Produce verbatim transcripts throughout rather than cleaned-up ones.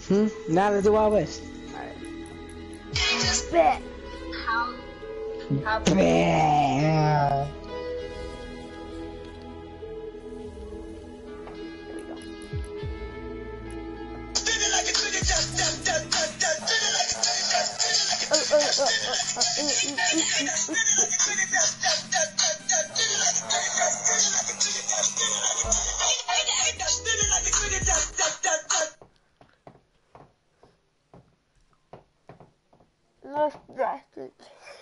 Hmm? Now let's do Wild West. Alright. Bet. How? How? Bet. Let's draft it.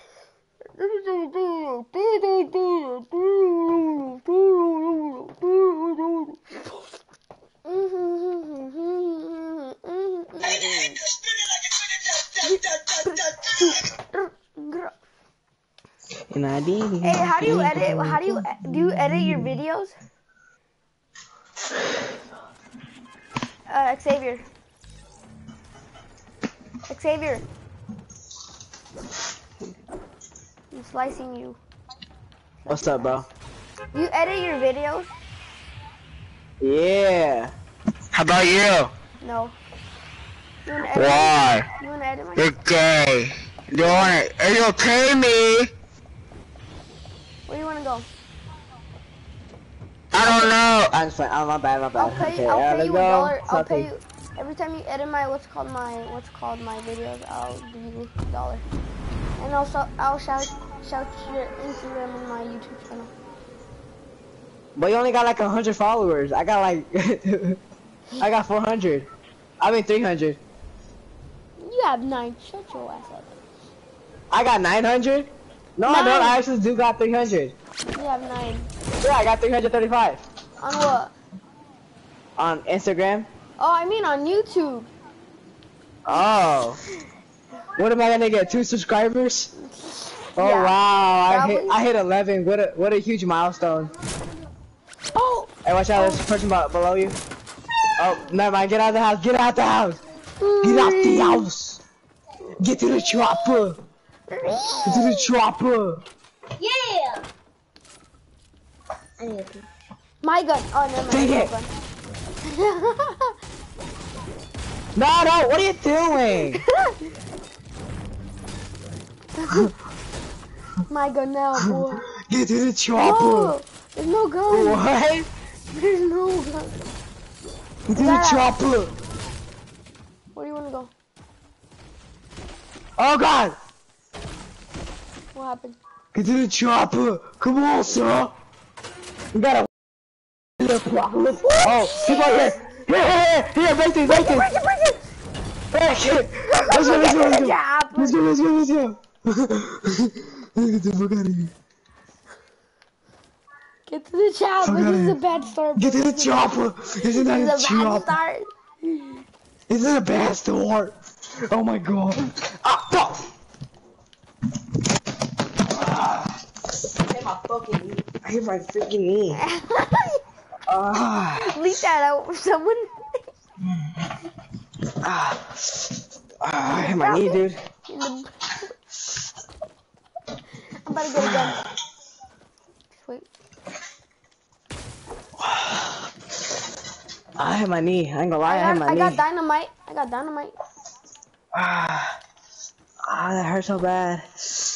And I did. Hey, how do you edit? How do you do you edit your videos? Uh, Xavier. Xavier. I'm slicing you. What's up, bro? You edit your videos? Yeah. How about you? No. You wanna edit Why? My, you wanna edit my? You're gay. You wanna? Are you okay, me? Where do you wanna go? I don't know. I'm fine. I'm not bad. Not bad. I'll pay. Okay, I'll yeah, pay let's you a go. dollar. I'll Something. pay you every time you edit my what's called my what's called my videos. I'll give you a dollar, and also I'll shout shout your Instagram and my YouTube channel. But you only got like a hundred followers. I got like, I got four hundred. I mean three hundred. You have nine. Shut your ass up. I got nine hundred. No, I Nine. don't. I actually do got three hundred. You have nine. Yeah, I got three hundred thirty-five On what? on Instagram. Oh, I mean on YouTube. Oh. What am I gonna get? Two subscribers? Oh Yeah, wow! I hit probably. I hit eleven. What a what a huge milestone. Oh. Hey, watch out! There's a person be- below you. Oh, never mind. Get out of the house. Get out the house. Get out the house. Get to the chopper. Get to the chopper. Yeah. My gun. Oh, never mind. Take My it. gun. No, no. What are you doing? My gun now, boy. Get to the No, chopper. there's no gun. What? There's no gun. Get to the chopper. Where do you want to go? Oh God. What happened? Get to the chopper. Come on, sir. We gotta. Oh, he's right here. Here, here, here, here, break this, break this. Break it, break it! Break it. Let's go, let's go, let's go. Yeah, Let's go, let's go, let's go. Get the fuck out of here. Get to the chopper. Fuck This outta is a here. bad start. Get to bro. the chopper. Isn't that This is a a bad chopper? start. Isn't it a bad start? Oh my God. Ah, fuck. I hit my fucking knee. I hit my freaking knee. Ah. Leak that out for someone. Ah. Ah, I hit my knee, dude. In the... I'm about to get a gun. Just wait. I hit my knee. I ain't gonna lie, I, I hit got, my I knee. got dynamite. I got dynamite. Ah. Ah, that hurt so bad.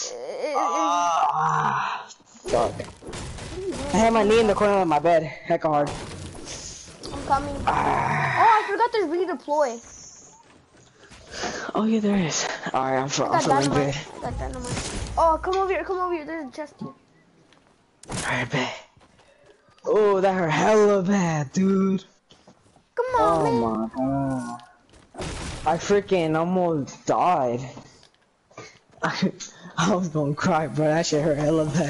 Ah. Fuck. I hit my knee in the corner of my bed. Heck hard. I'm coming. Ah. Oh, I forgot there's redeploy. Oh yeah, there is. Alright, I'm, I I'm got feeling dynamite. good. I got dynamite. Oh, come over here. Come over here. There's a chest here. Alright, bet. Oh, that hurt hella bad, dude. Come on, man. Oh my God. I freaking almost died. I, I was gonna cry, bro. That shit hurt hella bad.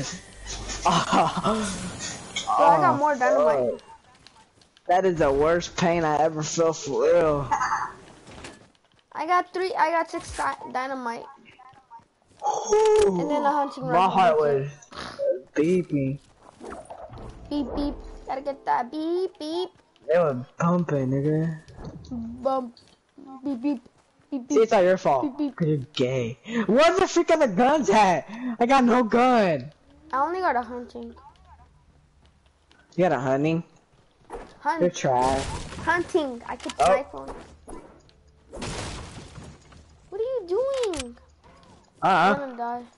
Oh, Bro, I got more dynamite. fuck. That is the worst pain I ever felt for real. I got three. I got six di dynamite. Ooh, And then a hunting my rifle. heart was beeping. Beep beep. Gotta get that beep beep. It was pumping, nigga. Bump. Beep beep. Beep See, beep. it's not your fault. Beep, beep. Cause you're gay. Where's the freak of the guns at? I got no gun. I only got a hunting. You got a hunting? You're Hunt. trash. Hunting. I could Oh. snipe on. Uh I'm uh. gonna die.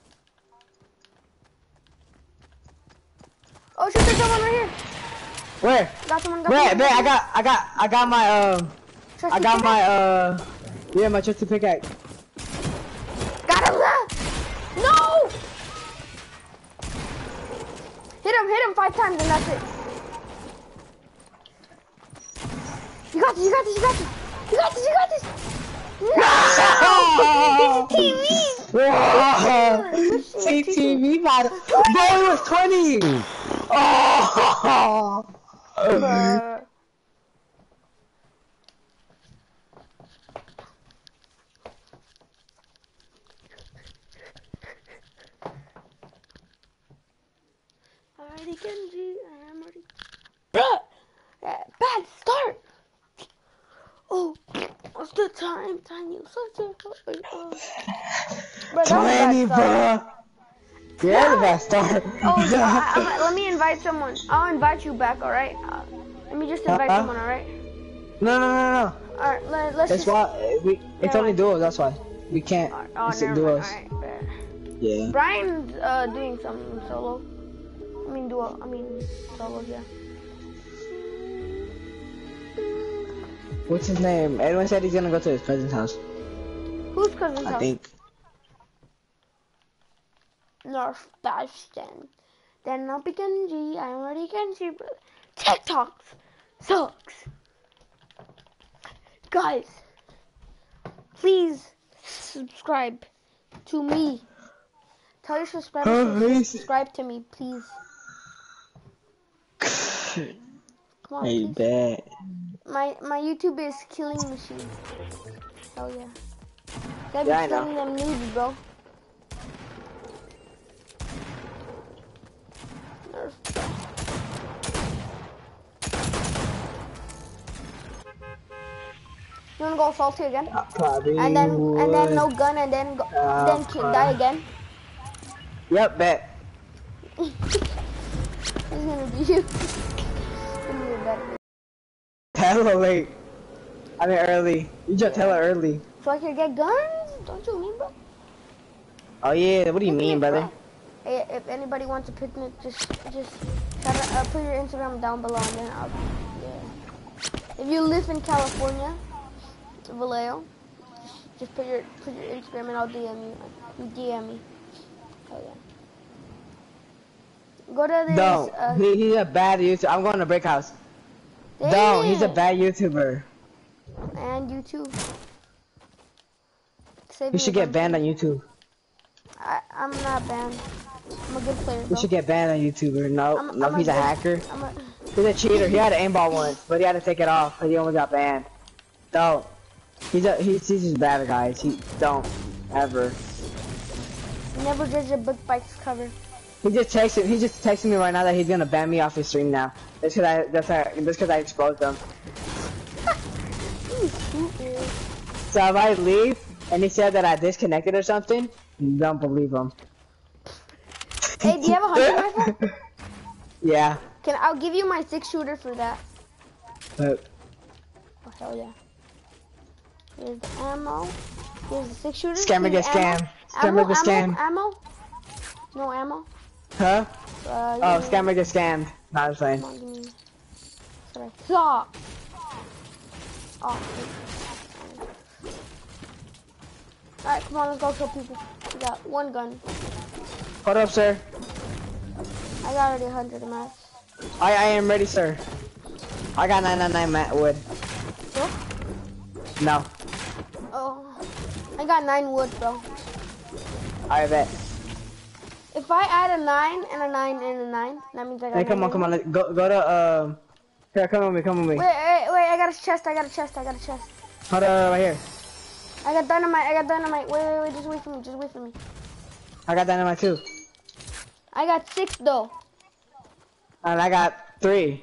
Oh shit, there's someone right here. Where? Got someone, got Where? someone. Where? I got, I got, I got my um, Trusty I got pickaxe? my uh, yeah, my trusty pickaxe. Got him there! No! Hit him, hit him five times and that's it. You got this, you got this, you got this. You got this, you got this. No! It's a T V! C T V battle. Boy, it was twenty. Oh! Bruh. Alrighty, Genji, I'm ready. Bruh! Yeah, bad start! Oh, what's the time? Time you such a oh. Bro, that was a twenty, bad start. bro. Yeah, the best start. Oh, so I, I'm, let me invite someone. I'll invite you back, alright? Uh, let me just invite Uh-huh. someone, alright? No, no, no, no. Alright, let, let's That's just... why we. It's Never only mind. duos. That's why we can't. Oh, oh It's never duos. mind. Alright, bet. Yeah. Brian's uh, doing some solo. I mean, duo. I mean, solos, yeah. What's his name? Edwin said he's gonna go to his cousin's house. Whose cousin's I house? think. Nerf Bastion. Then I'll be Genji. I'm already Genji. But TikTok sucks. Guys, please subscribe to me. Tell your subscribers Oh, to please. subscribe to me, please. Come on, Hey, please. bet. My my YouTube is killing machine. Hell yeah. Gotta be Yeah, I know. killing them noobs, bro. Nerf. You wanna go salty again? I probably And then and then would. no gun and then go, Uh, then ki- uh. die again. Yep, bet. It's gonna be you. It's gonna be better. Tell her late. I mean early. You just tell her early. So I can get guns? Don't you mean, bro? Oh yeah. What do you mean, brother? Hey, if anybody wants a picnic, just just shout out, uh, put your Instagram down below, and then I'll yeah. If you live in California, Vallejo, just, just put your put your Instagram and I'll D M you. You D M me. Oh yeah. Go to this. Don't. Uh, He, he's a bad YouTuber. I'm going to Brick House. Don't. He's a dang. bad YouTuber. And you too. Save We me should a get bunch banned of- on YouTube. I, I'm not banned. I'm a good player, We bro. should get banned on YouTuber. No, I'm, no, I'm he's a good- hacker. I'm a, He's a cheater. He had an aimball once, but he had to take it off because he almost got banned. Don't. He's a he's, he's just bad, guys. He don't ever. never judge a book by its cover. He just texted. He just texted me right now that he's gonna ban me off his stream now. That's because I that's how, that's because I exposed him. You stupid. So if I leave and he said that I disconnected or something, don't believe him. Hey, do you have a hunting rifle? Yeah. Can I'll give you my six shooter for that? But Oh hell yeah. Here's the ammo. Here's the six shooter. Scammer Here's get the ammo. scammed. Ammo, Scammer get ammo, scammed. ammo. No ammo. Huh? Uh, Oh, you- scammer get scammed. Not I'm playing. Come on, give me. That's what I thought. Oh. Alright, come on, let's go kill people. We got one gun. Hold up, sir. I got already a hundred max. I I am ready, sir. I got nine nine nine mat wood. Oh? No. Oh. I got nine wood, bro. I bet. If I add a nine and a nine and a nine, that means I got Hey, come nine on, come on. wood. Let, go go to um. Here, come with me. Come with me. Wait, wait, wait, I got a chest, I got a chest, I got a chest. Hold up, right here. I got dynamite, I got dynamite. Wait, wait, wait, just wait for me, just wait for me. I got dynamite too, I got six though. and I got three.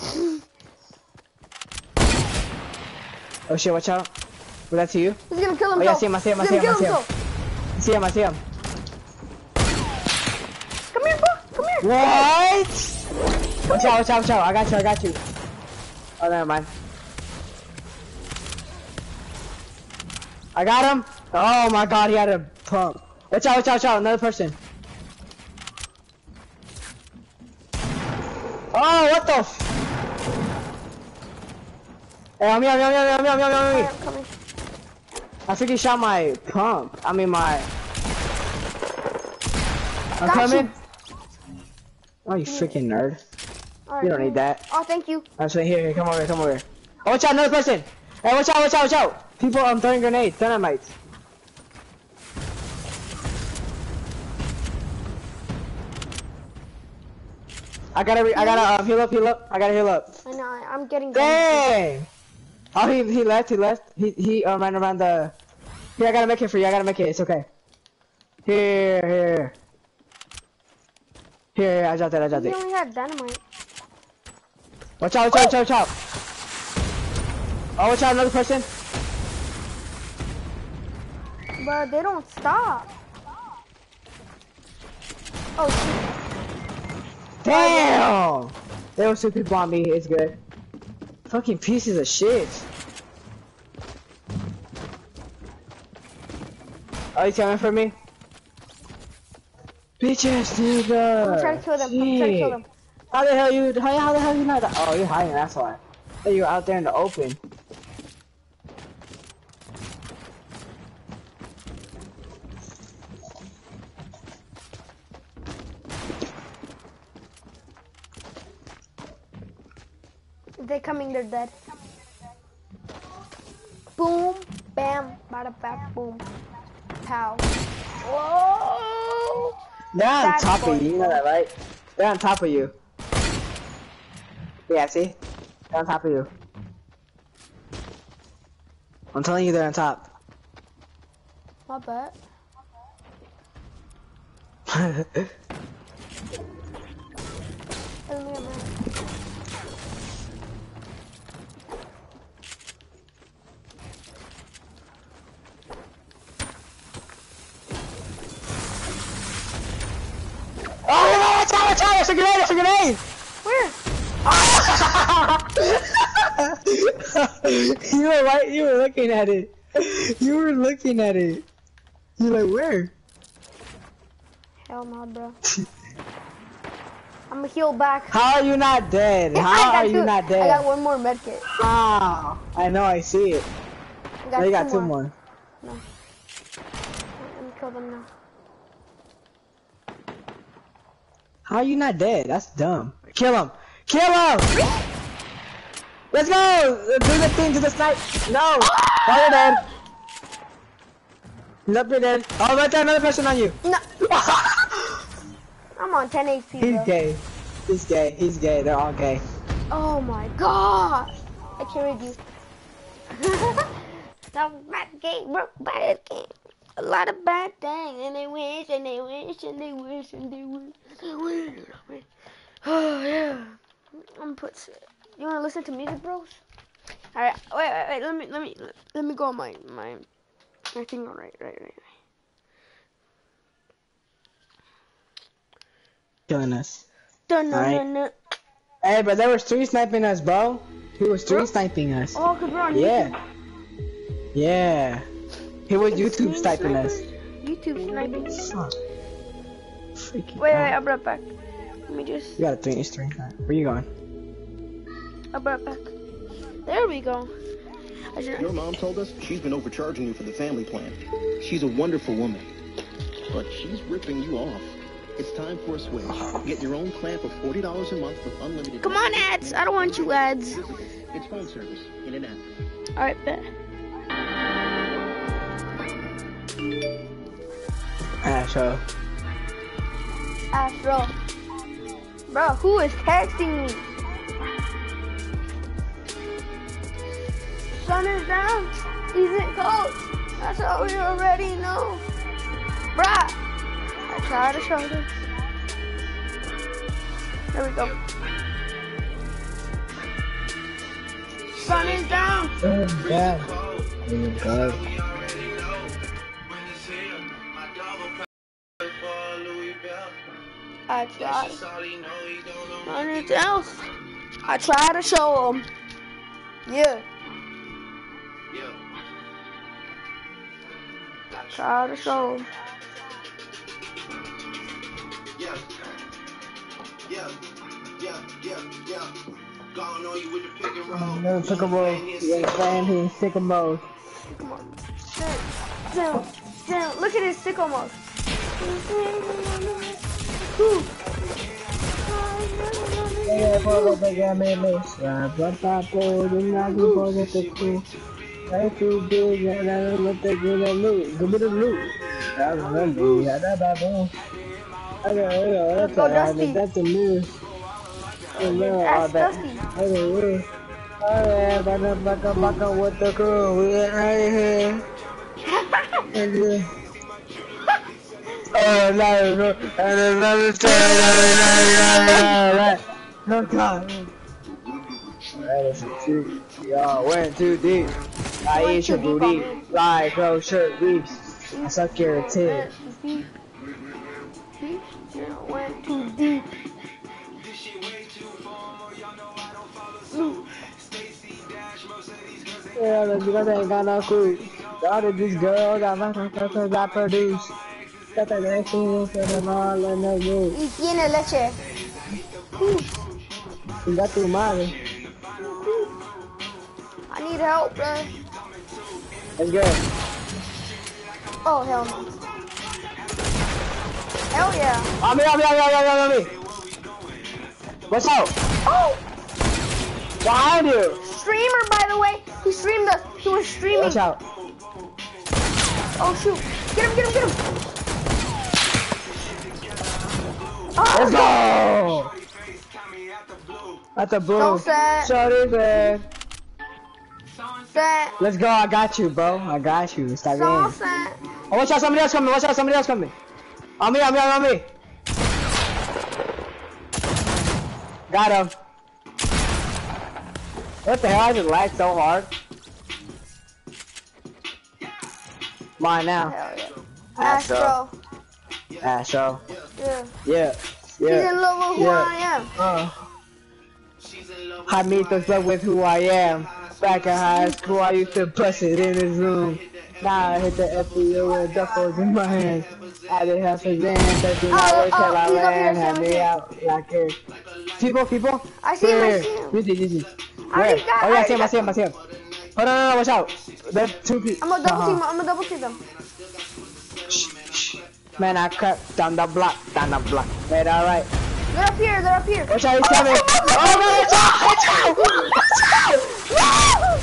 Oh shit! Watch out. Was that to you? He's gonna kill Oh yeah, himself. I see him. I see him. I He's see him. gonna I see kill him. himself. I see him. I see him. Come here, bro. Come here. What? Watch out! Watch out! Watch out! I got you! I got you! Oh, never mind. I got him! Oh my god, he had a pump. Watch out, watch out, watch out, another person. Oh, what the f- Hey, I'm here, I'm here, I'm here, I'm here, I'm here, I'm here. Alright, I'm coming. I think he shot my pump. I mean my... I'm Got coming. you. Oh, you freaking nerd. Alright, You don't come need here. that. Oh, thank you. I'm saying here, here, come over here, come over here. Oh, watch out, another person. Hey, watch out, watch out, watch out. People, I'm throwing grenades, dynamites. I gotta, re I gotta um, heal up, heal up. I gotta heal up. I know, I- I'm getting Dang! Oh, he he left, he left. He he uh, ran around the. Here, I gotta make it for you. I gotta make it. It's okay. Here, here. Here, here. I dropped it. I dropped He it. only had dynamite. Watch out! Watch out! Watch out! Watch out! Oh, watch out! Another person. But they don't stop. Oh, shoot. Damn! There was two people on me. It's good. Fucking pieces of shit. Oh, you coming for me? Bitches, nigga. I'm trying to kill them. I'm trying to kill them. How the hell you? How, how the hell you not? Oh, you're hiding. That's why. Hey, you're out there in the open. If they're coming, they're dead. Boom, bam, bada bam, boom, pow. Whoa! They're on That's top of going you. You know that, right? They're on top of you. Yeah, see? They're on top of you. I'm telling you, they're on top. My bad. Let me get mine. Oh, no, watch out, watch out! It's a grenade, it's a grenade! Where? You were right, you were looking at it. You were looking at it. You're like, where? Hell no, bro. I'm gonna heal back. How are you not dead? I How got are you two. not dead? I got one more medkit. Ah, I know, I see it. I got Now you got two two more. more. No. Let me kill them now. How are you not dead? That's dumb. Kill him! Kill him! Let's go! Do the thing to the snipe! No! Oh, you're dead! Nope, you're dead. Oh, right there, another person on you! No. I'm on ten H P, He's bro. gay. He's gay. He's gay. They're all gay. Oh my god! I carried you. That was bad game, bro. Bad game. A lot of bad things, and they wish, and they wish, and they wish, and they wish. And they wish. Oh yeah. I'm gonna put. You wanna listen to music, bros? All right. Wait, wait, wait. Let me, let me, let me go on my, my, my thing. All right, right, right, right. Killing us. Dun, dun, Alright. dun, dun. Hey, but they were street sniping us, bro. He was street sniping us. Oh, cause we're on Yeah. YouTube. Yeah. He was YouTube Stream sniping us. YouTube sniping. Son. Freaking Wait, wait, out. I'll be right back. Let me just. You got a three inch three. Where you going? I'll be right back. There we go. I should. Your mom told us she's been overcharging you for the family plan. She's a wonderful woman, but she's ripping you off. It's time for a switch. Get your own plan for forty dollars a month with unlimited... Come on, ads. I don't want you ads. It's phone service in an app. All right, bet. Astro. Astro. Bro, who is texting me? Sun is down. He's in cold. That's all we already know. Bruh. I tried to show this. There we go. Sun is down. Oh, yeah. Oh, God. I tried. Nothing else. I try to show him. Yeah. I try to show him. Yeah, yeah, yeah, yeah. Gone on you with the pick and roll. No, sycamore. Yeah, fan here, sycamore. Sycamore. Sam, Sam, Sam, look at his sycamore. Yeah, for the game, yeah, but I told you not to forget the cool. That's too big, and I don't want to get a loot. Give me the loot. I remember, yeah, that baboon. I don't know, Let's that's go, a Dusty. that's a move. I don't know all Ask that. Dusty. I don't know. Alright, baka baka baka with the crew, we right here. And uh, oh no, no, and another time, no time. That is a two. Y'all went too deep. I Went eat too your deep on booty. me. Fly, go, shirt, reefs. I suck your tit. Deep. Deep. Went too deep. Yeah, the girls ain't got no clue. All of these girls I motherfuckers I produce. Got the next thing for them all in the group. Y tiene leche. You got to money. I need help, bro. Let's go. Oh, hell no. Hell yeah. On me, on me, on me, on me, on me. What's out? Oh! Behind you. Streamer, by the way. He streamed us. He was streaming. Watch out. Oh, shoot. Get him, get him, get him. Oh, Let's go. That's a blue. So sad. Shorty sad. Sad. Let's go. I got you, bro. I got you. Stop So getting. sad. Oh, watch out. Somebody else coming. Watch out. Somebody else coming. On me, on me, on me. Got him. What the hell? I just lagged so hard. Mine now. Hell yeah. Astro. Astro. Astro. Yeah. Yeah. He's in Yeah. love with who Yeah. I am. Uh. I meet the love with who I am. Back in high school, I used to bust it in his room. Now I hit the F B O with duffels in my hand. I didn't have to dance, thirteen Oh, hours oh, till I he's up here, land. Had Sam, me Sam. out like this. People, people. I see him, I Here. see him. Easy, easy. I Where? already got- Oh I yeah, I already see him, I got- see him, I see him. Oh no, no, no, watch out. There's two people. I'm gonna double team. I'm gonna double team them. Man, I crept down the block, down the block. Right, alright. They're up here. They're up here. Watch out, he's coming. Oh no, watch out, watch out, watch out. No!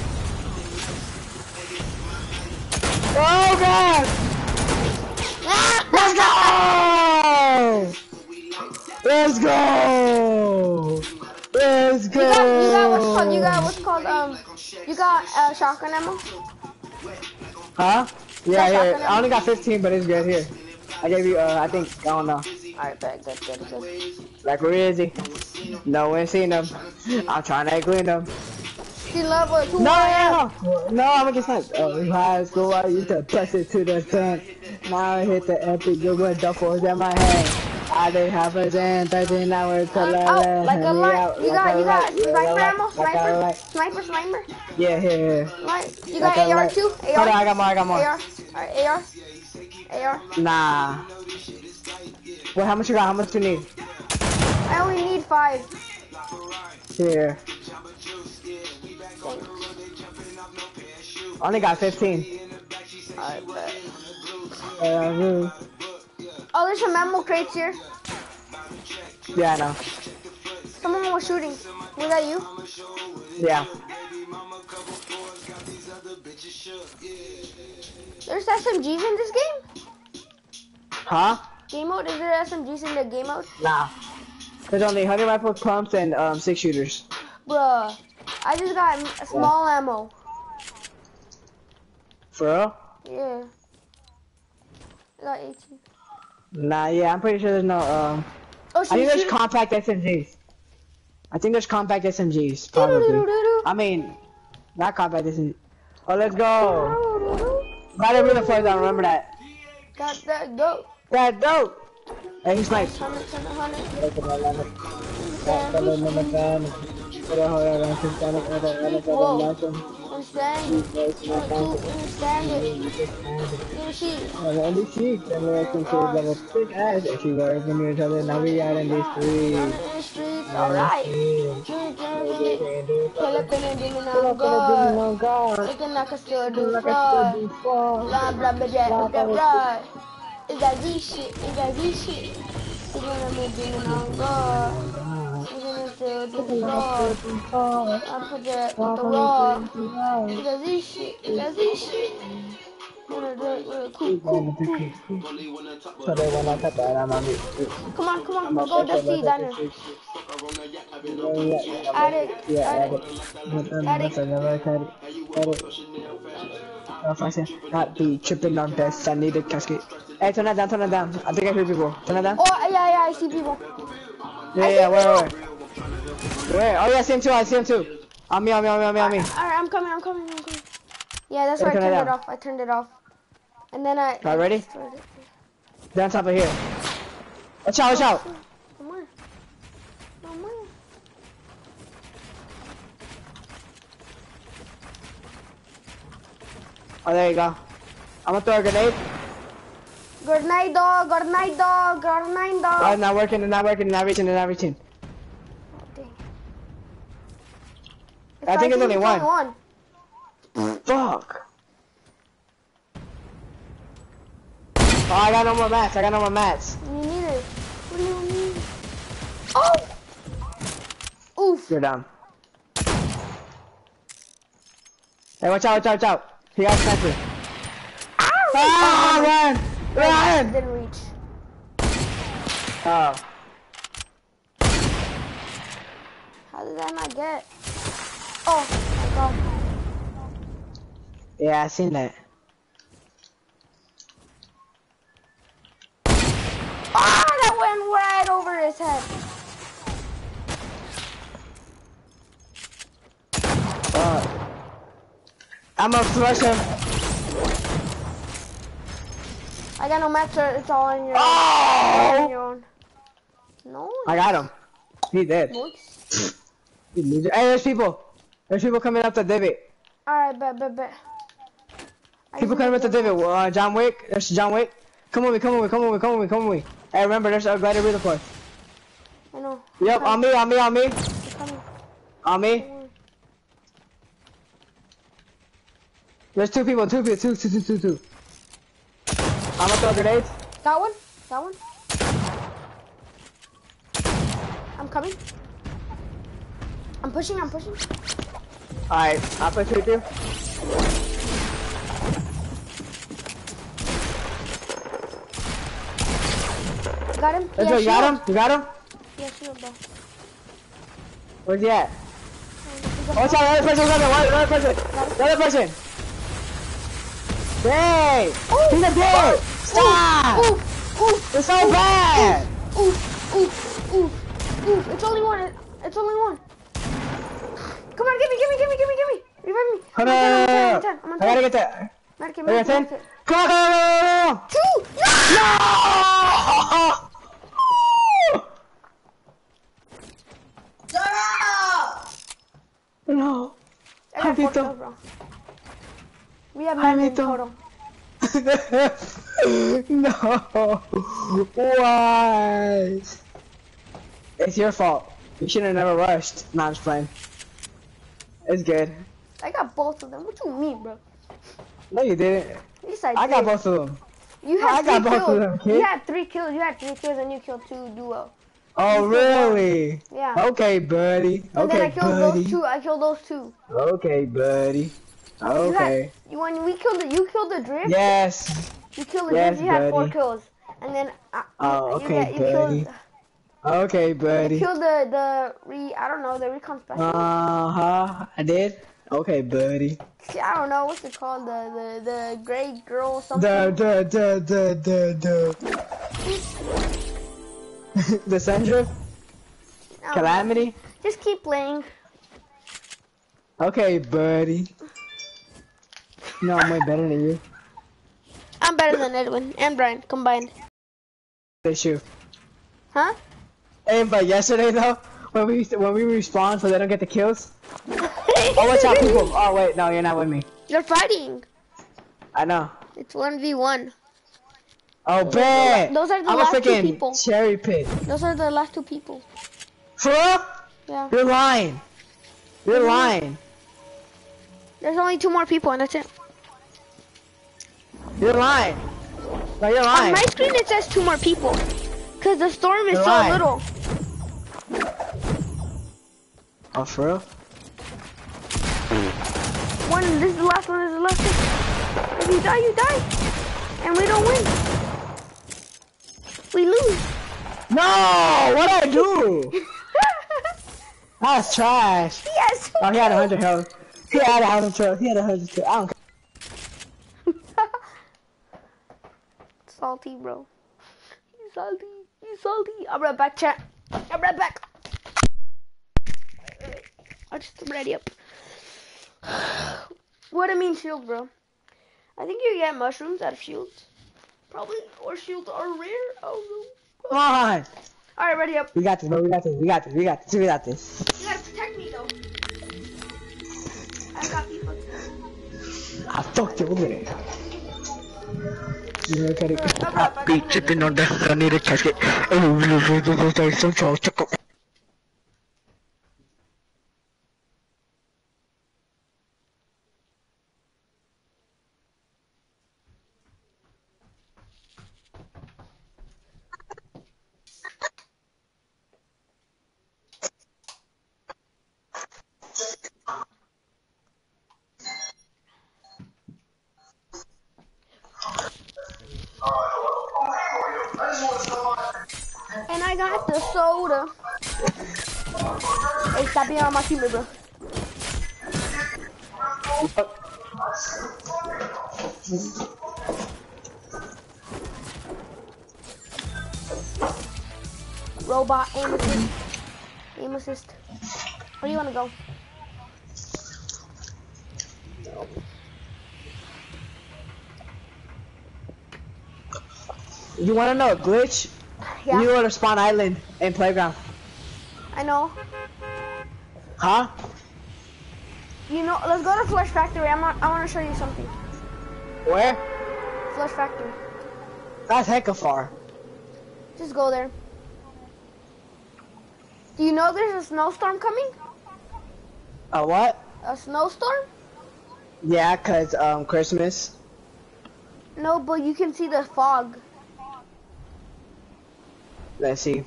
Oh god. Let's go! Let's go! Let's go! You got, you got what's called, you got what's called, um, you got uh, shotgun ammo? Huh? Yeah, Got here. shotgun I only got fifteen, but it's good here. I gave you, uh, I think, I don't know. Alright, bet, good, good, good. Like, where is he? No one seen him. I'm trying to clean him. She love with who No, I am. no, no, I'm just like, oh, in high school, I used to press it to the front. Now I hit the epic, good with duffels in my hand. I didn't have a ten, thirteen hours till I Oh, left. like a Hand me light. out You like got, a you got light, sniper like a ammo? light, like a Sniper? light. Sniper, sniper? Yeah, here, here. Light. You Like got a A R light. too? A R? Hold on, I got more, I got more. A R? Alright, A R? A R? Nah. Well, how much you got? How much you need? I only need five. Here. I only got fifteen. Alright, bet. Uh, Oh, there's some ammo crates here. yeah, I know. Someone was shooting. Was that you? Yeah. There's S M Gs in this game? Huh? Game mode? Is there S M Gs in the game mode? Nah. There's only honey rifles, pumps, and um six shooters. Bruh. I just got m- small ammo. For real? Yeah. I got eighteen. Nah, yeah, I'm pretty sure there's no um. Oh, I she's think there's shooting. compact S M Gs. I think there's compact S M Gs, probably. I mean, not compact S M Gs. Oh, let's go. Gotta read the floors down, remember that. Got that dope. That dope. Hey, he's nice. one hundred, one hundred. Whoa. understand it. You understand it. You see. And on the streets, and we can say that a thick ass, and she working with each other. Now we out in the streets. In the streets, Out in the alright. streets. Pull up in a demon Pull on up in a demon guard. on guard. Looking like I still do Like I still fraud. do fraud. Blah blah blah blah blah blah. Is that Z shit? Is that Z shit? Looking at me demon on guard. Looking at still do fraud. I put that with the raw. Is that Z shit? Is that Z shit? Wanna do it with a cool, cool, cool. So they wanna cut that out of me. Come on, come on, go to the diner. Addict, Yeah, addict. addict. Addict. Not be tripping on this. I need a casket. Hey, turn that down, turn that down. I think I hear people. Turn that down. Oh, yeah, yeah, I see people. Yeah, yeah, where, where? Where? Oh, yeah, I see him too, I see him too. On me, on me, on me, on me, on me. Alright, I'm coming, I'm coming, I'm coming. Yeah, that's Yeah, why I turn it turned it down. off. I turned it off. And then I... Alright, ready? started it. Down top of here. Watch out, watch out. Come on. Come on. Oh, there you go. I'm gonna throw a grenade. Good night, dog. Good night, dog. Good night, dog. Oh, it's not working, it's not working, it's not reaching, it's not reaching. Oh, dang. I think it's only one. one. Fuck. Oh, I got no more mats, I got no more mats. Me neither. What do you mean? Oh! Oof. You're down. Hey, watch out, watch out, watch out. He got a sniper. Ah, run! Run! Didn't reach. Oh. How did I not get? Oh, my God. Yeah, I seen that. Ah, that went right over his head. Fuck. I'm gonna flush him. I got no match, sir. It's all on your, Oh! on your own. No. I got him. He dead. Nice. He loser. Hey, there's people. There's people coming up the divot. Alright, bet, bet, bet. I People just coming need up the to get divot. Uh, John Wick. There's John Wick. Come with me, come with me, come with me, come with me, come with me. Hey, remember, there's a glider reader for. I know. Yep, on me, on me, on me. He's coming. On me. There's two people, two people, two, two, two, two, two. I'm gonna throw grenades. Got one. Got one. I'm coming. I'm pushing, I'm pushing. Alright, I'll push with you. Got him. Let's Yeah, go, you got shield. him? You got him? Yeah, shield, bro. Where's he at? He's up Watch top. out, another person, another person, another person. Hey! He's a dick! Stop! Oof, oof, It's so bad! oof, oof, oof, oof. It's only one. It- It's only one. Come on, give me, give me, give me, give me, give me. Revive me. Hold I'm on ten, I'm on up! ten, I'm on I ten. gotta get that. Medkit, I got medkit, ten? medkit. Come on, come on, come on, Two! come on! No! No! I got four Javito. kills, bro. We have nine in Javito. total. No! Why? It's your fault. You should have never rushed. Nah, I'm just playing. It's good. I got both of them. What you mean, bro? No, you didn't. Yes, I, I did. got both of them. You had I three got both kills. of them, kid. You had three kills. You had three kills, and you killed two duo. Oh, really? Yeah. Okay, buddy. And then I Okay, killed buddy. those two. I killed those two. Okay, buddy. You Okay. had, you, when we killed the, you killed the drift. Yes. You killed the Yes, drift. You had four buddy. kills, and then uh, Oh, you, okay, got- you buddy. killed. Okay, You buddy. killed the the re. I don't know the recon specialist. Uh huh. I did. Okay, buddy. See, I don't know what's it called. The the the gray girl something. The the the the the the. The Sandra? I don't know. Calamity? Just keep playing. Okay, buddy. No, I'm way better than you. I'm better than Edwin and Brian combined. Issue. Huh? Hey, but yesterday though, when we when we respawn so they don't get the kills. Oh, watch out, people. Oh, wait, no, you're not with me. You're fighting. I know. It's one v one. Oh, bet. Those are the I'm last a two freaking people. cherry pick. Those are the last two people. For real? Yeah. You're lying. You're Mhm. lying. There's only two more people and that's it. You're lying. No, you're On lying. my screen it says two more people. Cause the storm is You're so lying. little. Oh, for real? One, this is the last one, this is the last one. If you die, you die. And we don't win. We lose. No! What'd I do? That's trash. Yes. Oh, he had a hundred health. He had a hundred health. He had a hundred health. I don't care. Salty, bro. He's salty. He's salty. I'll be right back, chat. I'll be right back. I'll just ready up. What a mean shield, bro. I think you get mushrooms out of shields. Probably, or shields are rare. I don't know. Come on. Alright, ready up. We got this, bro. We got this. We got this. We got this. We got this. You gotta protect me, though. I got people. I fucked you over there. You look at it. Alright, I'll be right back. Be chipping on the. I need to check it. Oh, check it. And I got the soda. Hey, stop being on my teammate, bro. Robot aim assist. Aim assist. Where do you want to go? You wanna know a glitch? Yeah, You go to Spawn Island and Playground. I know. Huh? You know, let's go to Flush Factory. I'm not, I want to show you something. Where? Flush Factory. That's hecka far. Just go there. Do you know there's a snowstorm coming? A what? A snowstorm? Yeah, cause um Christmas. No, but you can see the fog. Let's see.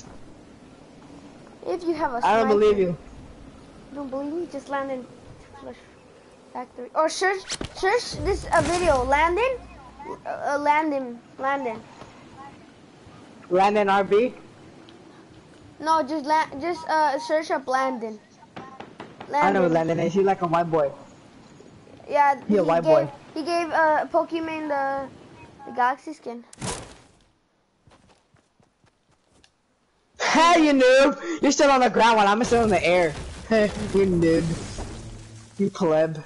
If you have a I don't sniper. believe you. Don't believe me? Just land in Flush Factory. Or search, search this a video. Landon? Uh, Landon. Landon. Landon R B. No, just land, just uh search up Landon. Landon. I know Landon is. He's like a white boy. Yeah, He a white gave, boy. He gave uh Pokemon the, the Galaxy skin. Hey, you noob! You're still on the ground while I'm still in the air. Hey, you noob. You pleb.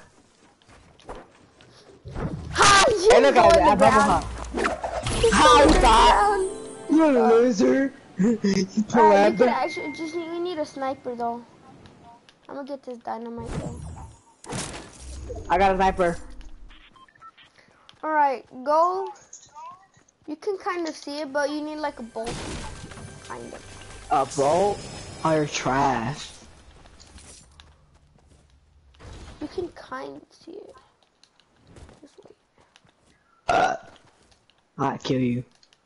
Ha! Hey, look at that bubble hop. How you thought? You a loser. You Alright, you pleb. could actually just you need a sniper though. I'm gonna get this dynamite though. I got a sniper. Alright, go. You can kind of see it, but you need like a bolt. Kind of. A bolt? Oh, you're trash. You can kind of see it. Just wait. Uh, I'll kill you.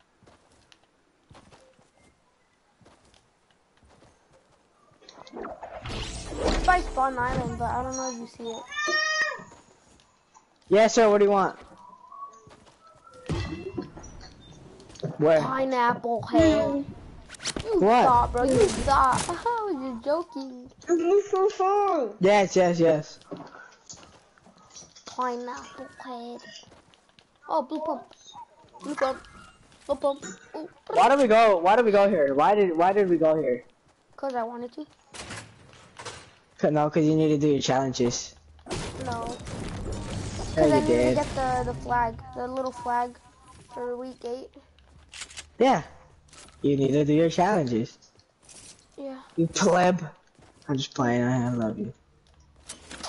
It's by Spawn Island, but I don't know if you see it. Yes, sir. What do you want? Where? Pineapple head. You What? thought, bro. You thought. I was just joking. Yes, yes, yes. Pineapple head. Oh, blue pump. Blue pump. Blue pump. Ooh. Why did we go? Why did we go here? Why did Why did we go here? Cause I wanted to. Cause, no, cause you need to do your challenges. No. Yeah, Cause I you need to did. get the the flag, the little flag, for week eight. Yeah. You need to do your challenges. Yeah. You pleb. I'm just playing. I love you.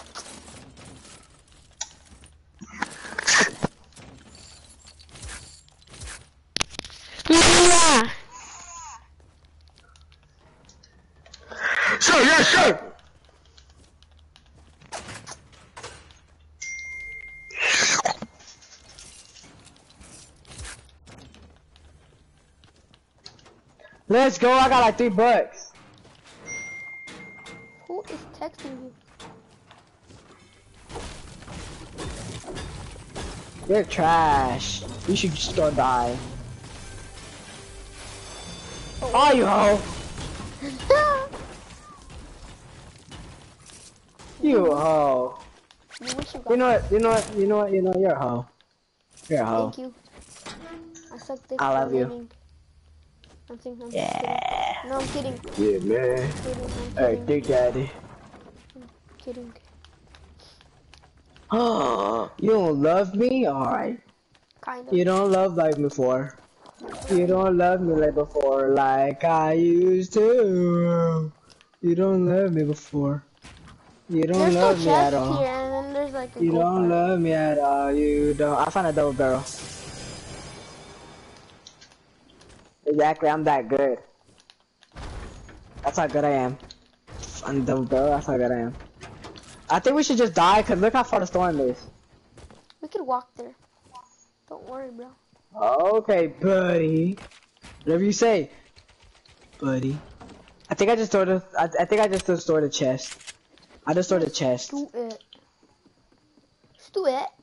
Let's go. I got like three bucks. Who is texting you? You're trash. You should just go die. Oh, oh you hoe. You hoe. You wish you got You know what? You know what? You know what? You know you're a hoe. You're a hoe. Thank you. I suck dick. I for love you. living. I'm thinking. I'm Yeah. kidding. No, I'm kidding. Yeah, man. I'm kidding. I'm Hey, kidding. Big Daddy. I'm kidding. Oh, you don't love me? Alright. Kind of. You don't love like before. You don't love me like before, like I used to. You don't love me before. You don't There's no love me at chest all. here, and then there's like a You gold don't part. love me at all. You don't. I found a double barrel. Exactly, I'm that good. That's how good I am. I'm double barrel. That's how good I am. I think we should just die, cause look how far the storm is. We could walk there. Don't worry, bro. Okay, buddy. Whatever you say, buddy. I think I just stored a. I, I think I just stored a chest. I just stored a chest. Do it. Just do it.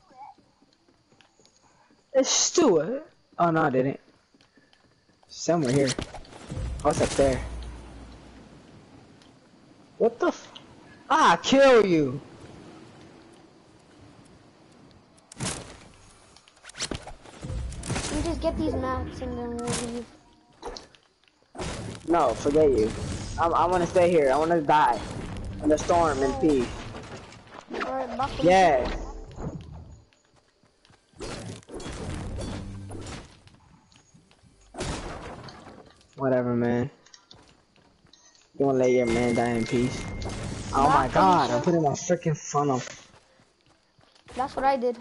Let's Stuart. Oh no, I didn't. Somewhere here. Oh, it's up there. What the f- Ah, kill you! We just get these mats and then we'll leave. No, forget you. I'm, I want to stay here. I want to die. In the storm in peace. Alright, buckle. Yeah. Whatever, man. You wanna let your man die in peace? Oh my god, I'm putting my freaking funnel. That's what I did.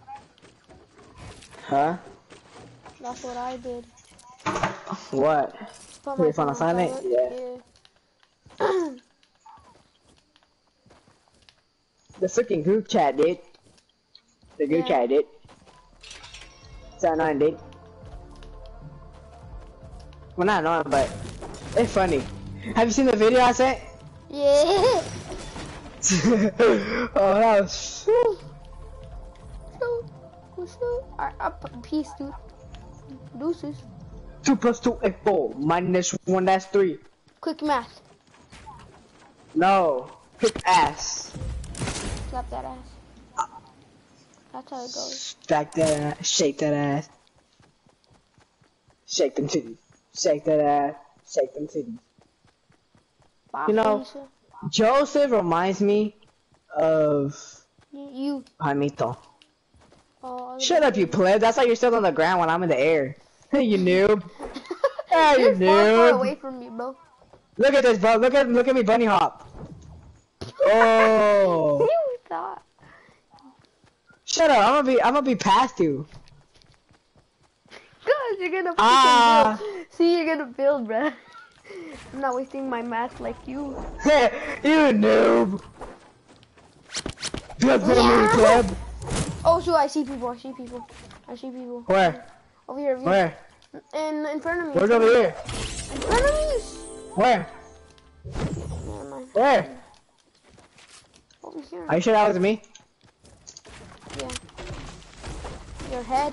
Huh? That's what I did. What? Put Put your phone on silent? Yeah. Yeah. The freaking group chat, dude. The group Yeah. chat, dude. It's annoying, dude. Well, not annoying, but it's funny. Have you seen the video I sent? Yeah. Oh, that was. Shoot. Shoot. Shoot. Alright, up. Peace, dude. Deuces. Two plus two is four. Minus one, that's three. Quick math. No. Pick ass. Slap that ass. That's how it goes. Stack that ass. Shake that ass. Shake them titties. Shake that ass. Shake them titties. Bye, You know- Felicia. Joseph reminds me of You. you. Jaimito. Oh, Shut up, you pleb. That's why you're still on the ground when I'm in the air. You noob. Hey, you You're far, far noob. away from me, bro. Look at this, bro. Look at look at me bunny hop. Oh. You thought. Shut up. I'm gonna be I'm gonna be past you. Cause you're gonna freaking Ah. build. See, you're gonna build, bruh. I'm not wasting my math like you. You noob. Good for me, pleb. Oh, shoot, I see people, I see people. I see people. Where? Over here, over here. Where? In, in front of me. Where's over here? In front of me. Where? Never mind. Where? Over here. Are you sure that was me? Yeah. Your head.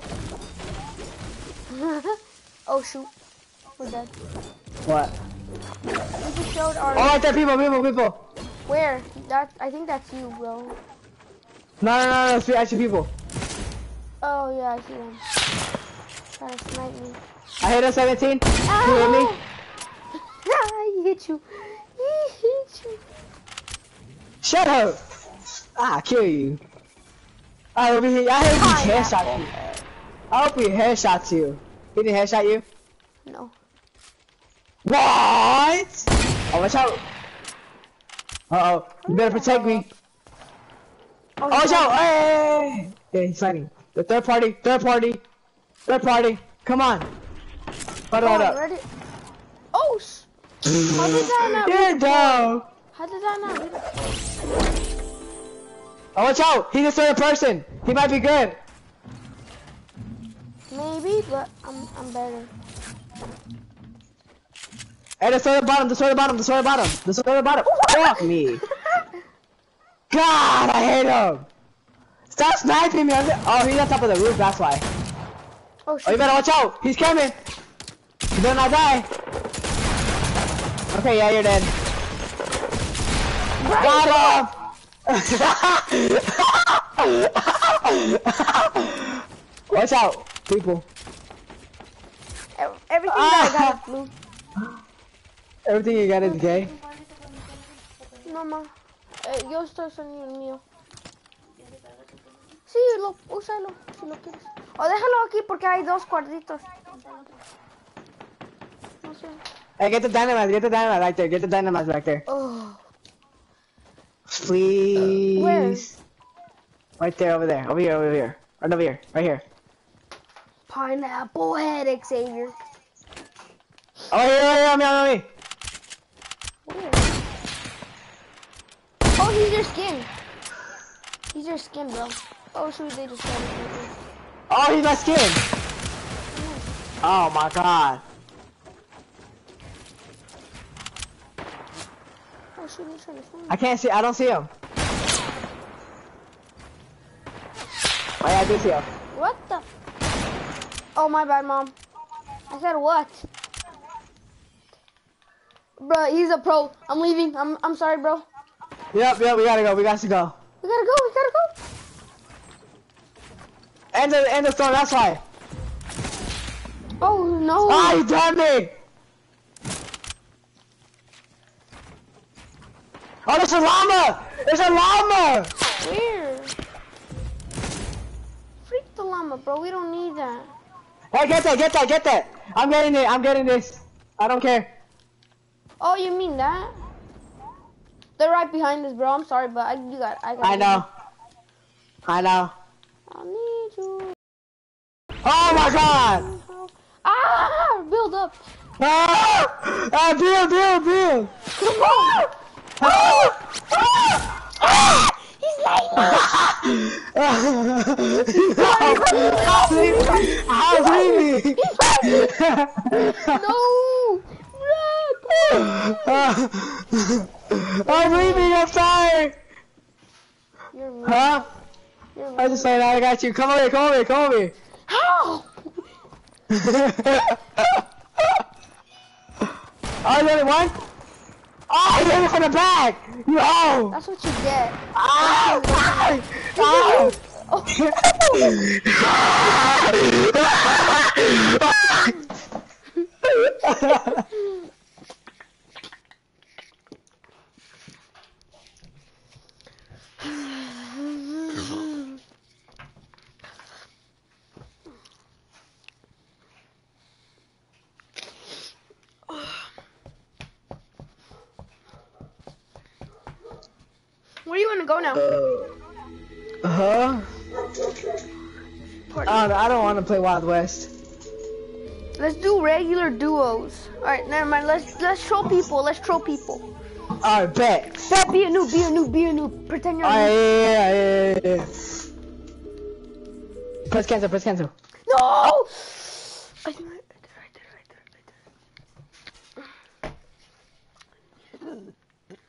Oh, shoot. We're dead. What? We just showed our... Oh, right there, people, people, people. Where? That, I think that's you, bro. No, no, no, no, it's actually people. Oh, yeah, I see them. Trying to snipe me. I hit a seventeen. Ah! You hit me? He hit you. He hit you. Shut up. Ah, I'll kill you. I hope he, I hope he Pineapple. headshot you. I hope he headshots you. He didn't headshot you? No. What? Oh, watch out. Uh-oh. You better protect me. Oh, Oh, watch he's out. Hey! Yeah, he's fighting. The third party. Third party. Third party. Come on. Hold Oh, on I up. read it. Oh, sh how did that not You're read it? dumb. How did that not read it? Oh, watch out. He's a third person. He might be good. Maybe, but I'm I'm better. Hey, the sword at the bottom, the sword at the bottom, the sword at the bottom, the sword at the bottom. Fuck me. God, I hate him. Stop sniping me. Oh, he's on top of the roof, that's why. Oh, shit. Oh, you better watch out. He's coming. You better not die. Okay, yeah, you're dead. Got him. Watch out, people. Everything that I got is blue. Everything you got is gay. No, ma. Eh, yo estoy usando el mío. Sí, lo, úsalo, si lo quieres. O déjalo aquí porque hay dos cuadritos. No sé. Hey, get the dynamite, get the dynamite right there, get the dynamite right there. Oh. Please. Where? Right there, over there, over here, over here. Right over here, right here. Pineapple head, Xavier. Oh, here, here, here, me, me, me. Where? Oh, he's your skin. He's your skin, bro. Oh, shoot, they just got it. Oh, he's my skin. Oh my god. Oh, shoot, he's trying to find me. I can't see, I don't see him. Oh yeah, I do see him. What the? Oh, my bad, Mom. I said what? Bro, he's a pro. I'm leaving. I'm I'm sorry, bro. Yep, yep, we gotta go, we got to go. We gotta go, we gotta go. End the, end the storm, that's why. Oh, no. Ah, you damn me! Oh, there's a llama! There's a llama! Where? Freak the llama, bro. We don't need that. Hey, get that, get that, get that! I'm getting it, I'm getting this. I don't care. Oh, you mean that? They're right behind us, bro. I'm sorry, but I you got I got I know. I know. I need you. Oh my god! Ah! Build up. Ah! Ah, Bill, Bill, Bill! Come on! Ah! Ah! He's lying. Help me! Help me! No! I'm leaving, I'm sorry! You're mean. Huh? You're mean. I just saying, I got you. Come over here, come over here, come over here. How? Oh, there's only one? Oh, he hit me from the back! No! That's what you get. Ah! Ah! Where do you want to go now? Uh huh? I don't, I don't want to play Wild West. Let's do regular duos. Alright, never mind. Let's let's troll people. Let's troll people. Alright, bet. Bet, be a noob, be a noob, be a noob. Pretend you're a Alright, noob. yeah, yeah, yeah, yeah. Press cancel, press cancel. No! I think I did, I did, I did, I did.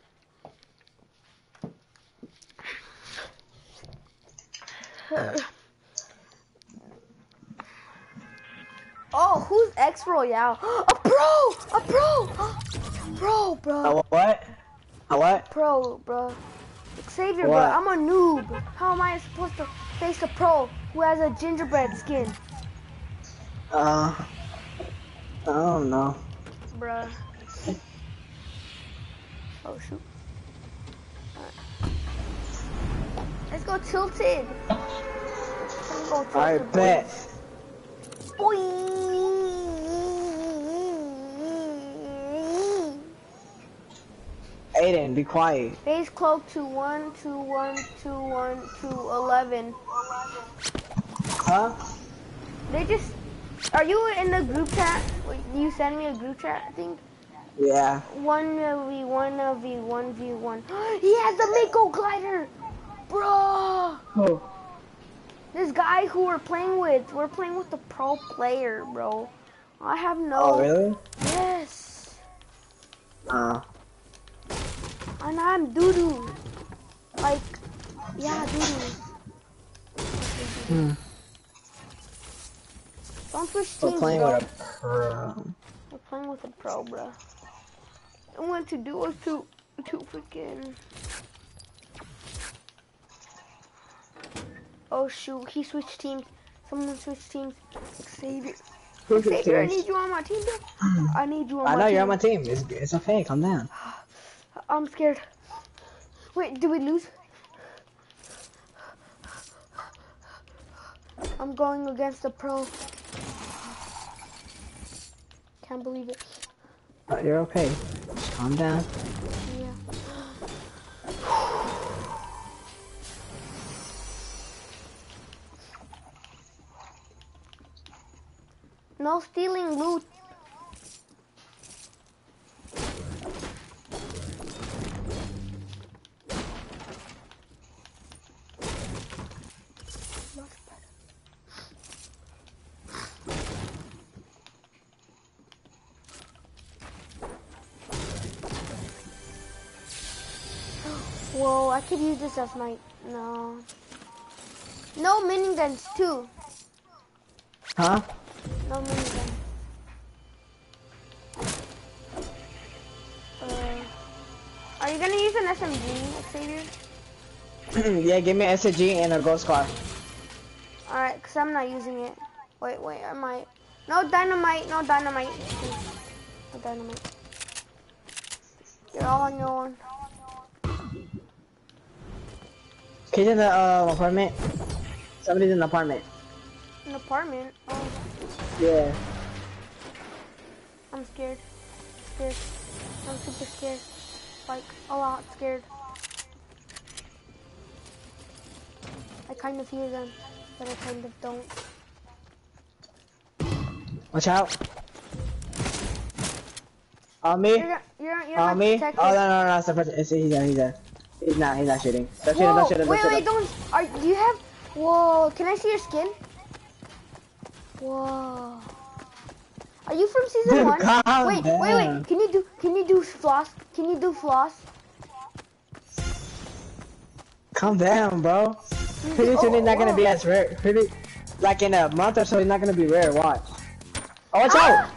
Oh, who's X Royale? A pro! A pro! Pro, bro. A what? A what? Pro, bro. Xavier, bro, What? I'm a noob. How am I supposed to face a pro who has a gingerbread skin? Uh, I don't know. Bruh. Oh, shoot. Alright. Let's go tilted. Let's go tilted. Alright, bet. Boing. Aiden, be quiet. Base cloak to one, two, one, two, one, two, eleven. Huh? They just. Are you in the group chat? You send me a group chat, I think. Yeah. One v one v one v one. He has the Mako glider, bro. Who? This guy who we're playing with, we're playing with the pro player, bro. I have no. Oh, really? Yes. Uh. And I'm doo-doo. Like, yeah, doo-doo. Hmm. Don't switch We're teams, playing bro. with a pro. We're playing with a pro, bro. I want to do us to, to freaking... Oh shoot, he switched teams. Someone switched teams. Xavier. Who switched Xavier, I teams? need you on my team, bro. I need you on I my know team. you're on my team. It's, it's okay. Calm down. I'm scared. Wait, did we lose? I'm going against a pro. Can't believe it. Uh, you're okay. Just calm down. Yeah. No stealing loot. Whoa, I could use this as my... No. No miniguns too. Huh? No minigun. Uh, are you gonna use an S M G, Xavier? Yeah, give me an S M G and a ghost car. Alright, because I'm not using it. Wait, wait, I might. No dynamite, no dynamite. No dynamite. You're all on your own. He's in the uh, apartment. Somebody's in the apartment. An apartment? Oh, Yeah. I'm scared. Scared. I'm super scared. Like, a lot scared. I kind of hear them, but I kind of don't. Watch out. On me. You're, you're, you're On my me. protector. Oh, no, no, no. It's the person. It's, he's there. He's there. He's not. He's not shooting. Don't shoot him. Whoa, Don't shoot him. Don't wait, shoot wait, him. don't. Are, do you have? Whoa, can I see your skin? Whoa. Are you from season Dude, one? calm Wait, down. wait, wait. Can you do? Can you do floss? Can you do floss? Calm down, bro. Pretty soon Oh, he's not gonna whoa. be as rare. Pretty, like in a month or so, he's not gonna be rare. Watch. Oh, watch Ah! out!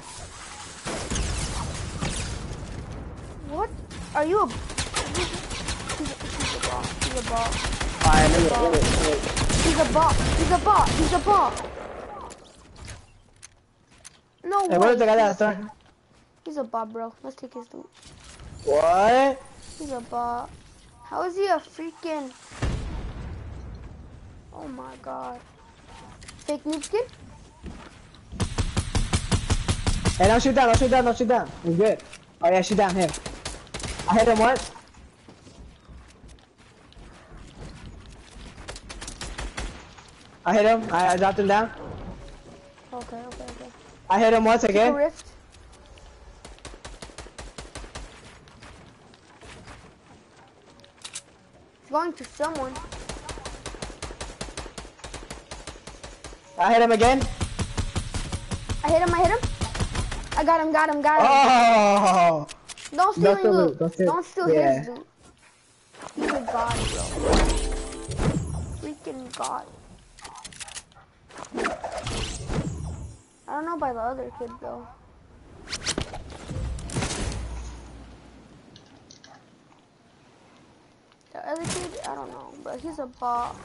What? Are you a? He's a, he's a bot. He's a bot. Alright, let me, let me, let me. He's a bot. He's a bot. He's a bot. No Hey, way. what is the guy that's done? He's a bot, bro. Let's take his loot. What? He's a bot. How is he a freaking? Oh my god. Fake noob skin? Hey, don't shoot down, don't shoot down, don't shoot down. He's good. Oh yeah, shoot down him. I hit him once. I hit him. I, I dropped him down. Okay, okay, okay. I hit him once Take a again. rift. It's going to someone. I hit him again. I hit him, I hit him. I got him, got him, got him. Oh! Don't steal Don't his steal loot. loot, don't steal- Don't steal yeah. his loot. He's a god, bro. Freaking god. I don't know about the other kid though. The other kid, I don't know, but he's a bot.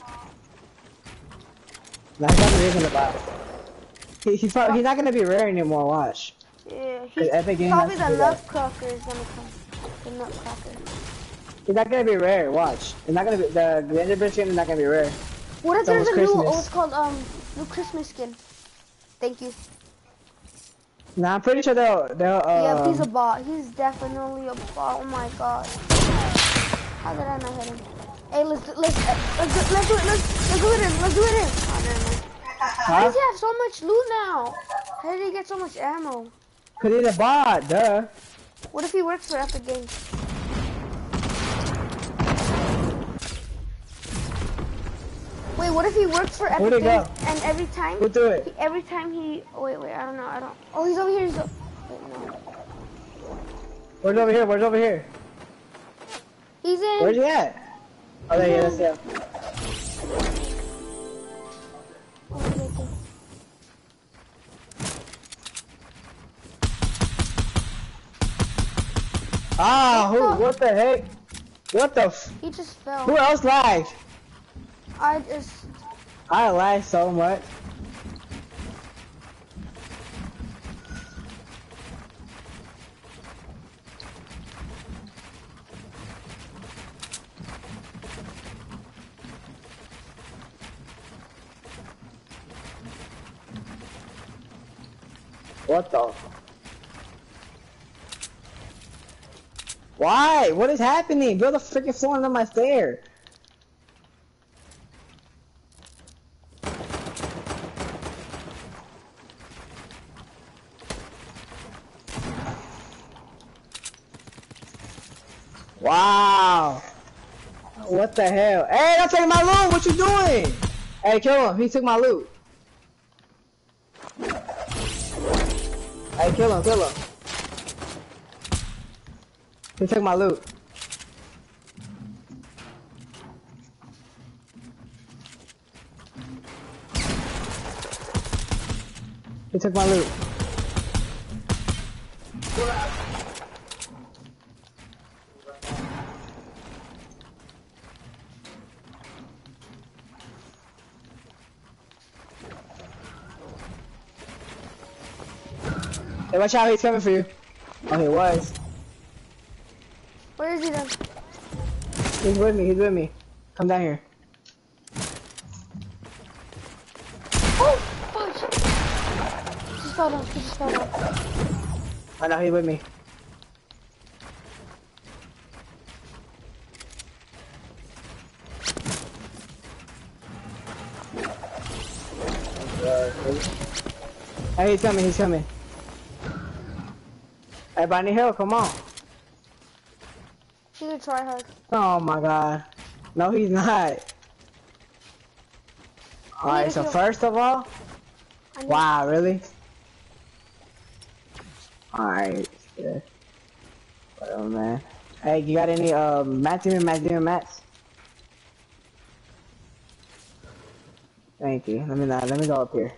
That's not the reason about. He, he's probably, he's not gonna be rare anymore. Watch. Yeah, he's Epic Game probably has the to do that. nutcracker is gonna come. The nutcracker. He's not gonna be rare. Watch. It's not gonna be the Gingerbread skin is not gonna be rare. What if It's there's a almost new? Oh, Christmas. it's called um new Christmas skin. Thank you. Nah, I'm pretty sure they'll they'll um. Yeah, he's a bot. He's definitely a bot. Oh my god. How did I not hit him? Hey, let's do, let's uh, let's do, let's do it. Let's let's do it in. Let's do it in. Oh, never mind. How Huh? does he have so much loot now? How did he get so much ammo? Cause he's a bot, duh. What if he works for Epic Games? Wait, what if he works for Where'd Epic he Games go? and every time Who threw he, it? every time he oh, wait wait I don't know I don't oh he's over here he's over, wait no Where's over here? Where's over here? He's in. Where's he at? Oh, there he is. Yeah. Oh, okay, okay. Ah, who? What the heck? What the? F He just fell. who else lagged? I just. I lagged so much. What the? Why? What is happening? Build a freaking floor under my stair. Wow. What the hell? Hey, don't take my loot. What you doing? Hey, kill him. He took my loot. Hey, kill him, kill him. He took my loot. He took my loot. Hey, watch out, he's coming for you. Oh, he was. Where is he then? He's with me, he's with me. Come down here. Oh, fudge! He just fell down. He just fell down. I know, he's with me. Hey, he's coming, he's coming. Hey, but I need help, come on. He's a tryhard. Oh my god. No, he's not. Alright, so first of all, wow, really? Alright, yeah. Whatever, man. Hey, you got any, uh, mats, demon mats, demon mats? Thank you. Let me not, let me go up here.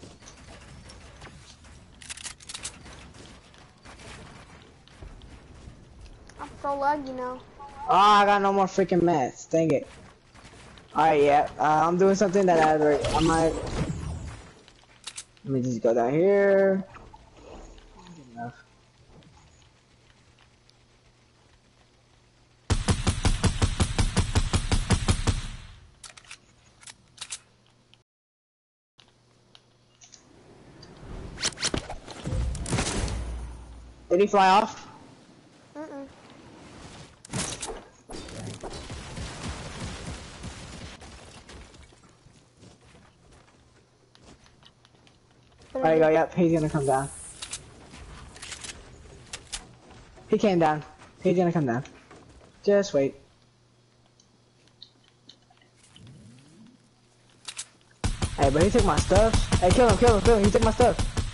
I'm so laggy now. Oh, I got no more freaking mats. Dang it. Alright, yeah. Uh, I'm doing something that I, I might... Let me just go down here. Enough. Did he fly off? Mm-mm. There you go, yep, he's gonna come down. He came down. He's gonna come down. Just wait. Hey, but he took my stuff. Hey, kill him, kill him, kill him. He took my stuff.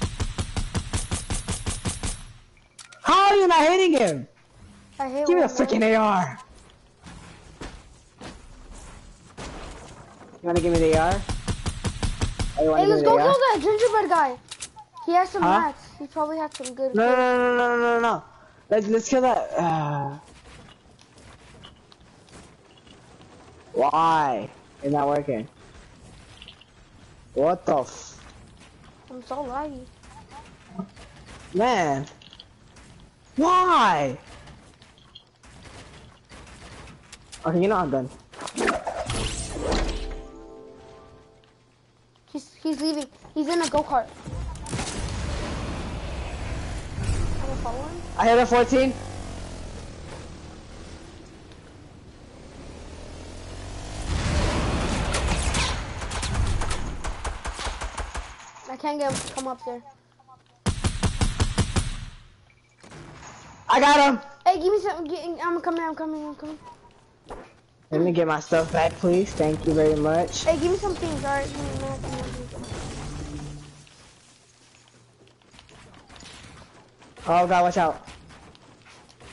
How are you not hitting him? I hate Give me a one freaking more. A R. You wanna give me the A R? Oh, you wanna Hey, give let's me the go A R? kill that gingerbread guy. He has some Huh? mats. He probably has some good. No, no, no, no, no, no, no. Let's let's kill that. Uh, why? It's not working. What the f? I'm so laggy. Man. Why? Okay, you know I'm done. He's he's leaving. He's in a go kart. I'm gonna follow him. I hit a fourteen. I can't get him to come up there. I got him. Hey, give me some. Get, I'm coming. I'm coming. I'm coming. Let me get my stuff back, please. Thank you very much. Hey, give me some things. All right. Give me a minute, give me a minute. Oh God, watch out.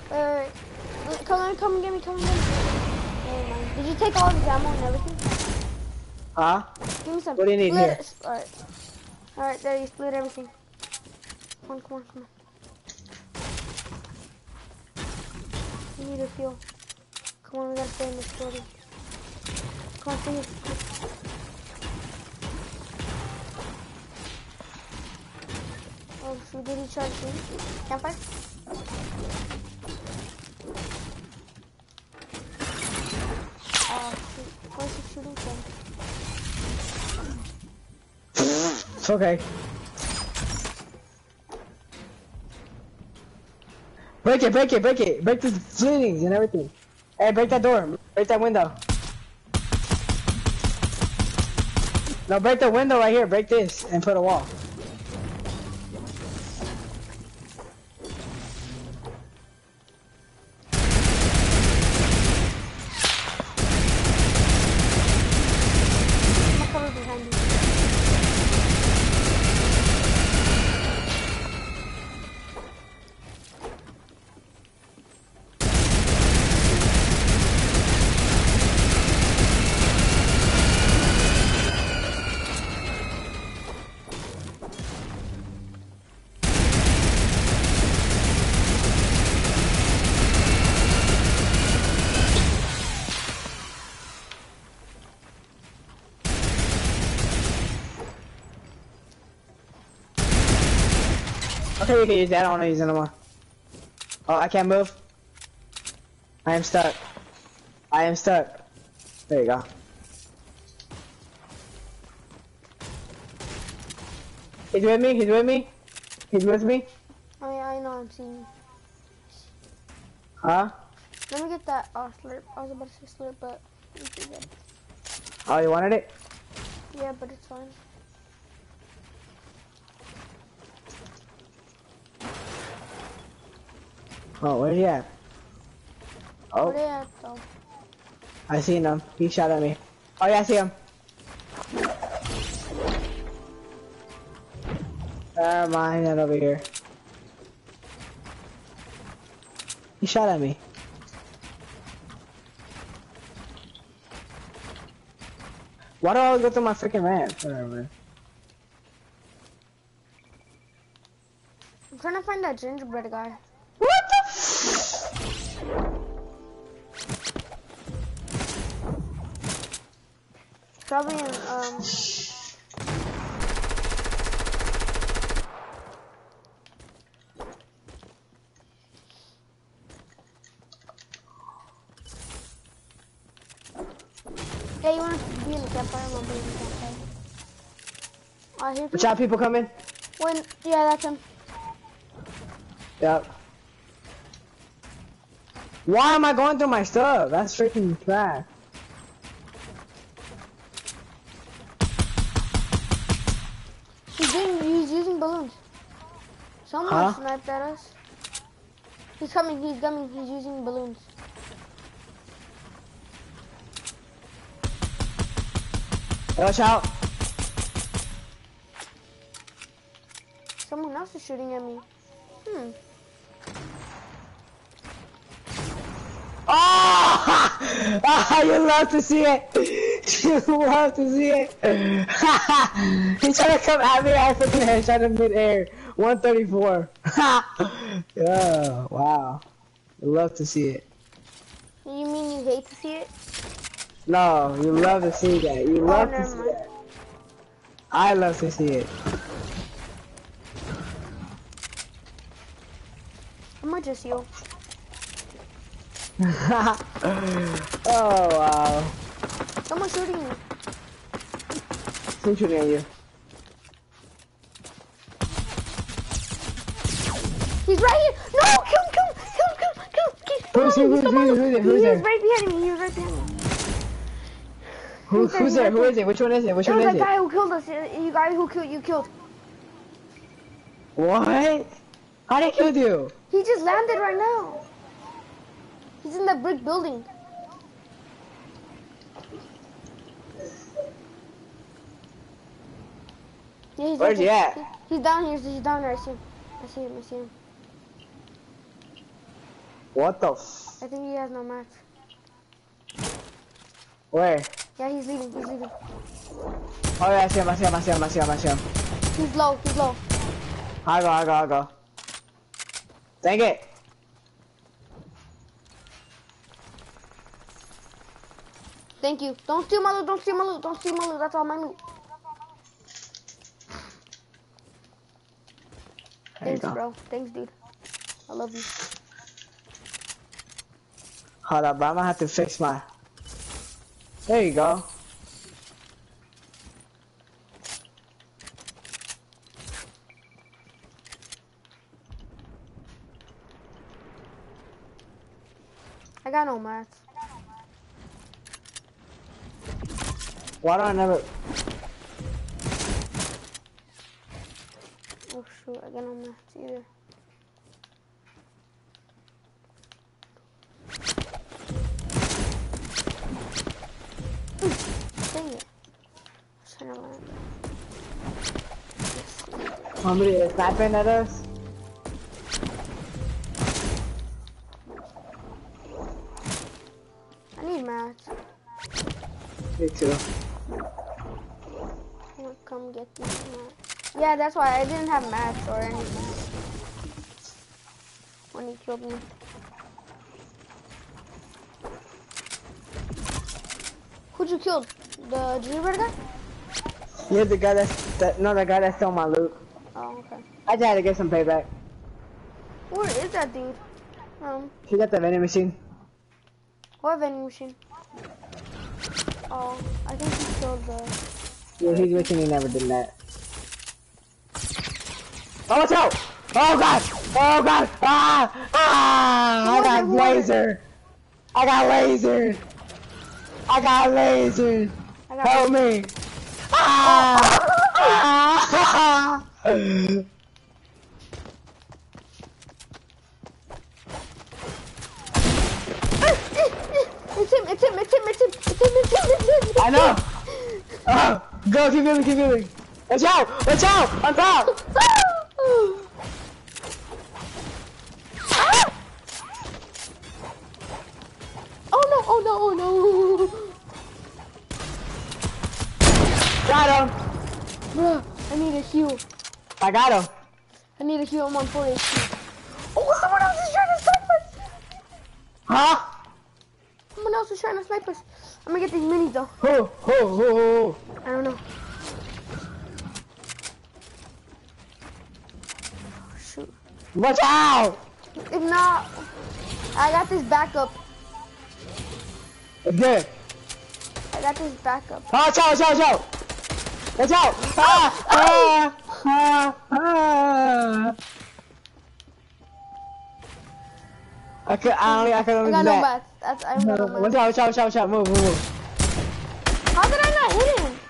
Wait, wait, wait. Come on, come and get me, come and get me. Never mind. Did you take all the ammo and everything? Huh? Give me some. What do you need split here? It. Alright. Alright, there you split everything. Come on, come on, come on. You need a fuel. Come on, we gotta stay in this building. Come on, stay here. Oh, shoot, did he try to shoot? Campfire? Oh, shoot. Where's he shooting from? It's okay. Break it, break it, break it. Break the ceilings and everything. Hey, break that door. Break that window. No, break the window right here. Break this and put a wall. I'm gonna cover behind you. Okay, you can use that. I don't want to use it anymore. Oh, I can't move. I am stuck. I am stuck. There you go. He's with me. He's with me. He's with me. Oh yeah, I know, I'm seeing you. Huh? Let me get that uh, slurp. I was about to say slurp, but you can get it. Oh, you wanted it? Yeah, but it's fine. Oh, where's he at? Oh, Where they at though? I seen him. He shot at me. Oh yeah, I see him. Ah, mine not over here. He shot at me. Why do I always go through my freaking ramp? Whatever. I'm trying to find that gingerbread guy. What the f- Probably in, um... Yeah, you want to be in the campfire? I'm gonna be in the campfire. I hear Watch people. out, people coming. When, yeah, that's him. Yep. Why am I going through my stuff? That's freaking trash. He's doing, he's using balloons. Someone Huh? sniped at us. He's coming, he's coming, he's using balloons. Watch out. Someone else is shooting at me. Hmm. Oh! Ah, you love to see it. You love to see it. He's trying to come at me. I freaking headshot him mid-air. one thirty-four. Yeah, wow. You love to see it. You mean you hate to see it? No, you love to see that. You love Oh, to never see mind. that. I love to see it. I might just heal. Oh, wow. Someone's shooting me. Who's shooting at you? He's right here. No, kill him, kill him, kill him, kill him, kill him. Who's- Come on, who's- come on. who's- who's it? Who's He there? was right behind me. He was right behind me. Who, He's there, who's he's there? right Who there. is it? Which one is it? Which It one was is that it? guy who killed us. You guy who killed you killed. What? How they killed you? He just landed right now. He's in that brick building. Yeah, he's Where's right he there. at? He- He's down here. He's down there. I see him. I see him. I see him. What the f- I think he has no mats. Where? Yeah, he's leaving, he's leaving. Oh yeah, I see him, I see him, I see him, I see him, I see him. He's low, he's low. I'll go, I'll go, I'll go. Dang it. Thank you. Don't steal my loot, don't steal my loot, don't steal my loot. That's all my loot. There you Thanks, go. bro. Thanks, dude. I love you. Hold up, bro. I'm gonna have to fix my... There you go. I got no mats. Why do I never... Oh shoot, I got no mats either. Dang it. I was trying to land. Somebody is sniping at us? I need mats. Me too. I'm gonna come get these mats. Yeah, that's why I didn't have mats or anything when he killed me. Who'd you kill? The gingerbread guy? You're the guy that's... That, no, the guy that stole my loot. Oh, okay. I just had to get some payback. Where is that dude? Um, He got the vending machine. what vending machine? Oh, I think he killed the... Yeah, he's wishing he never did that. Oh, watch out! Oh god! Oh god! Ah! Ah! I got laser! I got laser! I got laser! I got Help me! Ah! Ah! It's him, it's him, it's him, it's him, it's him, it's him, it's him. I know! Oh, go, keep moving, keep moving! Watch out! Watch out! On top! Oh no, oh no, oh no. Got him! Bruh, I need a heal. I got him! I need a heal, I'm on four H P. Oh, someone else is trying to snipe us! Huh? Someone else is trying to snipe us. I'm gonna get these minis though. Who? Who? Who? Who? I don't know. Oh, shoot. Watch out! If not, I got this backup. It's good. I got this backup. Watch out! Watch out! Watch out! Watch out! Ah! Ah! Ah! Ah! I could. I only. I could I only got do no that. bats. That's I got no Watch bats. out! Watch out! Watch out! Watch out! Move! Move! Move! How did I not hit him?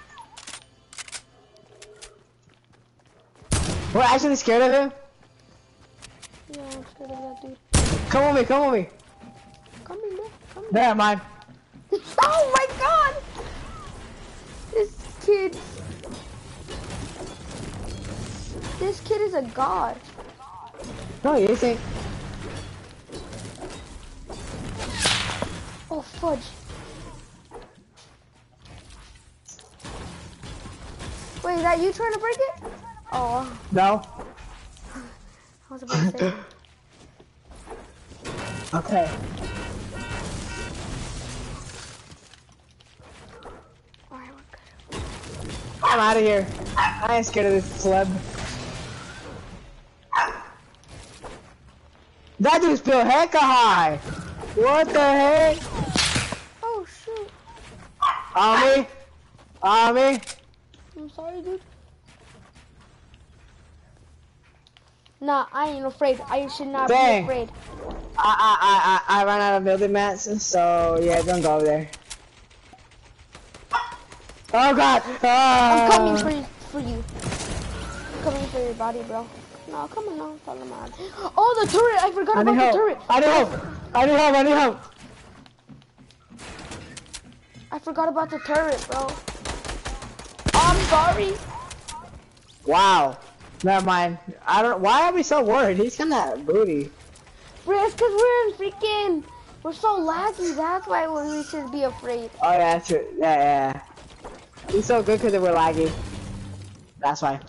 We're actually scared of him. Yeah, I'm scared of that dude. Come with me! Come with me! Come in there. Come in. Never mind. Oh my god! This kid. This kid is a god. No, you isn't. Oh fudge. Wait, is that you trying to break it? Oh, No. I was about to say. Okay. Alright, we're good. I'm out of here. I ain't scared of this celeb. That dude's built hecka high. What the heck? Oh shoot. On me? On me? I'm sorry, dude. Nah, I ain't afraid. I should not Dang. be afraid. I I I I I ran out of building mats, so yeah, don't go over there. Oh god! Ah. I'm coming for you, for you. I'm coming for your body, bro. No, come on, no, follow my. Oh, the turret! I forgot I need about the help! turret. I need help! I need help! I need help! I forgot about the turret, bro. I'm sorry. Wow. Never mind. I don't. Why are we so worried? He's kind of booty. Bro, it's because we're in freaking... We're so laggy, that's why we should be afraid. Oh yeah, that's true. Yeah, yeah. He's so good because we're laggy. That's why.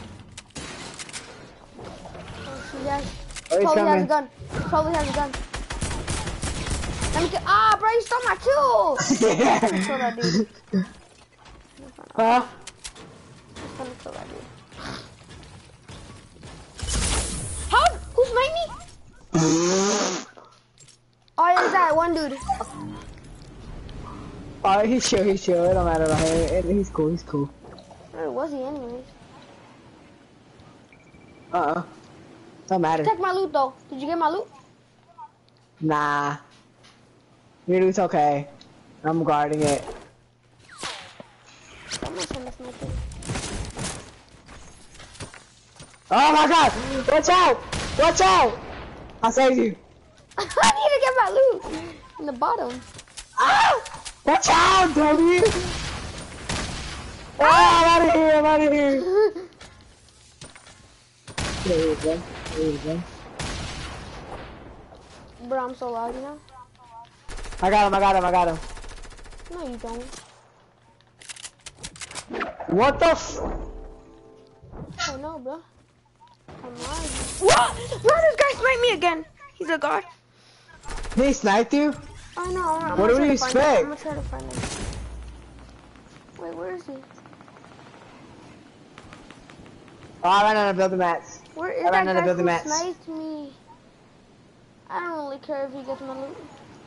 Oh, she has... Oh, he's probably coming. has a gun. Probably has a gun. Let me get... Ah, bro, you stole my kill! Let me kill that dude. Huh? Let me kill that dude. How? Who's sniped me? Oh, yeah, that one dude. Oh, he's chill, he's chill. It don't matter about him. He's cool, he's cool. Where was he anyways? Uh-uh. Don't matter. Check my loot though. Did you get my loot? Nah. Your loot's okay. I'm guarding it. I'm not trying to snipe it. Oh my god! Watch out! Watch out! I'll save you. I need to get my loot in the bottom. Ah! Watch out, dummy! Ah, I'm out of here, I'm out of here. There you go. There you go. Bro, I'm so loud, you know? I got him, I got him, I got him. No, you don't. What the f- Oh no, bro. Come on. What? Bro, this guy sniped me again. He's a guard. He sniped you? I know. I'm What do gonna you try to find him. expect? I'm gonna try to find him. Wait, where is he? Oh, I ran out of building mats. Where is I ran that out of guy building who mats. sniped me? I don't really care if he gets my loot.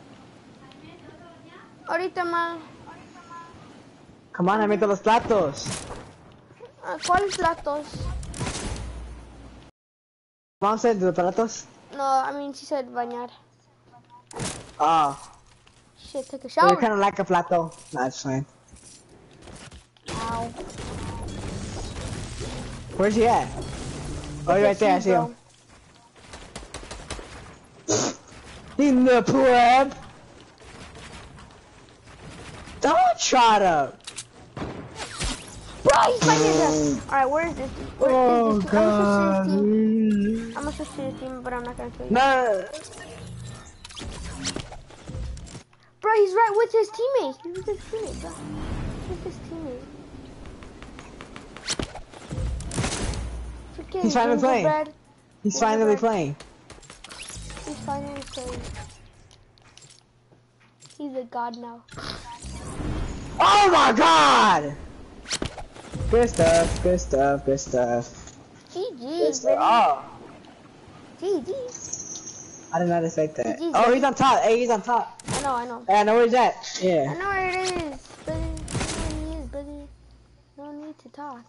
Ahorita, man. Come on, I made los platos. Uh, ¿Cuáles platos? Vamos a hacer los platos. No, I mean, she said bañar. Oh, Shit, take a you're shower. kind of like a plato. That's fine. Ow. Where's he at? Oh, he's right there, I see bro. him. In the prep. Don't try to. Bro, he's fighting again. Alright, where is this? Where Oh is this? god. I'm gonna switch to this team, but I'm not gonna kill you. No. Bro, he's right with his teammate. He's with his teammate, bro. He's with his teammate. Freaking He's finally playing. gingerbread. He's Yeah, finally right. playing. He's finally playing. He's a god now. Oh my god! Good stuff, good stuff, good stuff. G G, Good stuff. baby. Oh, G G. I did not expect that. G G. Oh, he's on top. Hey, he's on top. I know, I know. Hey, I know where he's at. I Yeah. know where it is, buddy. I know where he is, buddy. No need to talk.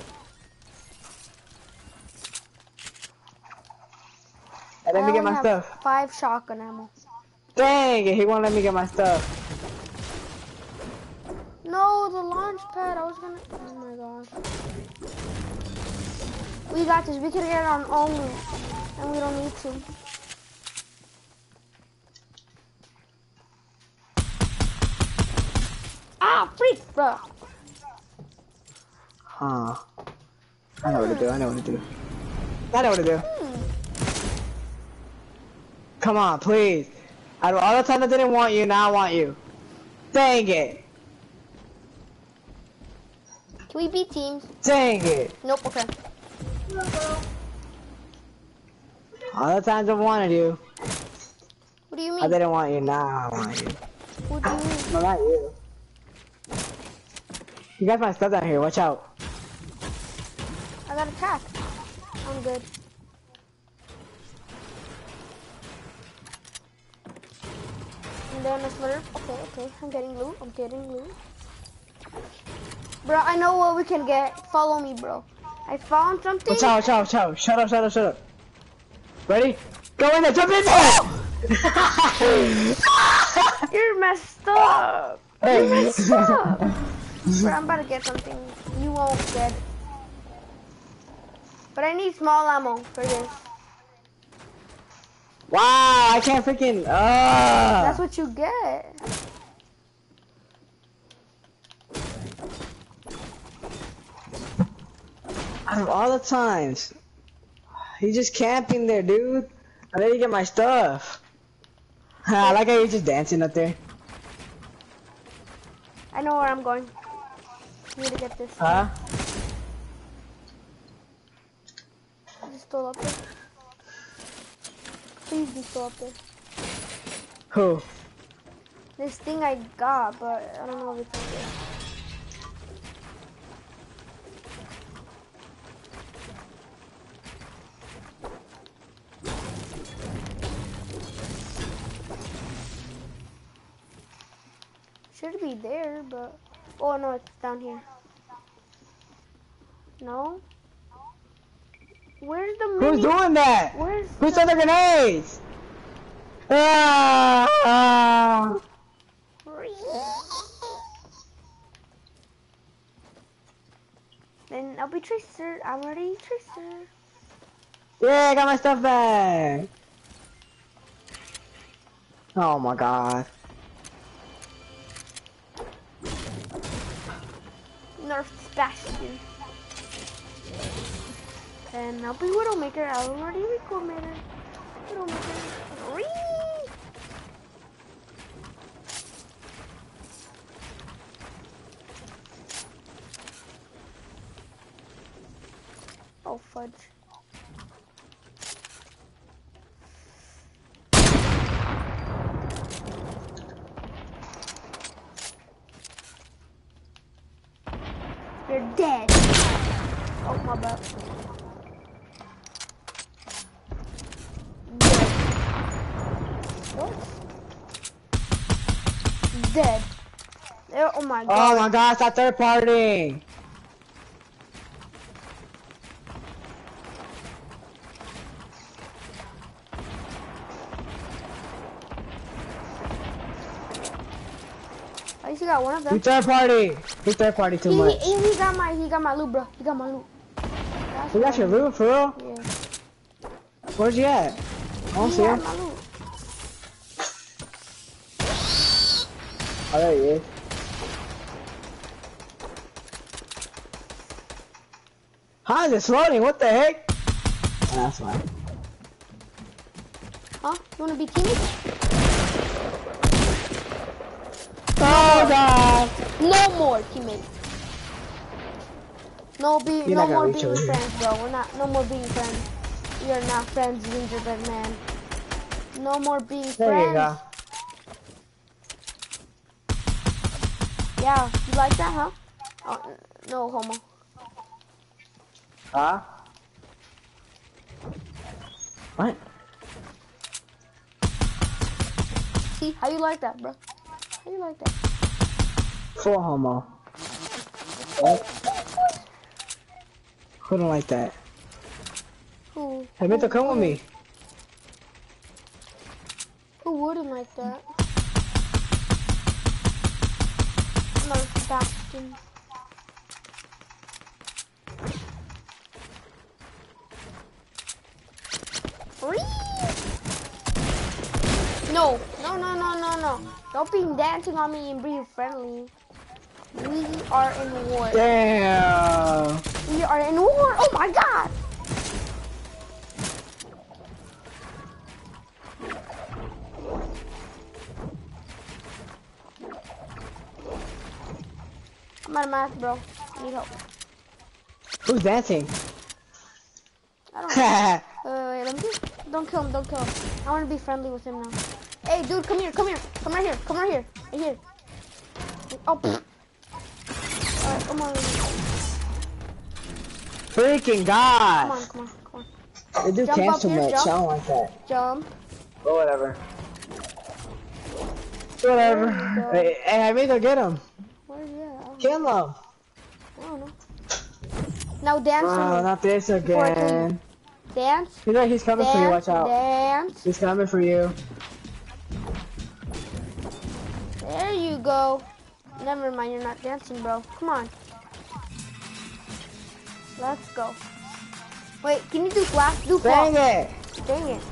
Hey, let I me get only my have stuff. Five shotgun ammo. Dang it, he won't let me get my stuff. No, the launch pad. I was gonna. Oh my gosh. We got this. We can get it on own, and we don't need to. Ah, freak, bro. Huh. I know what to do, I know what to do. I know what to do. Hmm. Come on, please. Out of all the time I didn't want you, now I want you. Dang it. Can we beat teams? Dang it. Nope. Okay. All the times I wanted you, What do you I mean? didn't want you, now I want you. What do you mean? No, not you. You got my stuff down here, watch out. I got attacked. I'm good. And then a slurp. Okay, okay. I'm getting loot. I'm getting loot. Bro, I know what we can get. Follow me, bro. I found something. Watch out, watch out, watch out. Shut up, shut up, shut up. Ready? Go in there, jump in there! You're messed up. Hey. You're messed up. Bro, I'm about to get something you won't get. But I need small ammo for this. Wow, I can't freaking. Uh. That's what you get. Out of all the times, he's just camping there, dude. I need to get my stuff. I like how you're just dancing up there. I know where I'm going. I need to get this. Huh? Is it still up there? Please be still up there. Who? This thing I got, but I don't know if it's up there. Should be there, but oh no, it's down here. No. Where's the Who's mini? doing that? Where's Who's the... throwing the grenades? Ah! ah. Then I'll be Tracer. I'm already Tracer. Yeah, I got my stuff back. Oh my god. Nerf Bastion. And I'll be Widowmaker. I'm already Widowmaker. Widowmaker. Whee! Oh fudge. You're dead. Oh my bad. Dead. What? Dead. There, oh my god. Oh my god, it's that third party. I just got one of them. You third party. You third party too He, much. he, he got my he got my loot, bro. He got my loot. That's You got your loot for real? Yeah. Where's you at? I don't He see had him. my loot. Oh, there he is. How is it loading? What the heck? Oh, that's fine. Huh? You wanna be teammates? Oh god! No more teammates. No be You're no not gonna more reach being over here. friends, bro. We're not no more being friends. We are not friends, gingerbread man. No more being There friends. you go. Yeah, you like that, huh? Oh, n- no homo. Huh? What? See, how you like that, bro? How you like that? Full homo. What? Who don't like that? Who? Hey, Mitchell, come with me. Who wouldn't like that? No, Bastion. Whee! No, no, no, no, no, no. Don't be dancing on me and be friendly. We are in war. Damn. We are in war. Oh my god. I'm out of math, bro. I need help. Who's dancing? I don't know. Uh, wait, let me see. Don't kill him, don't kill him. I want to be friendly with him now. Hey, dude, come here, come here. Come right here, come right here. Right here. Oh, pfft. Alright, come on. Freaking Come on, god! come on, come on. They do Jump camp up too here, much. jump. I don't like that. Jump. But whatever. There Whatever. you go. Hey, hey, I made to get him. Where's that? Kill him. I don't know. Now dance Oh, for me. not this Before I kill you. again. Dance. You know he's coming Dance. for you. Watch out. Dance. He's coming for you. There you go. Never mind, you're not dancing, bro. Come on. Let's go. Wait, can you do flash? Do Dang flash. it! Dang it.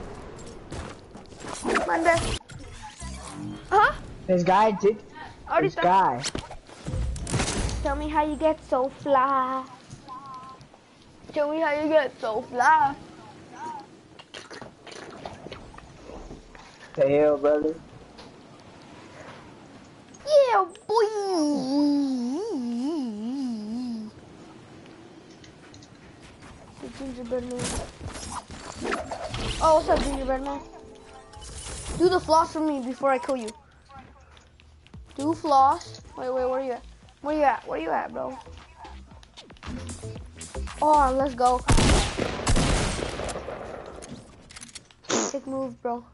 Come on, there. Huh? This guy did. Already This done. guy. Tell me how you get so fly. Tell me how you get so fly. The hell, brother? Yeah, boy. The gingerbread man. Oh, what's up, gingerbread man? Do the floss for me before I kill you. Do floss. Wait, wait, where are you at? Where you at? Where you at, bro? Oh, let's go. Sick move, bro.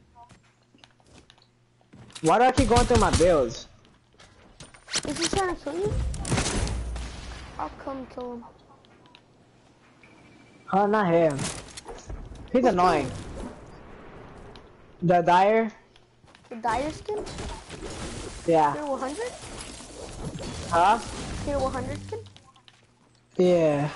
Why do I keep going through my builds? Is he trying to kill you? I'll come kill him. Oh, not him. He's annoying. The Dyer? The Dyer skin? Yeah. Hero one hundred? Huh? Hero one hundred skin? Yeah.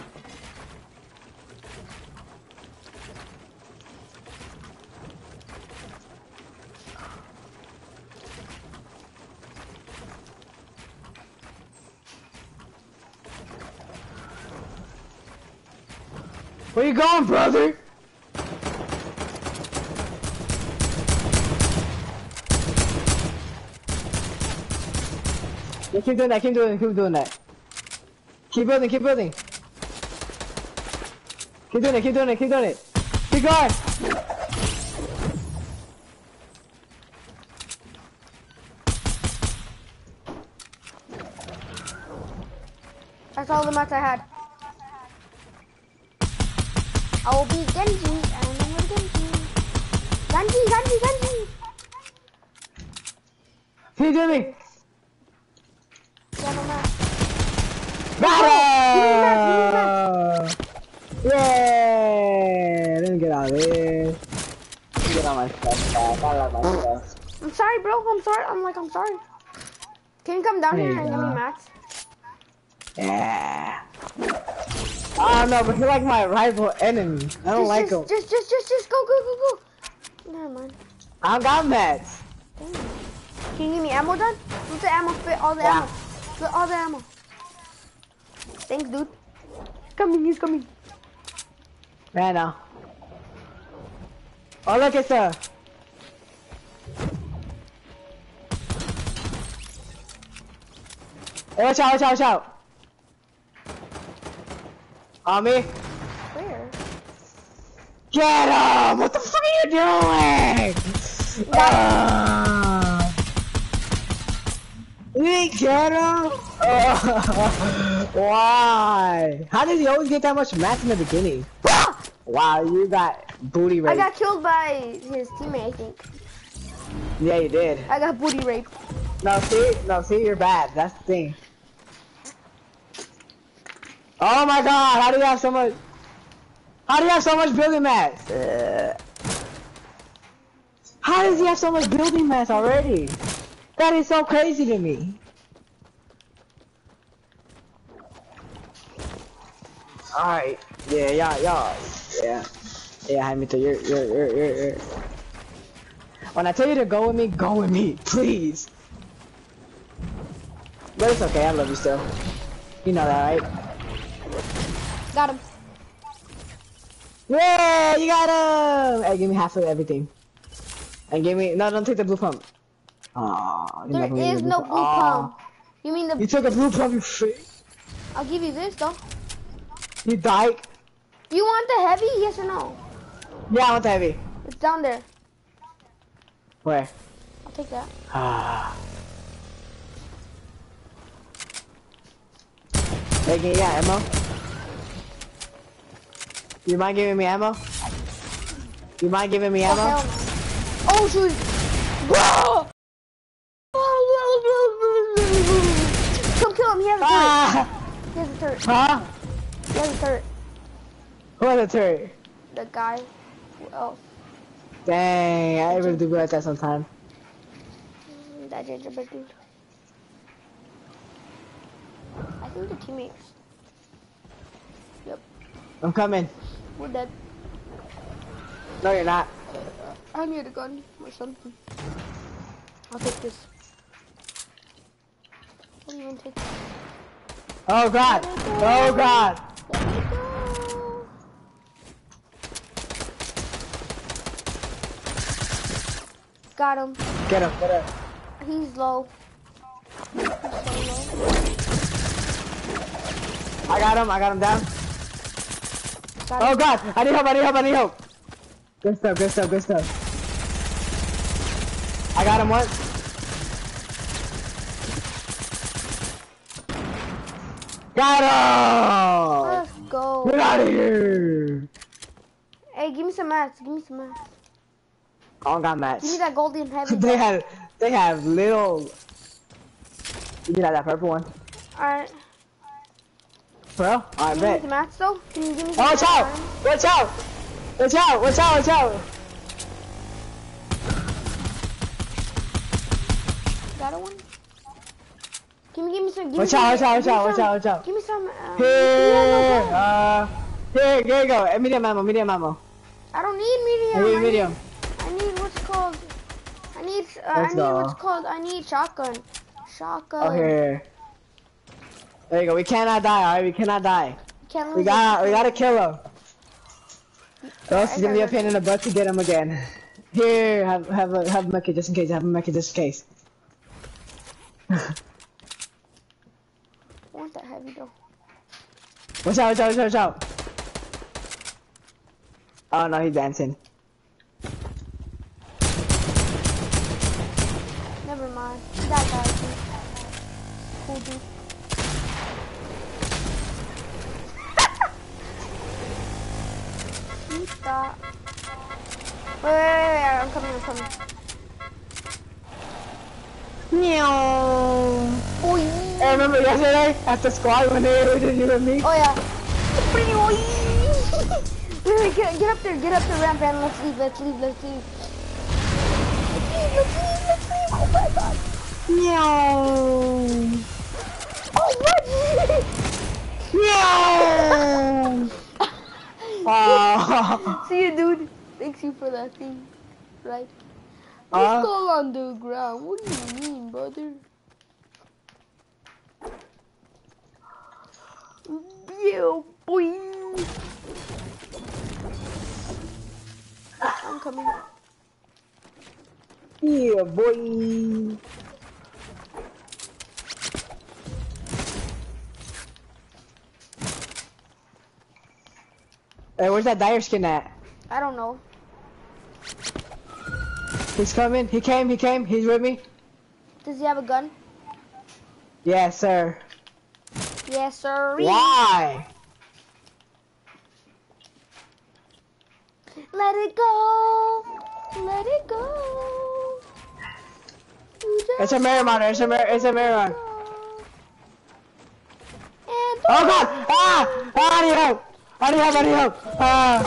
Where you going, brother? Yeah, keep doing that, keep doing that, keep doing that. Keep building, keep building. Keep doing it, keep doing it, keep doing it. Keep going! That's all the mats I had. I will be Genji, and I'm a Genji. Genji, Genji, Genji! Keep doing it! Yeah, no mat. Got him! Yeah! Let me get out of this. Let me get all my stuff back. I love my stuff. I'm sorry, bro. I'm sorry. I'm like, I'm sorry. Can you come down There here you and go. give me mats? Yeah. I don't know, but he's like my rival enemy. I don't just, like just, him. Just, just, just, just go, go, go, go. Never mind. I don't got mats. Damn. Can you give me ammo, John? Let the ammo fit all the Yeah. ammo. Fit all the ammo. Thanks, dude. He's coming, he's coming. Man, now. Oh, look, it's a. Hey, watch out, watch out, watch out. On me. Where? Get him! What the fuck are you doing? Uh, you didn't get him? Uh, why? How did he always get that much mats in the beginning? Wow, you got booty I raped. got killed by his teammate, I think. Yeah, you did. I got booty raped. No, see? No, see, you're bad. That's the thing. Oh my god, how do you have so much? How do you have so much building mats? Uh, how does he have so much building mats already? That is so crazy to me. Alright. Yeah, yeah, yeah. Yeah. Yeah, Hamilton, you're, you're, you're, you're, you're. When I tell you to go with me, go with me, please. But it's okay, I love you still. You know that, right? Got him. Yeah, you got him! Hey, give me half of everything. And give me, no, don't take the blue pump. Aww, you're There not gonna give is me no the blue Aw. pump. You mean You the? took a blue pump, you freak. I'll give you this though. You dyke. You want the heavy? Yes or no? Yeah, I want the heavy. It's down there. Where? I'll take that. Ah. Hey, can you got ammo? You mind giving me ammo? You mind giving me Oh, ammo? hell no. Oh shoot! Bro! Come kill him. He has a turret. Ah! He has a turret. Huh? He has a turret. Who has a turret? The guy. Who else? Dang, I really do good at that sometime. That gingerbread dude. I think the teammates. Yep. I'm coming. We're dead. No, you're not. I need a gun or something. I'll take this. I'll even take this. Oh god! Oh god! There we go. Got him. Get him, get him. He's low. He's so low. I got him, I got him down. Got Oh him. god, I need help, I need help, I need help. Good stuff, good stuff, good stuff. I got him once. Got him! Let's go. Get out of here! Hey, give me some mats. Give me some mats. I don't got mats. Give me that golden heavy. they have, they have little. You need that purple one, Alright. bro. I Give me bet. the mats though. Can you give me Oh, some watch mats, out! Ryan? Watch out! Watch out! Watch out! Watch out! Got a one? Give me, give me some. Give Watch me out! some, Watch out! Watch give me out! Watch some- out! Watch out! Give me some. Uh, Here, medium, uh, here, here you go. Uh, Medium ammo, medium ammo. I don't need medium. I need I medium. Need, I need what's called. I need. Uh, I Let's need go. what's called. I need shotgun. Shotgun. Oh, here. There you go. We cannot die, alright? We cannot die. Can't lose We got, it. we gotta kill him. Or else I it's gonna be a got pain in the butt to get him again. Here, have, have a, have a mech just in case. Have a mech just in case. I want that heavy though. Watch out! Watch out! Watch out! Watch out! Oh no, he's dancing. Never mind. That guy. Dude. Cool dude. Shoot that. Wait, wait, wait, wait, I'm coming, I'm coming. Meow. Oh, Hey, remember yesterday at the squad when they were just you and me? oh yeah. Wait, wait, get, get up there, get up the ramp and let's leave, let's leave, let's leave. Let's leave, let's leave, let's leave. Oh my god. Meow. Oh, what? Meow. Oh. See you, dude. Thanks you for that thing. Right? Uh? Let's go on the ground. What do you mean, brother? Yeah, boy. I'm coming. Yeah, boy. Hey, where's that dire skin at? I don't know. He's coming. He came. He came. He's with me. Does he have a gun? Yes, sir. Yes, sir. Why? Let it go. Let it go. You It's a just Miramar. It's a Mar. It's a Miramar. go. And Oh God! Ah! Ah! I need help! I need help! I need help! Ah!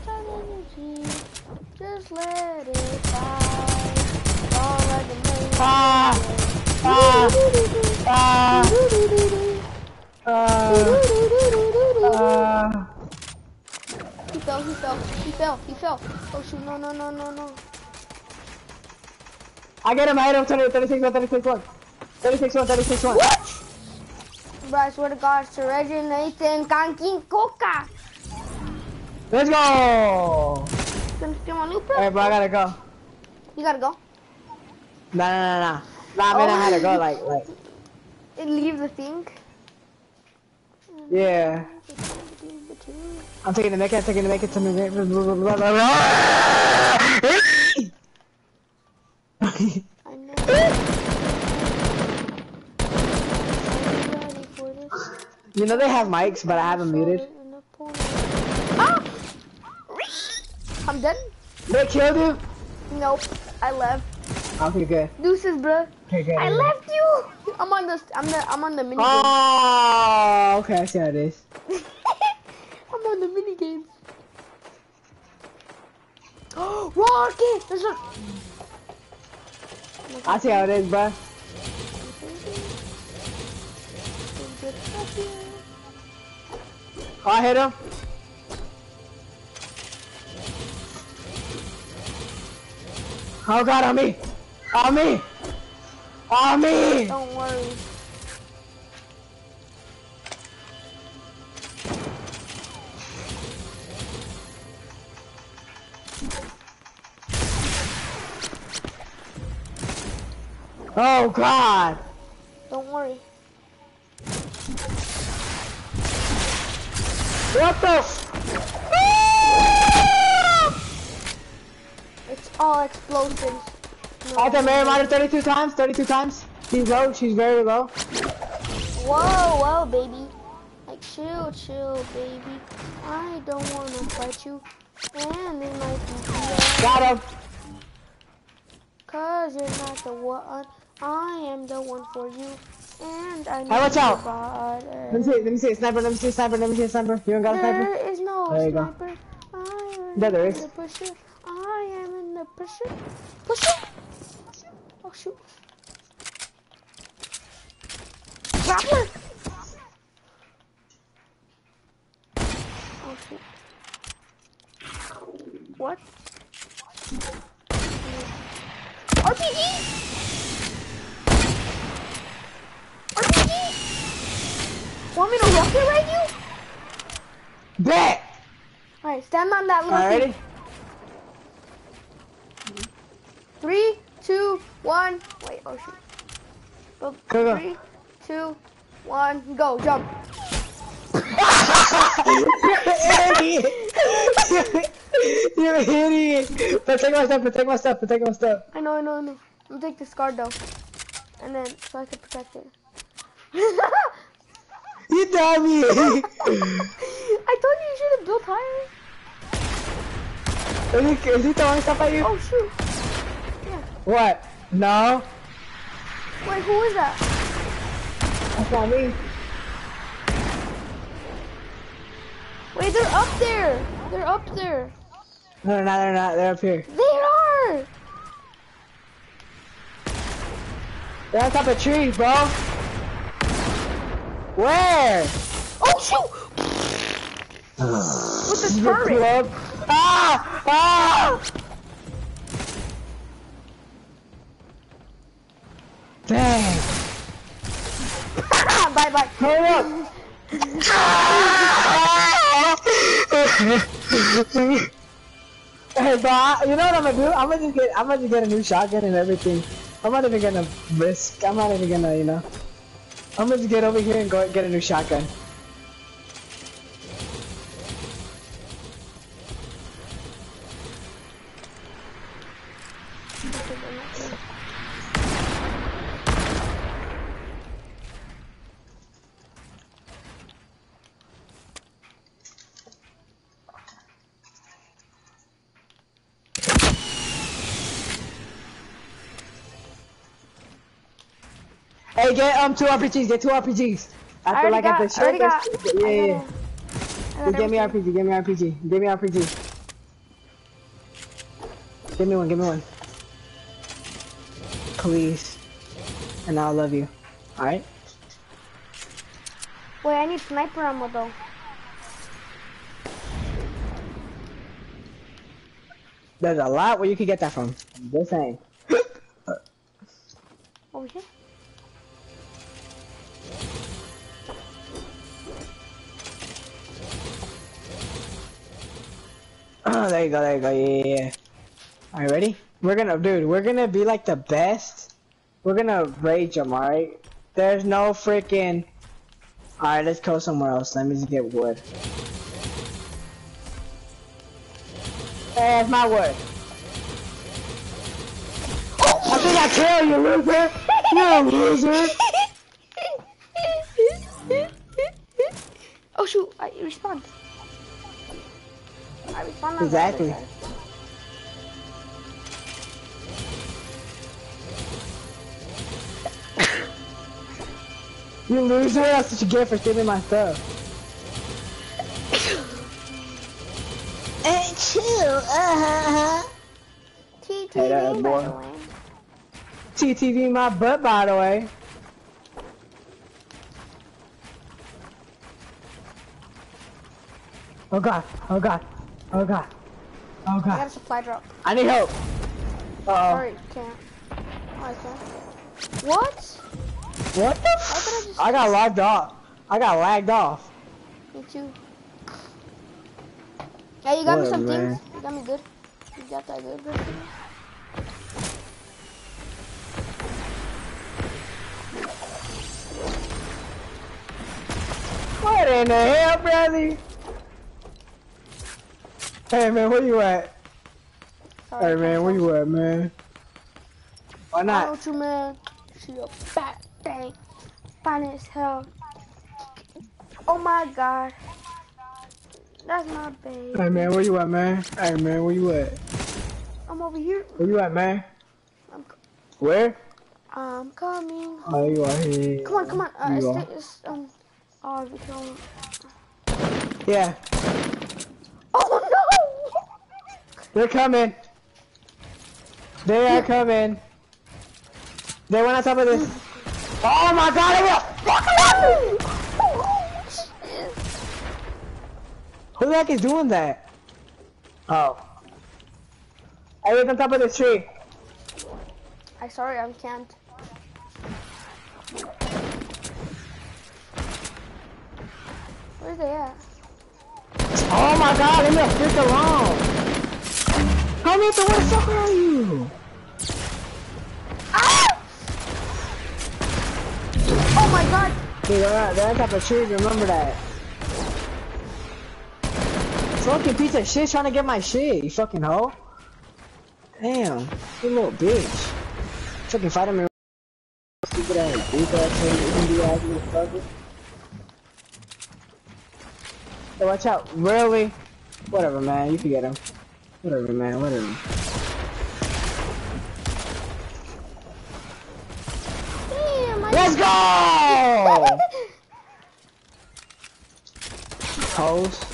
just let it die. Don't let it make Ah! Ah! Ah! Ah! Ah! He fell, he fell, he fell, he fell. Oh shoot, no, no, no, no, no. I get him! I hit him! thirty-six one, thirty-six one. thirty-six one, thirty-six one. What? Bro, I swear to God, Sir Reggie Nathan Kanking Coca. Let's go! Gonna steal my new bro. Hey, bro, I gotta go. You gotta go. Nah, nah, nah, nah. Nah, I mean, I had to go, like, like. And leave the thing. Yeah. I'm taking the make it, I'm taking the make it to me. I know. Ready for this? You know they have mics, but I have them muted. Ah! I'm dead? They killed you? Nope. I left. Okay, good. Deuces, bro. Okay, good. I left you. I'm on the. I'm the. I'm on the mini. Oh, okay, I see how it is. I'm on the mini games. Oh, rocket! There's a. I see how it is, bro. Oh, I hit him. Oh God, on me! On me! On me! Don't worry. Oh God! Don't worry. What the? F It's all explosives. No. I can marry mine thirty-two times. thirty-two times. She's low. She's very low. Whoa, whoa, baby. Like, chill, chill, baby. I don't wanna fight you. And it might be Got him. Cause you're not the one. I am the one for you. And I know Hey, watch out. about Let me it. see. Let me see a sniper. Let me see a sniper. Let me see a sniper. You don't got a sniper? There is no There you go. sniper. I am Yeah, there in is. the pusher. I am in the pusher. Pusher. Oh shoot. Grappler. Oh shoot. What? R P G? R P G? Want me to rocket raid you? Bet. Alright, stand on that little Alrighty. thing. Three, two, one. Wait, oh shoot. Go, Go, go. Three, two, one, go, jump. You're an idiot. Protect my stuff. Protect my stuff. Protect my stuff. I know, I know, I know. I'm gonna take this card though. And then, so I can protect it. You dummy. I told you you should have built higher. Is he, is he throwing stuff at you? Oh shoot. Yeah. What? No. Wait, who is that? That's not me. Wait, they're up there. They're up there. No, they're not. They're not. They're up here. They are. They're on top of trees, bro. Where? Oh shoot. With the turret. Club. Ah! Ah! Dang. Bye bye. Hold up. Hey, bro, I- you know what I'm gonna do? I'm gonna just get, I'm gonna just get a new shotgun and everything. I'm not even gonna risk. I'm not even gonna, you know. I'm gonna just get over here and go get a new shotgun. Hey, get um two R P Gs. Get two R P Gs. I After already like got, at the I already got, sheriff. I Yeah, got yeah. it. yeah. I got Just give me R P everything. G. Give me R P G. Give me R P G. Give me one. Give me one. Please. And I'll love you. All right. Wait, I need sniper ammo though. There's a lot where you can get that from. Just saying. Over here. Oh, there you go, there you go, yeah, yeah, yeah. Alright, ready? We're gonna, dude, we're gonna be like the best. We're gonna rage them, alright? There's no freaking... Alright, let's go somewhere else. Let me just get wood. Hey, that's my wood. I think I killed you, loser! You loser! Oh shoot, I respawned. I respawned on Exactly. the other side. You loser! That's what you get for stealing my stuff. Hey, chill, uh-huh. T T V, Hey, that by boy. the way. T T V my butt, by the way. Oh god, oh god, oh god, oh I got god. a supply drop. I need help. Uh oh. Sorry, can't. Oh, I can't. What? What the How f- could I just- I got logged off. I got lagged off. Me too. Yeah, you got me Whatever, some man. things. You got me good. You got that good, good thing. in the hell, brother? Hey man, where you at? Sorry, Hey man, where you at, man? Why I not? don't you, man. She a fat thing. Fine as hell. Oh my god. That's my baby. Hey man, where you at, man? Hey man, where you at? I'm over here. Where you at, man? I'm, Where? I'm coming. Oh, you are here. Come on, come on. Uh, You it's, are. it's, um, oh, we can only... Yeah, Oh no! they're coming. They are Yeah. coming. They went on top of this. Oh my god, it will. Oh, shit. Who the heck is doing that? Oh. I was on top of this tree. I sorry, I can't. Where's they at? Oh my god, leave me the frick alone. How many the what sucker are you? Ah! Oh my god! Dude, they're, they're on top of trees, remember that. Fucking piece of shit trying to get my shit, you fucking hoe. Damn, you little bitch. Fucking fight him in stupid ass bitch ass thing, indie ass motherfucker. So watch out, really? Whatever, man, you can get him. Whatever, man, whatever. Damn, I Let's go! Hoes.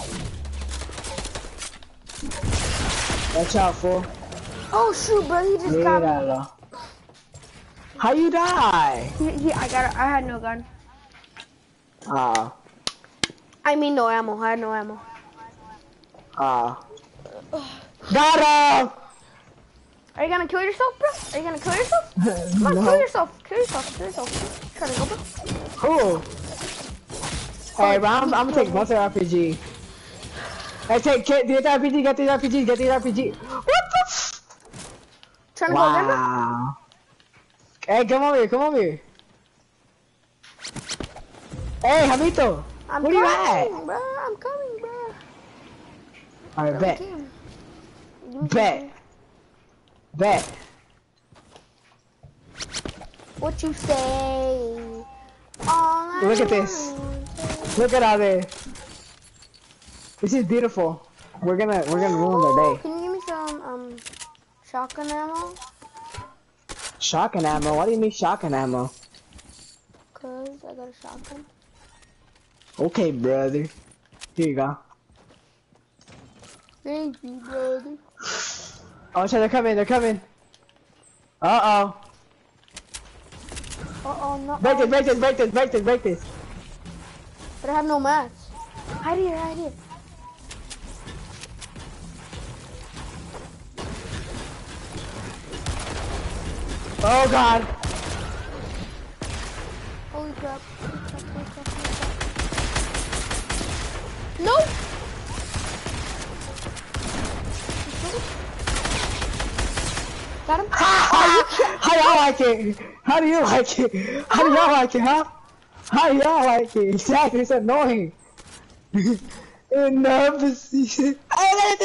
Watch out, fool. Oh shoot, bro, he just got me. Míralo. How you die? He, he, I got. I had no gun. Ah, I mean, no ammo. I had no ammo. ah. Got him! Are you gonna kill yourself, bro? Are you gonna kill yourself? Come on, No. kill yourself. Kill yourself. Kill yourself. Try to go, bro. Cool. Hey, bro, I'm, I'm gonna take Monster R P G. Hey, take, get the R P G, get the R P G, get the R P G. What the f- Trying to go, remember? Wow. Hey, come over here, come over here. Hey, Javito. I'm Where you coming, at? bro. I'm coming, bro. Alright, bet. Okay. Give me Bet. something. Bet. What you say? All I Look at this. want. Look at all this. This is beautiful. We're gonna, we're gonna ruin their Oh, day. can you give me some um shotgun ammo? Shotgun ammo? What do you mean shotgun ammo? Cause I got a shotgun. Okay, brother. Here you go. Thank you, brother. Oh, shit, they're coming, they're coming. Uh-oh. Uh oh, no. Break this, break this, break this, break this, break this. But I have no mats. Hide here, hide here. Oh, God. Holy crap. Holy crap, holy crap, holy crap. No! Got him? How y'all like it? How do you like it? How do y'all like it, huh? How do y'all like it? Exactly, it's annoying. Enough to see. I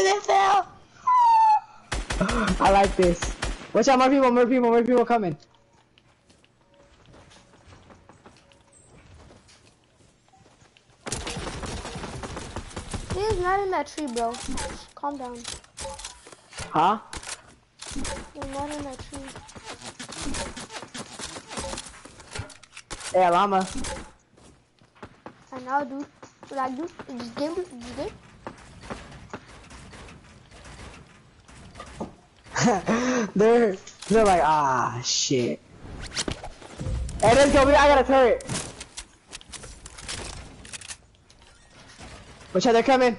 like this. Watch out, more people, more people, more people coming. He's not in that tree, bro. Calm down. Huh? He's not in that tree. Hey, llama. And now, dude, what I do? Just game, dude. Just game. they're they're like, ah, shit. Hey, let's go. I got a turret. Watch out, they're coming.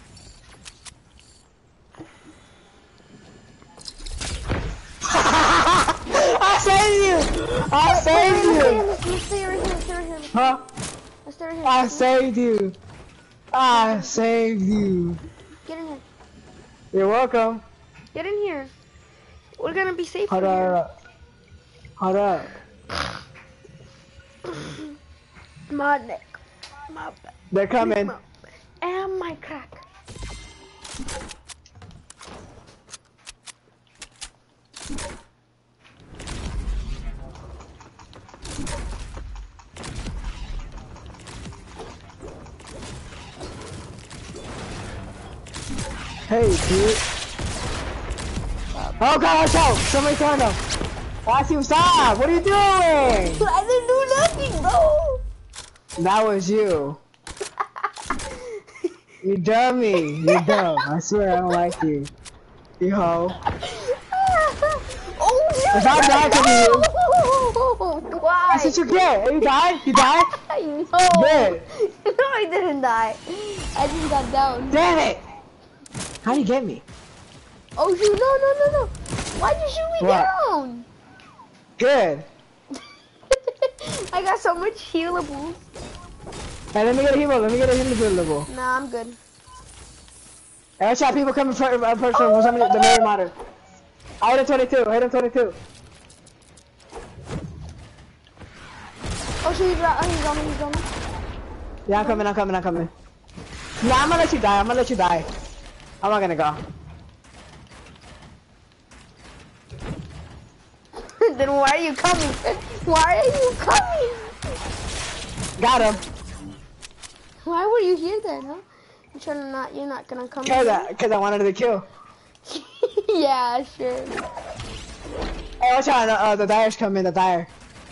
I saved you. I saved you. Let's stay right here. Let's stay right here. Huh? Let's stay right here. I saved you. I saved you. Get in here. You're welcome. Get in here. We're gonna be safe Hold in here. up. Hold up. My neck. My bad. They're coming. And my crack. Hey, dude. Oh god, watch out! Somebody throwing them. Wasim, stop! What are you doing? I didn't do nothing, bro. That was you. You dummy. You're dumb. I swear I don't like you. You hoe. Oh, shit. If I die, to you. Why? That's what you get. You died? You died? No. Good. No, I didn't die. I just got down. Damn it! How'd you get me? Oh shoot, no, no, no, no. Why'd you shoot me What? down? Good. I got so much healables. Hey, let me get a hero. Let me get a healable. Nah, I'm good. Hey, watch out, people coming for uh, person for some the Mary Modder. I hit him twenty-two. I hit him twenty-two. Oh shoot, he's, right. he's on me, he's on me. Yeah, I'm coming, I'm coming, I'm coming. Nah, I'm gonna let you die. I'm gonna let you die. I'm not gonna go. Then why are you coming? Why are you coming? Got him. Why were you here then, huh? You're trying to not, you're not gonna come Cause here? I, cause I wanted to kill. Yeah, sure. Hey, watch out, uh, the Dyer's coming, the Dyer.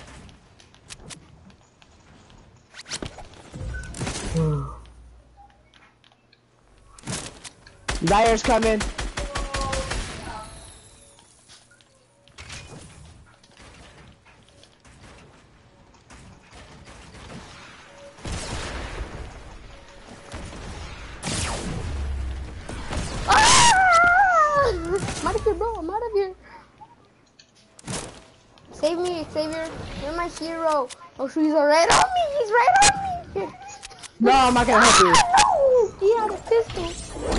Dyer's coming. Ah! I'm out of here, bro. I'm out of here. Save me, Xavier. You're my hero. Oh, so he's right on me. He's right on me. Here. No, I'm not gonna help you. Ah, no! He had a pistol.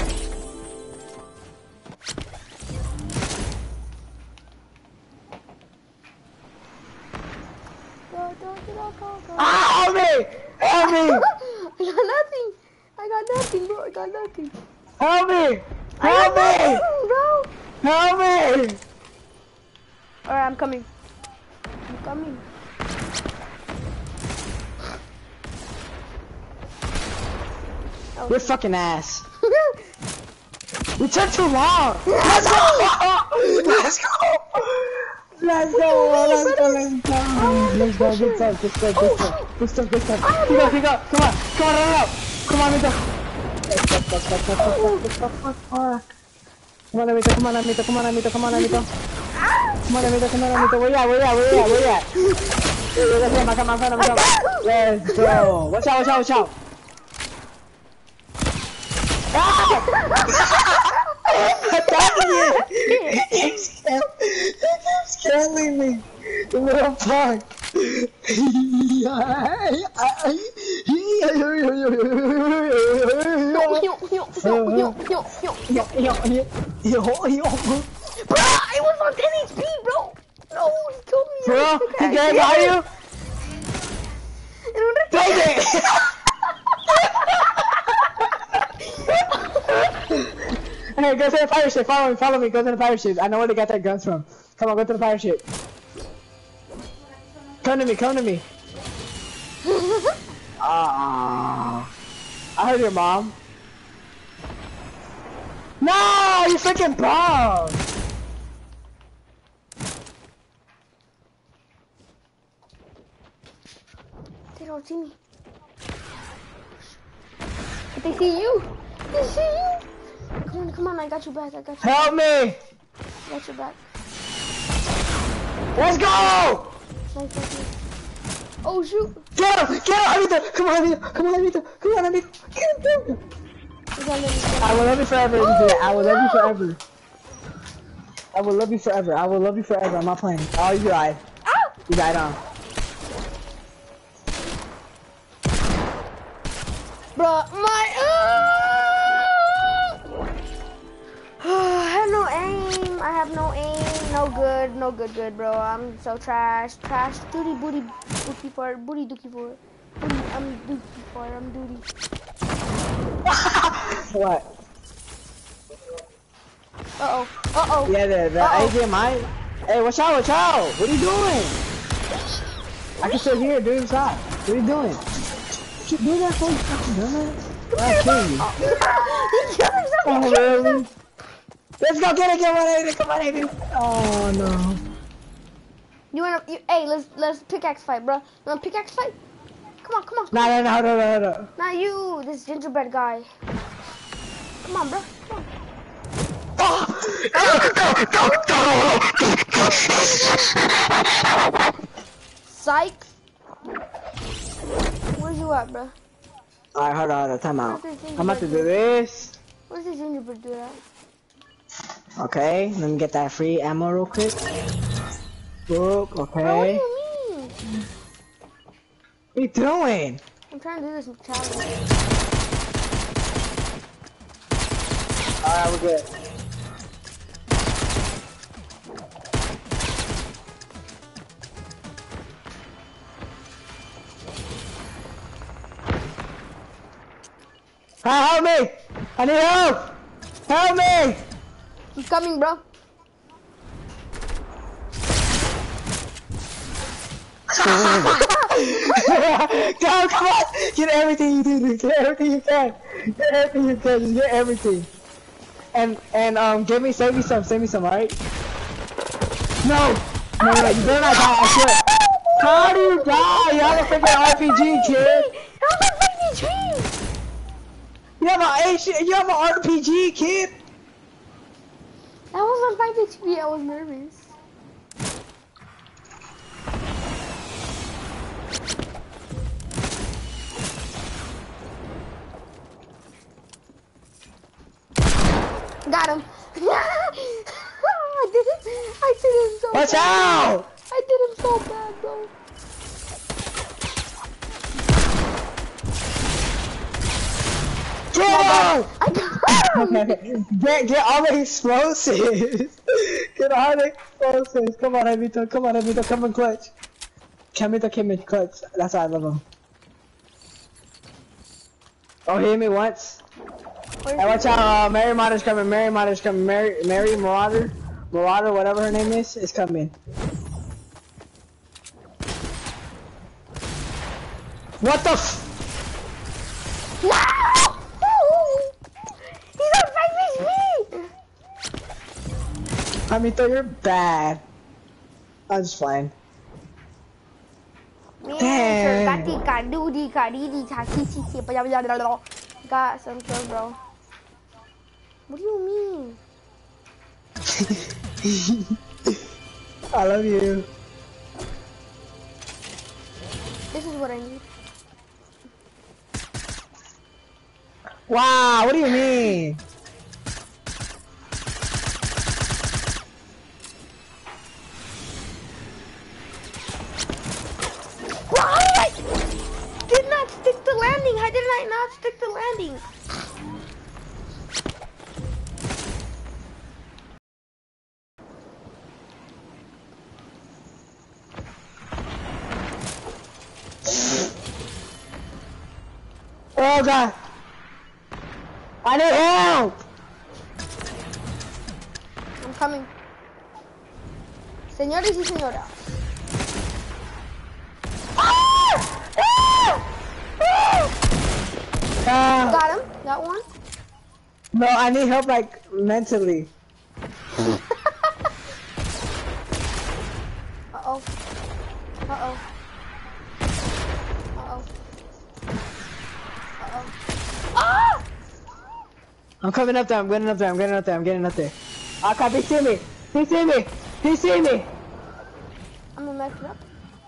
Go, go, go, go, go. Ah, help me! Help me! I got nothing. I got nothing, bro. I got nothing. Help me! I Help got me! nothing, bro. Help me! Alright, I'm coming. I'm coming. Oh, You're fucking ass. We took too long. Let's go! Let's go! Let's go! Let's go! Let's go! Let's go! Good stuff! Good stuff! Good stuff! Good stuff! Good stuff! Here you go! Here you go! Come on! Come on! Run it up! Come on, Amita! Come on, Amita! Come on, Amita! Come on, Amita! Come on, Amita! Come on, Amita! Come on, Amita! Where you at? Where you at? Where you at? Where you at? Let's go! Come on, come on, come on! Let's go! Watch out! Watch out! Watch out! He keeps killing me, the little punk. Bro, I was on ten H P, bro. No, he killed me. Bro, he gave got you? Take it! Hey, go to the pirate ship. Follow me, follow me. Go to the pirate ship. I know where they got their guns from. Come on, go to the pirate ship. Come to me, come to me. Ah, I heard your mom. No, you freaking bomb. They don't see me. But they see you. They see you. Come on, come on. I got you back. I got you. Help me. I got you back. Let's go. Nice, nice, nice. Oh shoot. Get him, get him, Amita. Come on, Amita. Come on, Amita. Come on, Amita. Get him, get him. I will love you forever if you do that. I will love you forever. I will love you forever. I will love you forever. I'm not playing. Oh, you died. Ow! You died on. Bruh, my I have no aim. I have no aim. No good. No good. Good, bro. I'm so trash. Trash. Booty, booty, booty for booty, dookie for. Booty, I'm dookie for. fire. I'm duty. What? Uh oh. Uh oh. Yeah, the, the Uh-oh. A J mine. Hey, watch out, watch out! What are you doing? I can still hear, dude. Stop. What are you doing? Keep doing that for you fucking dumbass. I'll kill you. He killed himself. He Oh, killed really? himself. Let's go get it, get one eighty, come on, eighty. Oh, no. You wanna? You, hey, let's let's pickaxe fight, bro. You wanna pickaxe fight? Come on, come on. No, no, no, no, no, no. Not you, this gingerbread guy. Come on, bro. Come on. Psych. Where's you at, bro? Alright, hold on, hold on, time out. Where's this I'm about to do gingerbread this. Where's this gingerbread dude at? Okay, let me get that free ammo real quick. Boop, Bro, what do okay. you mean? What are you doing? I'm trying to do this challenge. Alright, we're good. Hi, help me! I need help! Help me! I'm coming, bro. Go, come on! Get everything you do, dude. Get everything you can. Get everything you can. Just get everything. And and um, give me, save me some, save me some, alright? No, no, no, you better not die. I swear. How do you die? You have a freaking R P G, kid. How's that R P G? You have a you have an R P G, kid. That wasn't five H P. I was nervous. Got him. I did it. I did him so Watch bad. out! I did him so bad, bro. Get him! I got him. Get get all the explosives. Get all the explosives. Come on, Evito. Come on, Evito. Come and clutch. Kamito came in clutch. That's why I love him. Oh, he hit me once. Hey, watch out, uh, Mary Marauder's coming, Mary Marauder's coming, Mary, Mary Marauder, Marauder, whatever her name is, is coming. What the f- No! He's on five H P! I mean, though, you're bad. I'm just playing. Damn. Got some kills, bro. What do you mean? I love you. This is what I need. Wow, what do you mean? Why? Did not stick the landing. How did I not stick the landing? Oh god. I need help! I'm coming. Señores y señoras. Uh, Got him. Got one. no, I need help, like, mentally. Uh-oh. Uh-oh. Uh-oh. Uh-oh. Ah! I'm coming up there, I'm getting up there, I'm getting up there, I'm getting up there. Okay, he see me! He see me! He see me! I'm gonna mess it up.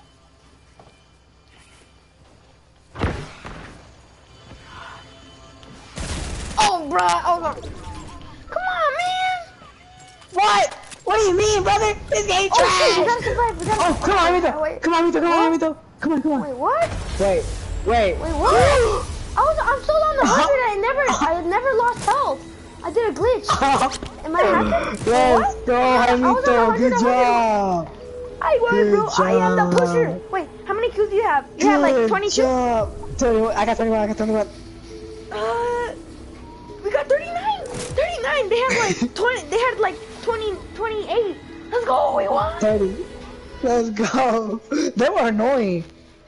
Oh, bruh. Oh, no. Come on, man. What? What do you mean, brother? This game Oh, trash! shit. We gotta survive. We gotta Oh, come on, Amito! Oh, wait. Come on, Amito, come on, Amito! Come on, come on! Wait, what? Wait, wait. Wait, what? I was, I'm still on the hundred. I never, I never lost health. I did a glitch. Am I hacking? Let's What? go, I was on Amito! one hundred, Good one hundred. job! I won, Good bro. I am the job. pusher. Wait, how many kills do you have? You have like Good twenty-two? job. twenty-one, I got twenty-one, I got twenty-one. Uh, we got thirty-nine. thirty-nine. They had like twenty. They had like twenty, twenty-eight. Let's go. We won. thirty. Let's go. They were annoying.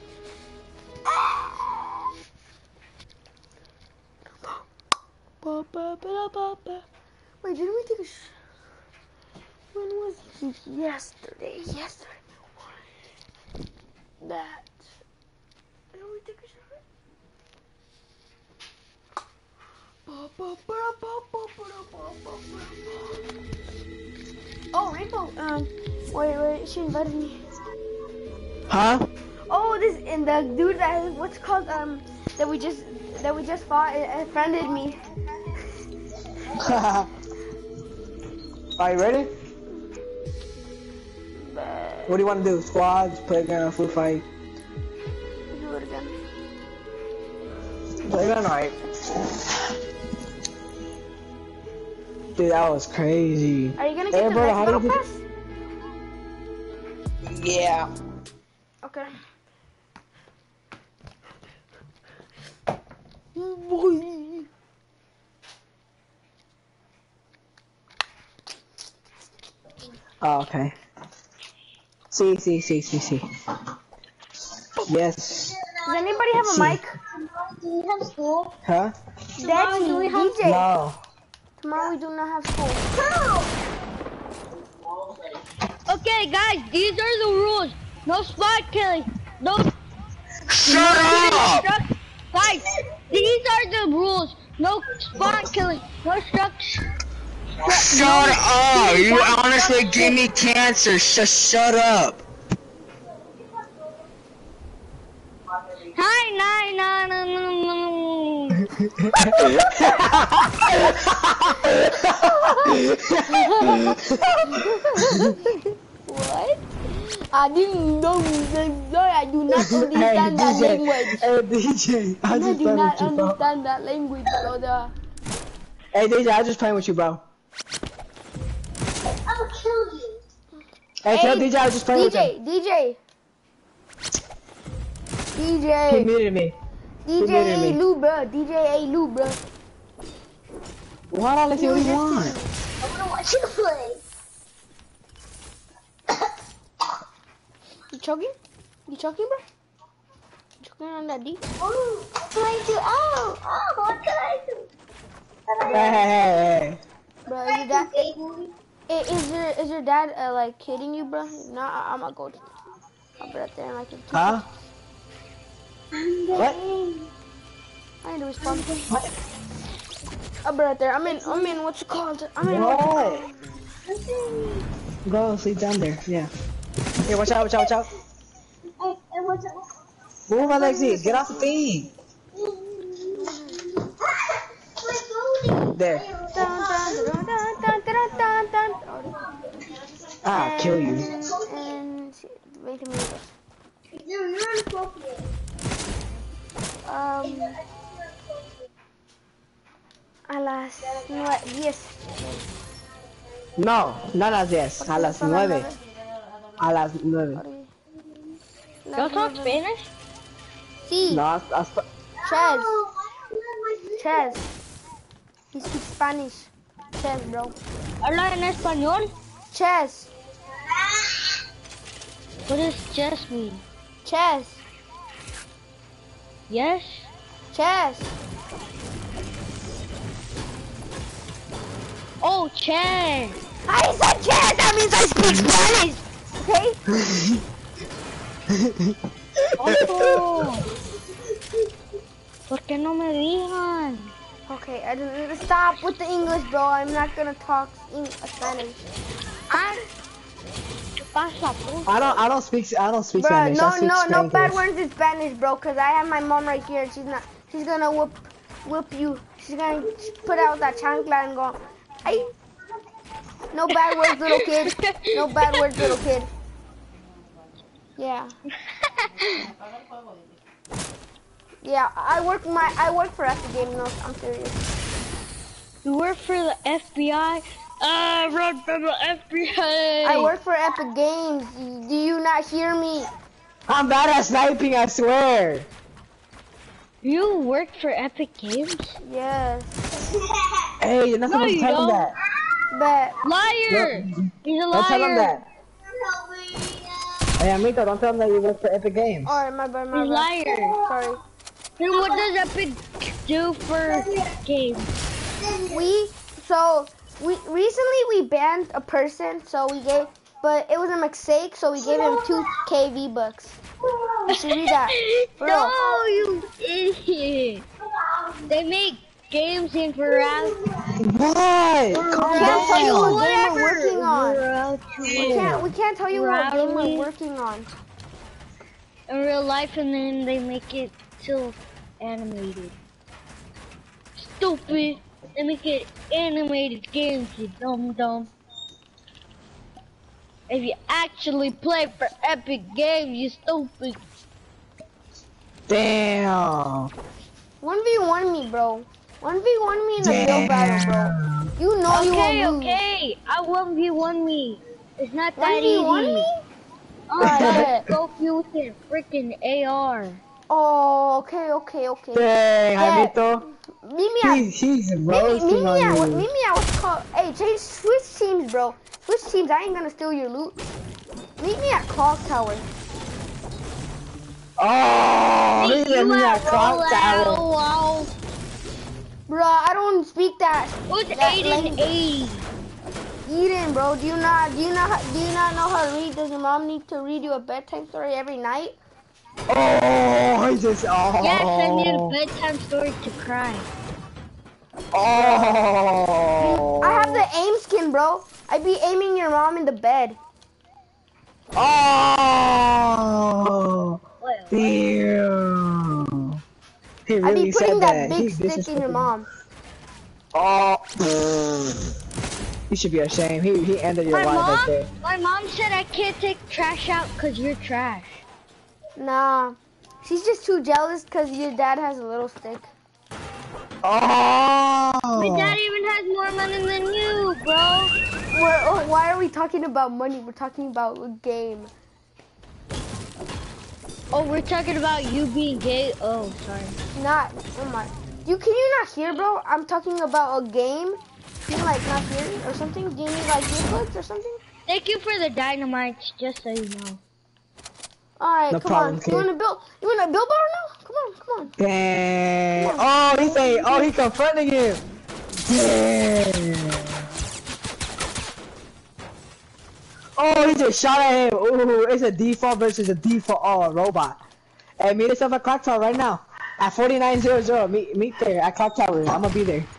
Wait, didn't we take a sh when was it? Yesterday? Yesterday. That. Didn't we take a shot? Oh, Rainbow. Um, wait, wait. She invited me. Huh? Oh, this and the dude that what's it called um that we just that we just fought it, it friended me. Are you ready? What do you want to do? Squads, playground, food fight? Do it again. Playground, alright. Dude, that was crazy. Are you gonna Hey, get the bro, next how do battle you pass? Yeah. Okay. Oh, okay. See, see, see, see, see. Yes. Does anybody have a See. mic? Do we have school? Huh? Daddy, do we have- D J. No. Tomorrow we do not have school. Okay, guys, these are the rules. No spot killing. No. Shut up! Guys, these are the rules. No spot killing. No structure. Shut up! You honestly give me cancer. Just shut up. Hi, nine, nine, nine, What? I didn't know. I do not understand that language. Hey, D J. I I just do playing not with you, bro. understand that language, brother. Hey, D J, I just playing with you, bro. I'll kill you. Hey, tell D J I was just playing D with him. J, D J. D He J. muted me. D muted J A me. Lou, bro. D J A Lou, bro. Why don't I let you what you want? I wanna watch you play. You choking? You choking, bro? You choking on that D? Oh, what can I do? Oh, oh, what can I do? Hey, hey, hey, Bro, is your dad? i- Is your is your dad uh, like kidding you, bro? No, I, I'm gonna go. I'll be right there in like a two. hey. Huh? What? I need to respond. I'll be right there. I'm in. I'm in. What's it called? I'm in. What? Go sleep down there. Yeah. Hey, watch out, watch out, watch out. Hey, hey, what's up? Move, Alexis. Get off the thing. There. Dun, dun, dun, dun, dun, dun, dun, dun. I'll kill you. And veinte minutos. You're inappropriate. Um, a las nueve, diez. No, no a las diez. A las Son nueve. A las nueve. Las Y'all talk nueve. Spanish? Sí, No, hasta, hasta. Chaz, Chaz. He speaks Spanish. Chaz, bro. ¿Habla en español? Chaz, What does chess mean? Chaz, Yes? Chaz. Oh, chess. I said Chaz, that means I speak Spanish. Okay? Oh. ¿Por qué no me digan? Okay, I just, stop with the English, bro. I'm not gonna talk in Spanish. Ah, ¿qué pasa, puto? I don't, I don't speak, I don't speak Bro, Spanish. no, I speak no, no bad Spanglish. words in Spanish, bro. Cause I have my mom right here. She's not. She's gonna whoop, whoop you. She's gonna put out that chancla and go. Ay. No bad words, little kid. No bad words, little kid. Yeah. Yeah, I work my. I work for Epic Game. No, I'm serious. You work for the F B I? Uh, run from the F B I. I work for Epic Games. Do you not hear me? I'm bad at sniping, I swear. You work for Epic Games? Yes. Hey, you're not No, supposed to you tell him don't. that. Bet. Liar! No, He's a don't tell him liar! that. Hey, Amito, don't tell him that you work for Epic Games. Alright, my bad, my He's a bad. liar. Sorry. Then what does Epic do for games? We, so, we, recently we banned a person, so we gave, but it was a mistake, so we gave him two K V-Bucks. You should read that. For real. No, you idiot! They make games in Verizon. What? Calm We can't tell you down. what game we're working on. Whatever. We can't, we can't tell you what game we're Rowley. working on. In real life, and then they make it so animated. Stupid! They make it animated games, you dumb dumb. If you actually play for Epic Games, you stupid. Damn. one v one me, bro. one v one me in a build battle, bro. You know you Okay, won't lose. okay. I one v one me. It's not that one v one easy. me? Alright, go use it. Freaking A R. Oh, okay, okay, okay. Dang, Yeah. Amito. Meet me at, He's, he's meet me, roasting meet me on at, you. meet me at what's called, hey, change, switch teams, bro. Switch teams, I ain't gonna steal your loot. Meet me at Clock Tower. Oh, he's You in that at clock tower. Wow. Bruh, I don't speak that. What's that eight and language. eight? Eden, bro, do you not, do you not, do you not know how to read? Does your mom need to read you a bedtime story every night? Oh, he just, oh. Yes, I need a bedtime story to cry. Oh. I have the aim skin, bro. I be aiming your mom in the bed. Oh. Well, Damn. He I really be putting said that that. big He's stick in your disrespecting. mom. Oh. You should be ashamed. He he ended your my life right mom, there. my mom said I can't take trash out because you're trash. Nah, she's just too jealous because your dad has a little stick. Oh. My dad even has more money than you, bro. We're, oh, why are we talking about money? We're talking about a game. Oh, we're talking about you being gay. Oh, sorry. Not, oh my. You can you not hear, bro? I'm talking about a game. Can you like not hear or something? Do you need like earplugs or something? Thank you for the dynamites, just so you know. All right, No come problem, on. kid. You wanna build? You wanna build battle now? Come on, come on. Damn. Oh, he say, oh, he confronting him. Damn. Oh, he just shot at him. Ooh, it's a default versus a default oh, robot. Hey, meet us up at Clock Tower right now. At forty-nine hundred. Meet, meet there at Clock Tower. I'm gonna be there.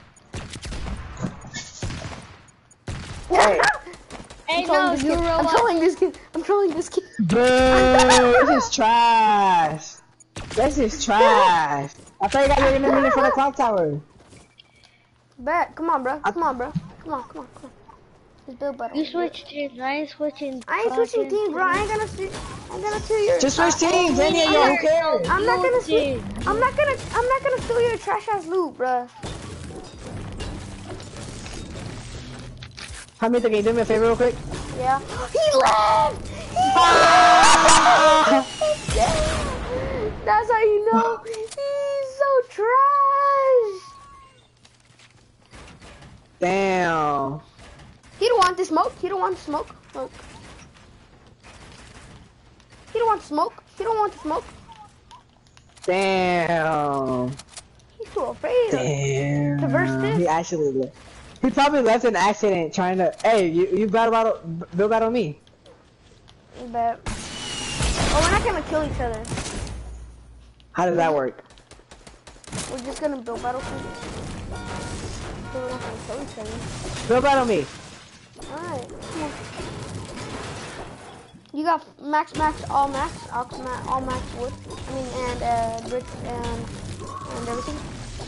Hey. Hey, I'm trolling no, this you kid. I'm robot. trolling this kid. I'm trolling this kid. Bro, this is trash. This is trash. I thought you guys were gonna meet in front of Clock Tower. Bet. Come on, bro. Come on, bro. Come on, come on, come on. Let's build battle. You switched teams. I ain't switching. I ain't switching teams, bro. I ain't gonna switch. I'm gonna steal your. Just switch teams, any of y'all, who cares? I'm not gonna Switch switch. I'm not gonna. I'm not gonna steal your trash ass loot, bro. How many can you do me a favor real quick? Yeah. He left. He left. That's how you know he's so trash. Damn. He don't want the smoke. He don't want the smoke. Smoke. He don't want the smoke. He don't want the smoke. Damn. He's too afraid. Damn. To verse this? He actually left. He probably left an accident trying to. Hey, you you battle battle build battle me. But oh, we're not gonna kill each other. How does that work? We're just gonna build battle. So we're not gonna kill each other. Build battle me. Alright, come on. You got max, max, all max, all max, all max wood. I mean, and uh, bricks and and everything.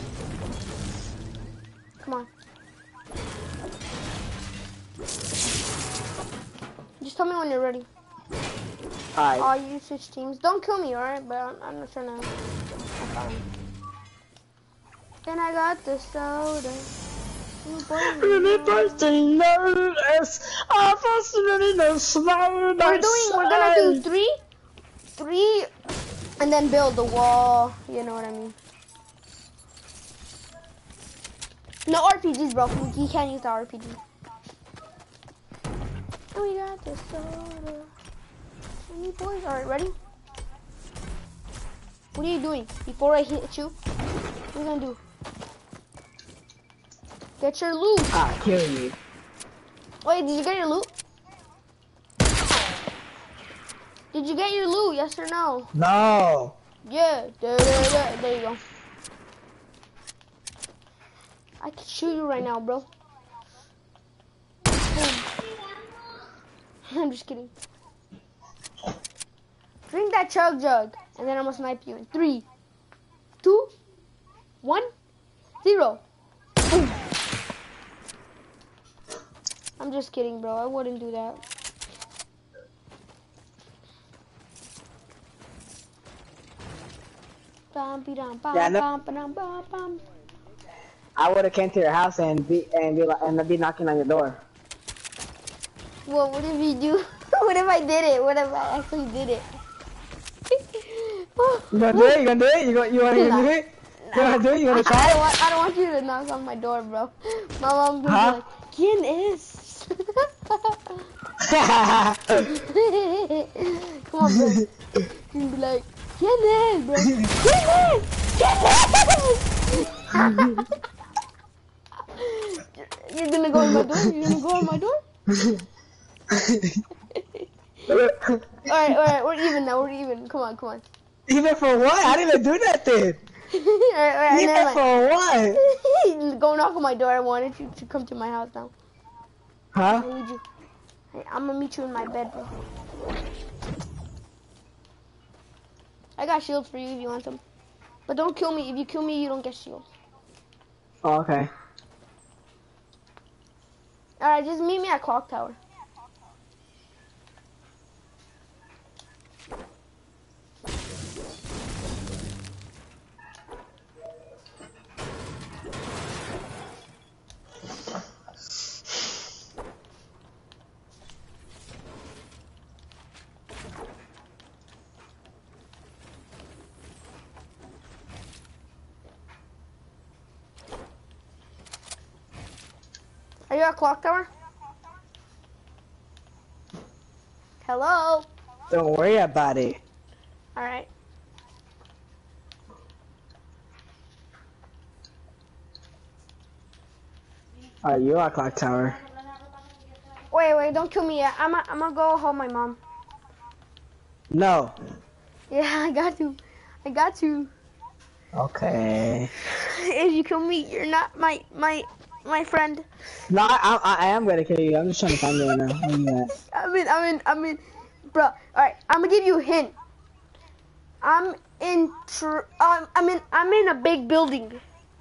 Come on. Just tell me when you're ready. Alright. All you switch teams. Don't kill me, alright? But I'm, I'm not trying to. I'm fine. Then I got the soda. Ooh, boy, Really bursting nervous. I was really no smile. We're doing. We're gonna do three, three, and then build the wall. You know what I mean? No R P Gs, bro. You can't use the R P G. And we got the soda. Any boys? Alright, ready? What are you doing? Before I hit you, what are you gonna do? Get your loot. Ah, kill you. Wait, did you get your loot? Did you get your loot? Yes or no? No. Yeah. There, there, there. There you go. I can shoot you right now, bro. I'm just kidding. Drink that chug jug, and then I'm gonna snipe you in three, two, one, zero. Boom. I'm just kidding, bro. I wouldn't do that. Yeah, no. I would have came to your house and be and be like and be knocking on your door. Well, what if you do? What if I did it? What if I actually did it? You gonna do it? You gonna do it? You gonna you wanna Nah. do it? You wanna do it? You wanna I, I try? don't want. I don't want you to knock on my door, bro. My mom's gonna Huh? be like, "¿Quién es?" Come on, bro. She's gonna be like, "¿Quién es, bro? ¿Quién es? ¿Quién es?" You're gonna go on my door? You're gonna go on my door? Alright, alright, we're even now, we're even. Come on, come on. Even for what? I didn't even do nothing. Alright, alright, Even never for what? mind. Go knock on my door. I wanted you to come to my house now. Huh? I need you. Hey, I'm gonna meet you in my bed, bro. I got shields for you if you want them. But don't kill me. If you kill me, you don't get shields. Oh, okay. Alright, just meet me at Clock Tower. Are you at Clock Tower? Hello? Don't worry about it. Alright. Are you at Clock Tower? Wait, wait, don't kill me yet. I'm gonna I'm gonna go hold my mom. No. Yeah, I got to. I got to. Okay. If you kill me, you're not my my my friend. No, I, I, I am gonna kill you. I'm just trying to find you right now. Where you at? I mean, I mean, I mean, bro. All right, I'm gonna give you a hint. I'm in. Tr um, I'm in. I'm in a big building.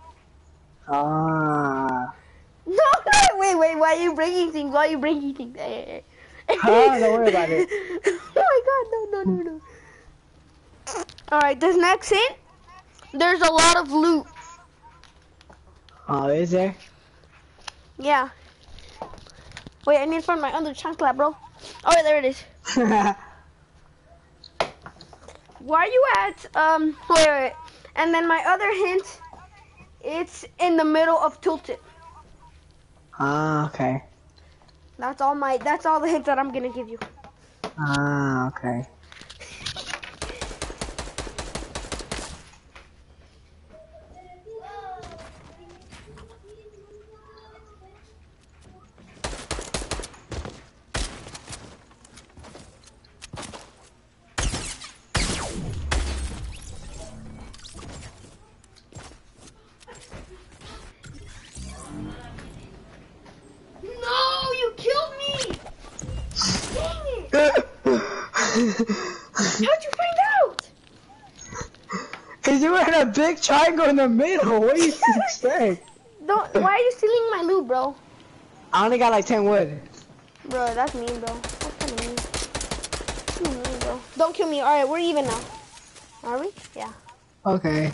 Ah. No, no, wait, wait. Why are you breaking things? Why are you breaking things? Hey, hey, hey. Huh? Don't worry about it. Oh my God! No, no, no, no. All right, this next hint. There's a lot of loot. Oh, is there? Yeah. Wait, I need to find my other chancla, bro. Oh, yeah, there it is. Why are you at, um, wait, wait, wait. And then my other hint, it's in the middle of Tilted. Ah, okay. That's all my, that's all the hints that I'm gonna give you. Ah, okay. No, you killed me! Dang it! How'd you find out? Cause you were in a big triangle in the middle. What do you expect? Don't, why are you stealing my loot, bro? I only got like ten wood. Bro, that's mean, bro. That's kinda mean. Too mean, bro. Don't kill me. Alright, we're even now. Are we? Yeah. Okay.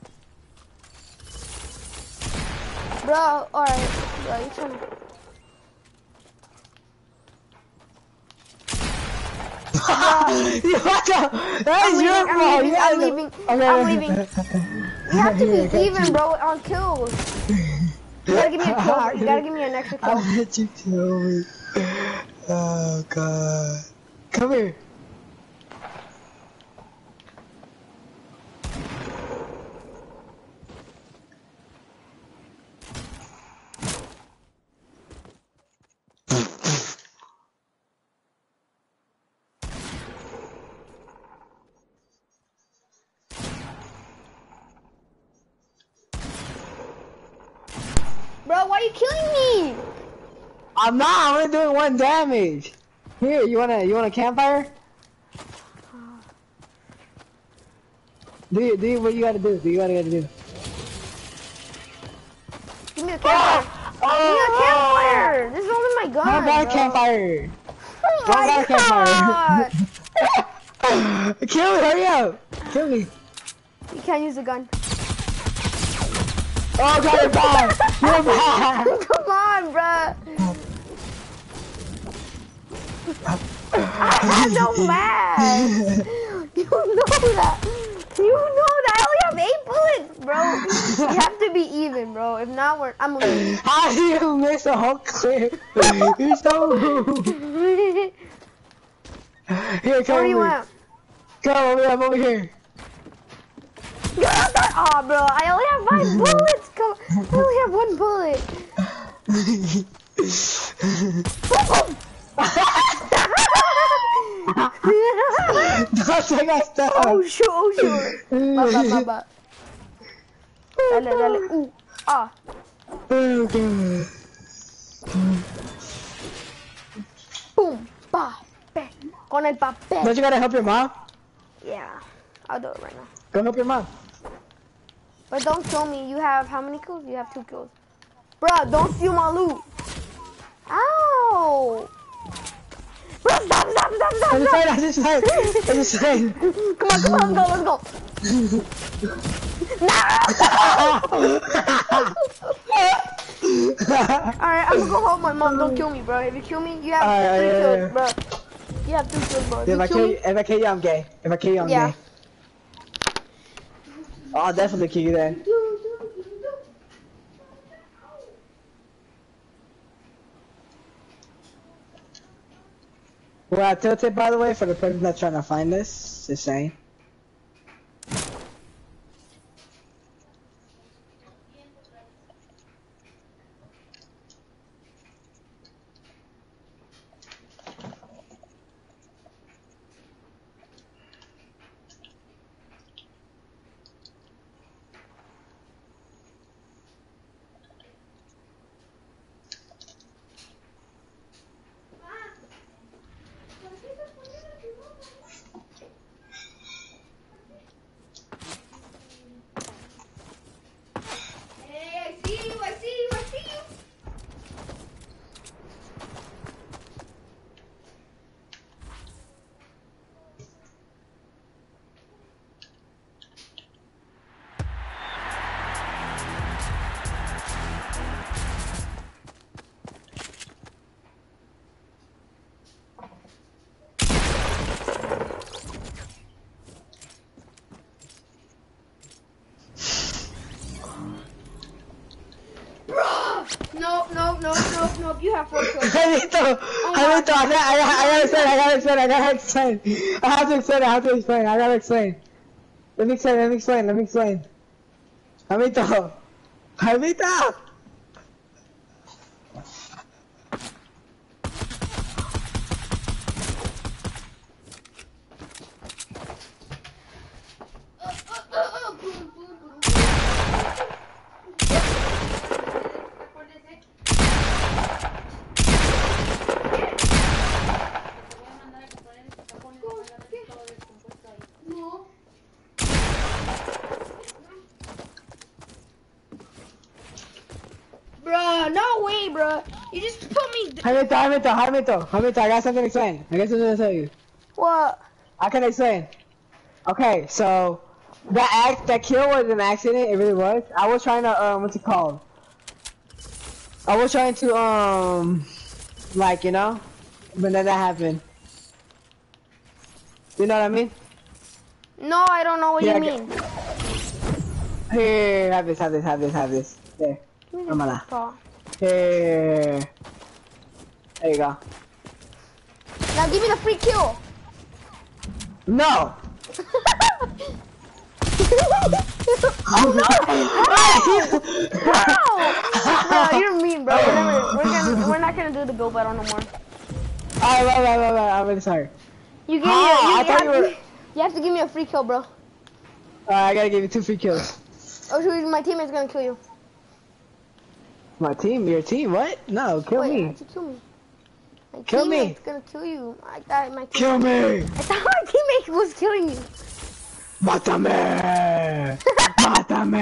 Bro, alright. Bro, you trying to... What the? That I'm is your leaving, I'm fault. leaving, You I'm had to- leaving, Okay. I'm leaving. We have to be even, bro, on kills. You gotta give me a kill. You gotta give me an extra kill. I'll let you kill me. Oh god. Come here. Bro, why are you killing me? I'm not. I'm only doing one damage. Here, you wanna you want a campfire? Do you, do you, what you gotta do? Do you what you gotta do? Give me a campfire. Oh, Give me a campfire. This is only my gun. I got a bro. campfire. Oh I got a my campfire. Kill me, hurry up. Kill me. You can't use a gun. Oh god, you're bad. You're bad. Come on, bruh. I'm so mad. You know that. You know that. I only have eight bullets, bro. You have to be even, bro. If not, we're, I'm leaving. How do you miss a whole clip? You're so rude. Here, come Where do you over. at? Come over here, I'm over here. Get out there. Oh, bro. I only have five bullets. Come. I only have one bullet. Don't take us down. Oh, shoot. Oh, shoot. Baba, baba. Dale, dale. Uh, ah. Oh, God. Boom. Pa. Pe. Con el papel. Don't you gotta help your mom? Yeah. I'll do it right now. Go help your mom. But don't kill me. You have how many kills? You have two kills. Bruh, don't steal my loot. Ow. Bruh, stop, stop, stop, stop, I'm stop. just saying, I'm just saying. I'm just saying. Come on, come on, let's go, let's go. Alright, I'm gonna go help my mom. Don't kill me, bro. If you kill me, you have Alright, three yeah, kills, yeah. bro. You have three kills, bro. If, If you I kill kill me, you, if I kill you, I'm gay. If I kill you, I'm yeah. gay. Oh, I'll definitely kill you then. We're at Tilted, by the way, for the person that's trying to find us. Just saying. Nope, nope, nope, nope, nope. You have four kills. Jaimito, Jaimito, I, I, I, I gotta explain, I gotta explain, I gotta explain. I have to explain, I have to explain, I gotta explain. Let me explain, let me explain, let me explain. Jaimito, Jaimito! Bruh, no way, bruh. You just put me. Jaimito, Jaimito, Jaimito, Jaimito, I got something to explain. I got something to tell you. What? I can explain. Okay, so that act, that kill was an accident. It really was. I was trying to um, what's it called? I was trying to um, like you know, but then that happened. You know what I mean? No, I don't know what Yeah, you I mean. Here, have this, have this, have this, have this. There. Give me me a Vámonos. free paw. Here. There you go. Now give me the free kill. No. Oh no! How? No, you're mean, bro. We're, never, we're, gonna, we're not gonna do the build battle no more. Alright, right, right, right, right. I'm really sorry. You, give Ah, me a, you, I you, thought have you were- to, you have to give me a free kill, bro. Alright, I gotta give you two free kills. Oh, so my teammate's gonna kill you. My team? Your team? What? No, kill Wait, me. how'd you kill me? My Kill me. teammate's gonna kill you. I thought my teammate. Kill me! I thought my teammate was killing you. Mátame! Mátame!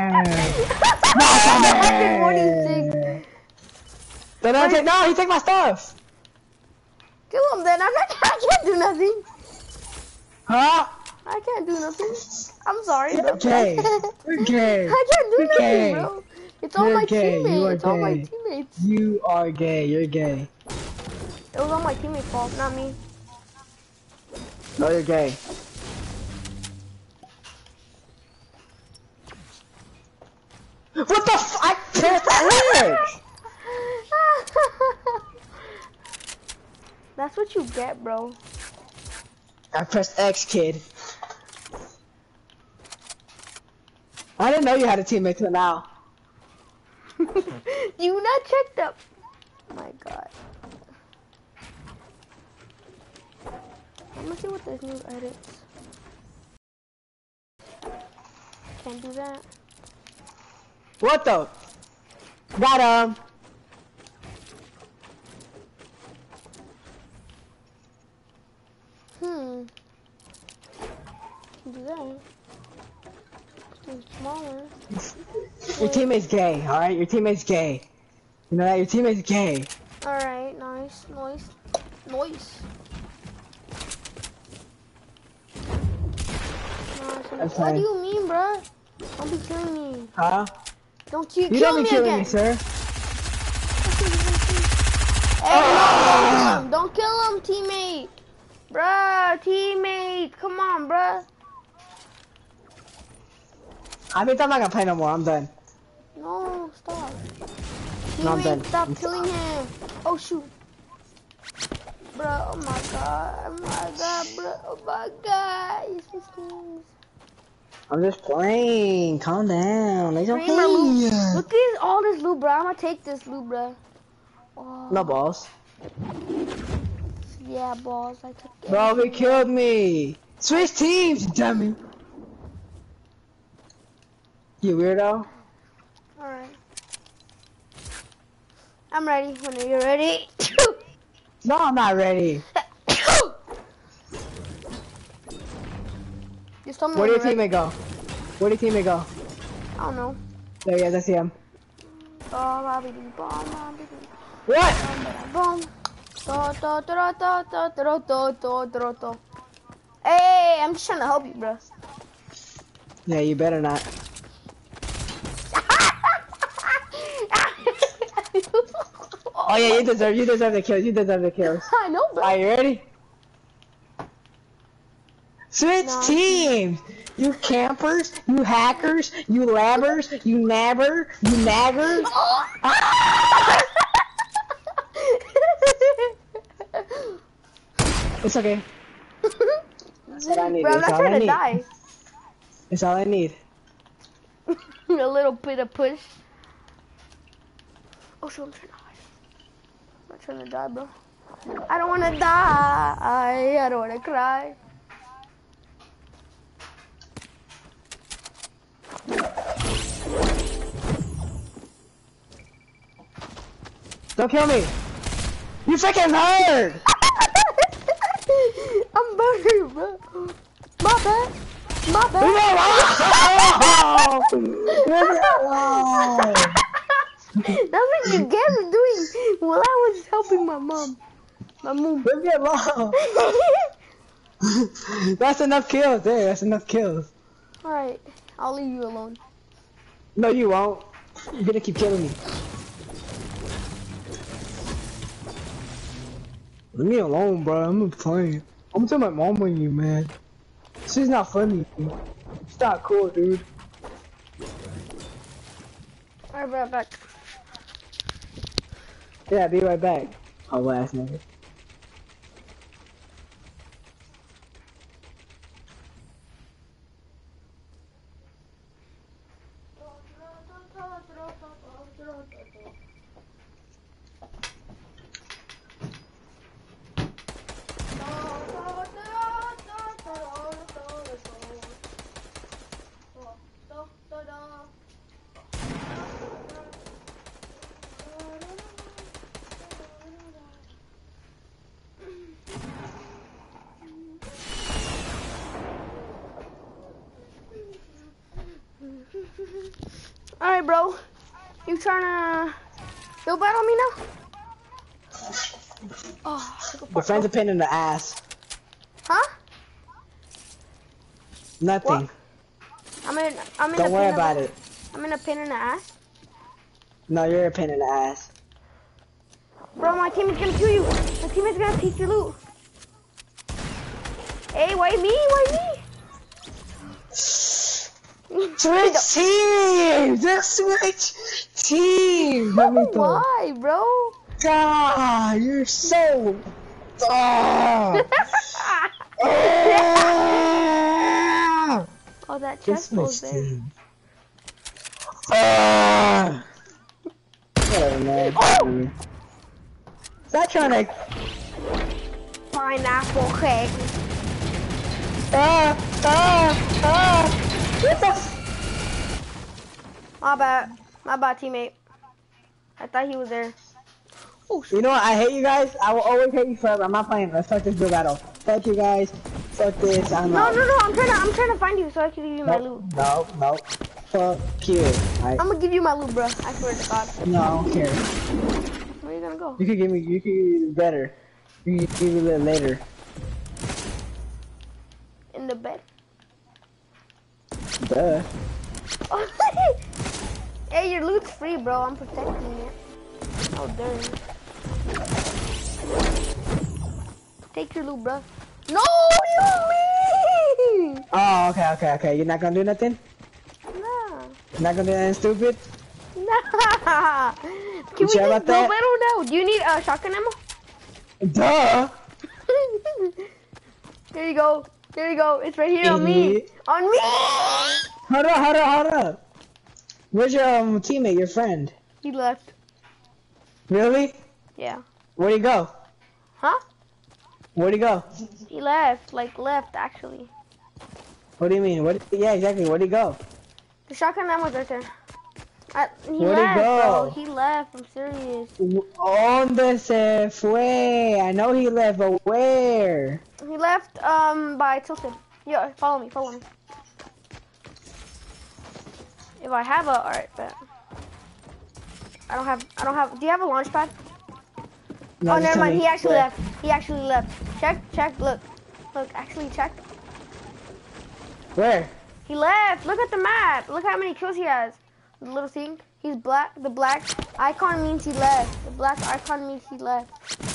I did forty-six. Mátame! Then I take, no, he take my stuff! Kill him then. I'm not. I can't do nothing. Huh? I can't do nothing. I'm sorry, bro. You're gay. You're gay. I can't do You're nothing, gay. bro. It's all You're my gay. You teammates. are It's all my gay. teammates. You are gay. You're gay. It was all my teammates' fault, not me. No, you're gay. What the f- I pressed X! That's what you get, bro. I pressed X, kid. I didn't know you had a teammate till now. You not checked up. Oh my god. Let me see what there's new edits. Can't do that. What the? Got him. Hmm. Can do that. It's smaller. Your teammate's gay, alright? Your teammate's gay. You know that? Your teammate's gay. Alright, nice, nice, nice. Nice. That's What fine. do you mean, bruh? Don't be killing me. Huh? Don't you, You kill don't me be killing again. me, sir. Hey, no, don't kill him, don't kill him, teammate. Bruh, teammate, come on, bruh. I think I'm not gonna play no more. I'm done. No, stop. No, I'm done. Teammate, stop I'm killing him. Oh, shoot. Bruh, oh my god, oh my god, bruh, oh my god. It's just things. I'm just playing. Calm down. It's Streamer loot. okay. Look at all this loot, bruh. I'm gonna take this loot, bruh. Oh, No balls. yeah, balls. I took it. Bro, he killed me. Switch teams, you dummy. You weirdo. Alright. I'm ready when you're ready. No, I'm not ready. Just tell me Where when did you're your ready. teammate go? Where did your teammate go? I don't know. There he is. I see him. Oh, Bobby, bomb, Bobby, What? boom. Do, do, do, do, do, do, do, do, do, do. Hey, I'm just trying to help you, bro. Yeah, you better not. Oh yeah, you deserve. You deserve the kills. You deserve the kills. I know, bro. Are you ready? Switch No. teams! You campers, you hackers, you labbers, you nabber, you naggers. It's okay. That's what I need. Bro, I'm It's not all I trying to need. die. It's all I need. A little bit of push. Oh, shoot, I'm trying to hide. I'm not trying to die, bro. I don't want to die. I don't want to cry. Don't kill me! You freaking nerd! I'm burning, bro. My bad. My Leave bad. me alone! Leave me alone! That's what you get for doing while I was helping my mom. My mom. Leave me alone! That's enough kills, there. That's enough kills. Alright, I'll leave you alone. No, you won't. You're gonna keep killing me. Leave me alone, bro. I'm playing. I'm gonna tell my mom on you, man. This is not funny. It's not cool, dude. Alright, bro, back. Yeah, be right back. Oh, ass nigga. Alright, bro. You trying to build battle me now? Oh, take a Your part, friend's a bro. pain in the ass. Huh? Nothing. What? I'm in. I'm in Don't a worry pain about of, it. I'm in a pain in the ass. No, you're a pain in the ass. Bro, my team is gonna kill you. My team is gonna take your loot. Hey, why me? Why me? Switch team! Just switch team! Let me throw. Why, bro? Ah, you're so. Ah! Ah! Oh, that Just chest goes switch there. team. Ah! Whatever, man. Oh! Stop trying to. Pineapple cake. Ah! Ah! Ah! What the? F My bad. My bad, teammate. I thought he was there. Oh, You know what? I hate you guys. I will always hate you forever. I'm not playing. Let's start this build battle. Fuck you guys. Fuck this. I'm no, out. no, no. I'm trying to. I'm trying to find you so I can give you my loot. Nope. Nope. Nope. Fuck you. I. I'm gonna give you my loot, bro. I swear to God. No, I don't care. Where you gonna go? You could give me. You could give me better. You could give me a little later. In the bed. Duh. Hey, your loot's free, bro. I'm protecting it. How dare you? Take your loot, bro. No, you leave! Oh, okay, okay, okay. You're not gonna do nothing? Nah. You're not gonna do anything stupid? Nah. Can You we sure just about go that? battle now? Do you need a uh, shotgun ammo? Duh. Here you go. Here you go. It's right here on me. Idiot. On me. Hold up, hold up, hold up. Where's your um, teammate, your friend? He left. Really? Yeah. Where'd he go? Huh? Where'd he go? He left. Like left, actually. What do you mean? What? Yeah, exactly. Where'd he go? The shotgun ammo's right there. I, he Where'd he left, go? bro. He left. I'm serious. Donde se fue? I know he left, but where? He left um by Tilted. Yo, follow me. Follow me. If I have a, alright, bet. I don't have. I don't have. Do you have a launch pad? No, Oh, just never tell mind. me. He actually Where? left. He actually left. Check. Check. Look. Look. Actually, check. Where? He left. Look at the map. Look how many kills he has. The little thing. He's black. The black icon means he left. The black icon means he left.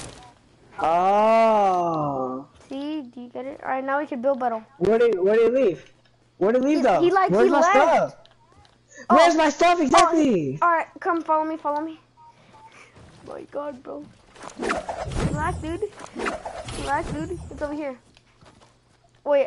Oh. See? Do you get it? All right. Now we can build battle. Where did Where did he leave? Where did he leave He- though? he, like, Where's he my left. stuff? Oh. Where's my stuff exactly? All right. Come follow me. Follow me. Oh my God, bro. Black dude. Black dude. It's over here. Wait.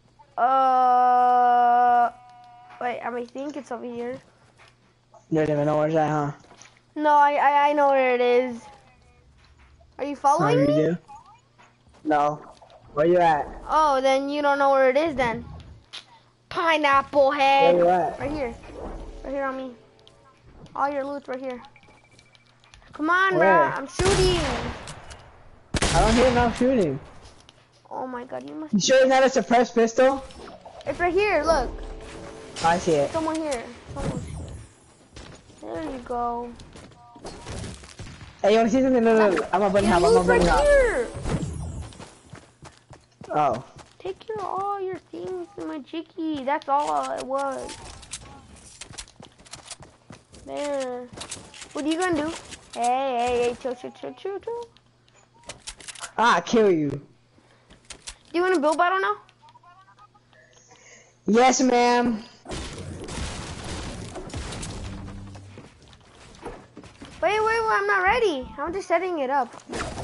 Uh. Wait. I may think it's over here. You don't even know where's that, huh? No, I, I I know where it is. Are you following Oh, you me? do? No. Where you at? Oh, then you don't know where it is then. Pineapple head. Where you at? Right here. Right here on me. All your loot's right here. Come on, Where? bruh. I'm shooting. I don't hear no shooting. Oh my God, you must. You sure it's not a suppressed pistol? It's right here. Look. I see it. Someone here. Someone's here. There you go. Hey, you wanna see something? No, no, no. I'm a bunny Your hop. I'm a loot's bunny right hop. here. Oh. Take your all your things in my jiggy. That's all it was. There. What are you gonna do? Hey, hey, hey, chill, chill, chill, chill, chill. Ah, kill you. Do you wanna build battle now? Yes, ma'am. Wait, wait, wait, I'm not ready. I'm just setting it up.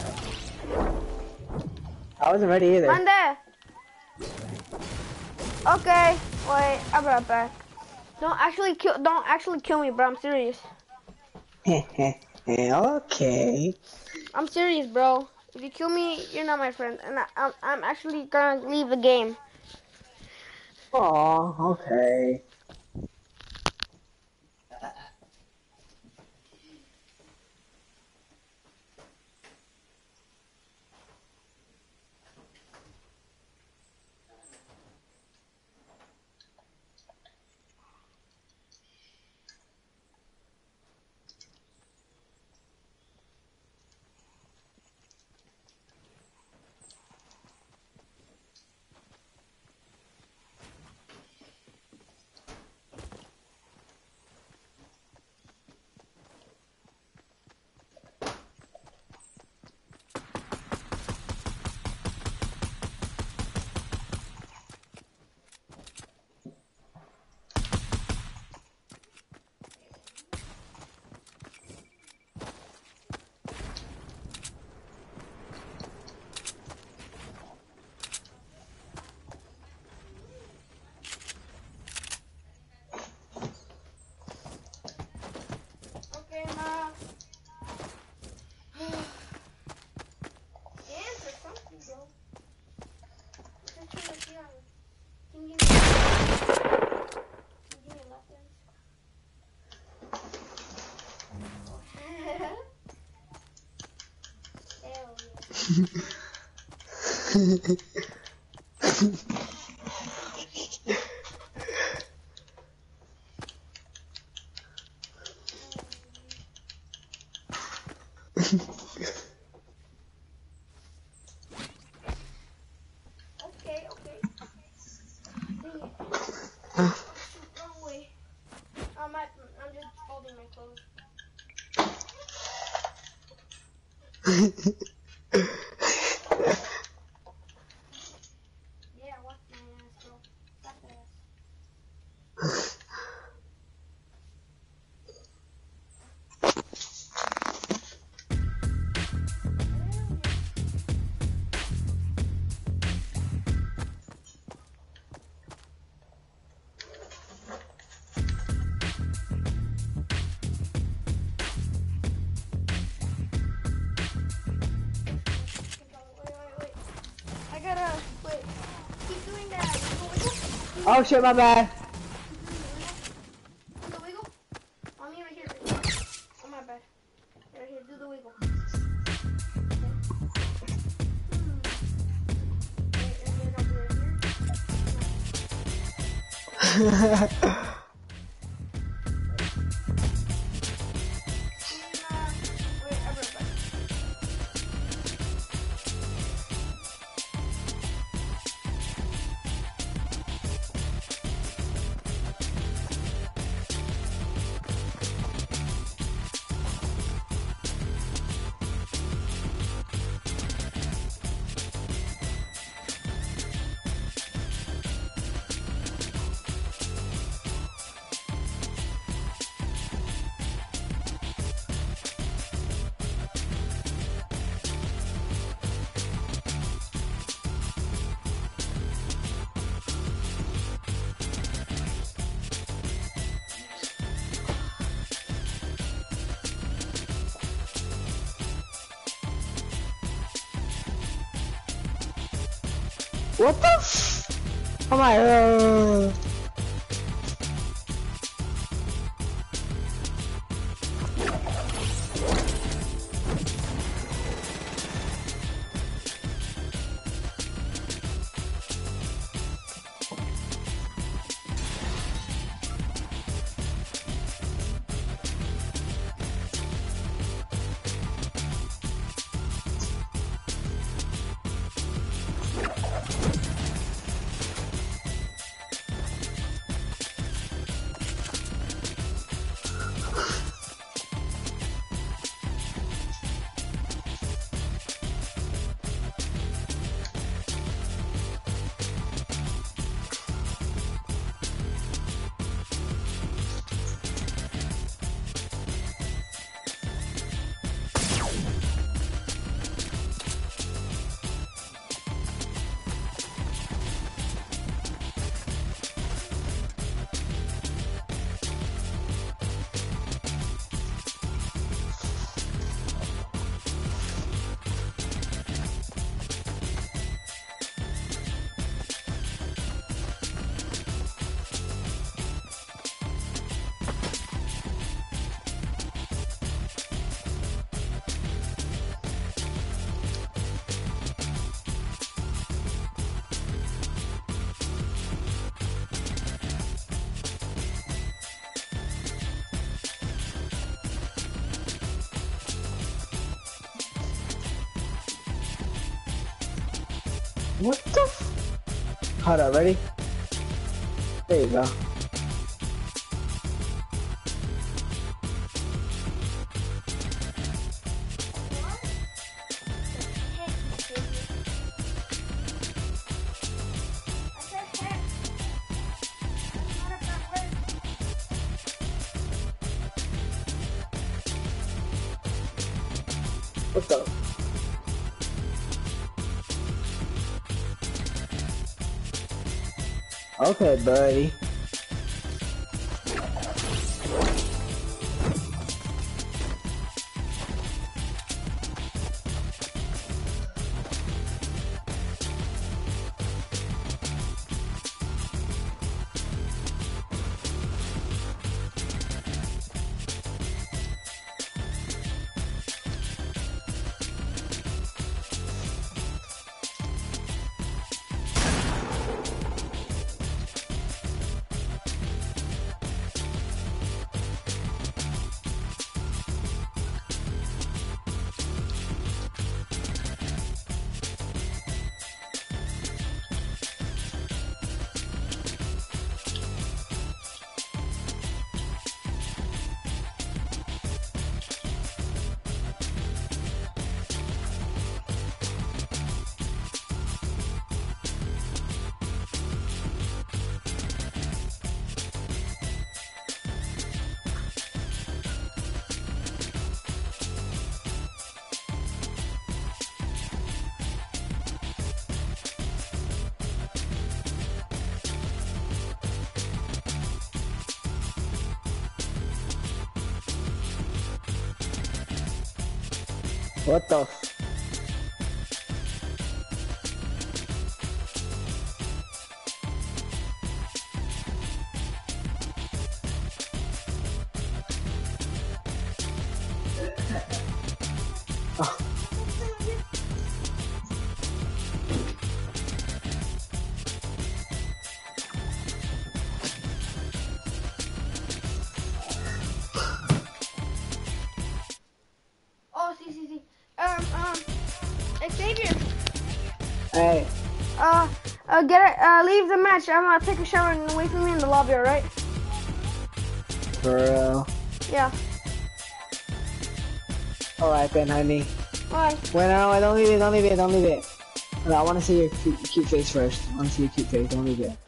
I wasn't ready either. Mande. Okay, wait, I'll be right back. Don't actually kill, don't actually kill me, bro. I'm serious. Okay. I'm serious, bro. If you kill me, you're not my friend, and I, I'm, I'm actually gonna leave the game. Oh, okay. Okay, ma. Answer something, bro. Just trying to see how. Can you give me? Can you give me a lap dance? Hell okay, okay. Dang it. Shoot, wrong way. I'm, at, I'm just folding my clothes. Yeah, watch my ass, bro. Stop that ass. Wait, wait, wait. I gotta, wait. Keep doing that. Wiggle, wiggle. Oh shit, my bad. Do the wiggle. On me right here. Oh my bad. Right here, do the wiggle. Okay. Wait, and then I'll do it here. Wait, I'll be right back. What the f- Oh my god. What the f- Hold up, ready? There you go. What the? Okay, buddy. What the f- oh. Oh, see, see, see. Um, um, Xavier. Hey, Uh, uh, get it. Uh, leave the match. I'm gonna take a shower and wait for me in the lobby. All right? for real. Yeah. Alright then, honey. Bye. Wait, no, no, don't leave it, don't leave it, don't leave it. No, I wanna see your cute, cute face first. I wanna see your cute face, don't leave it.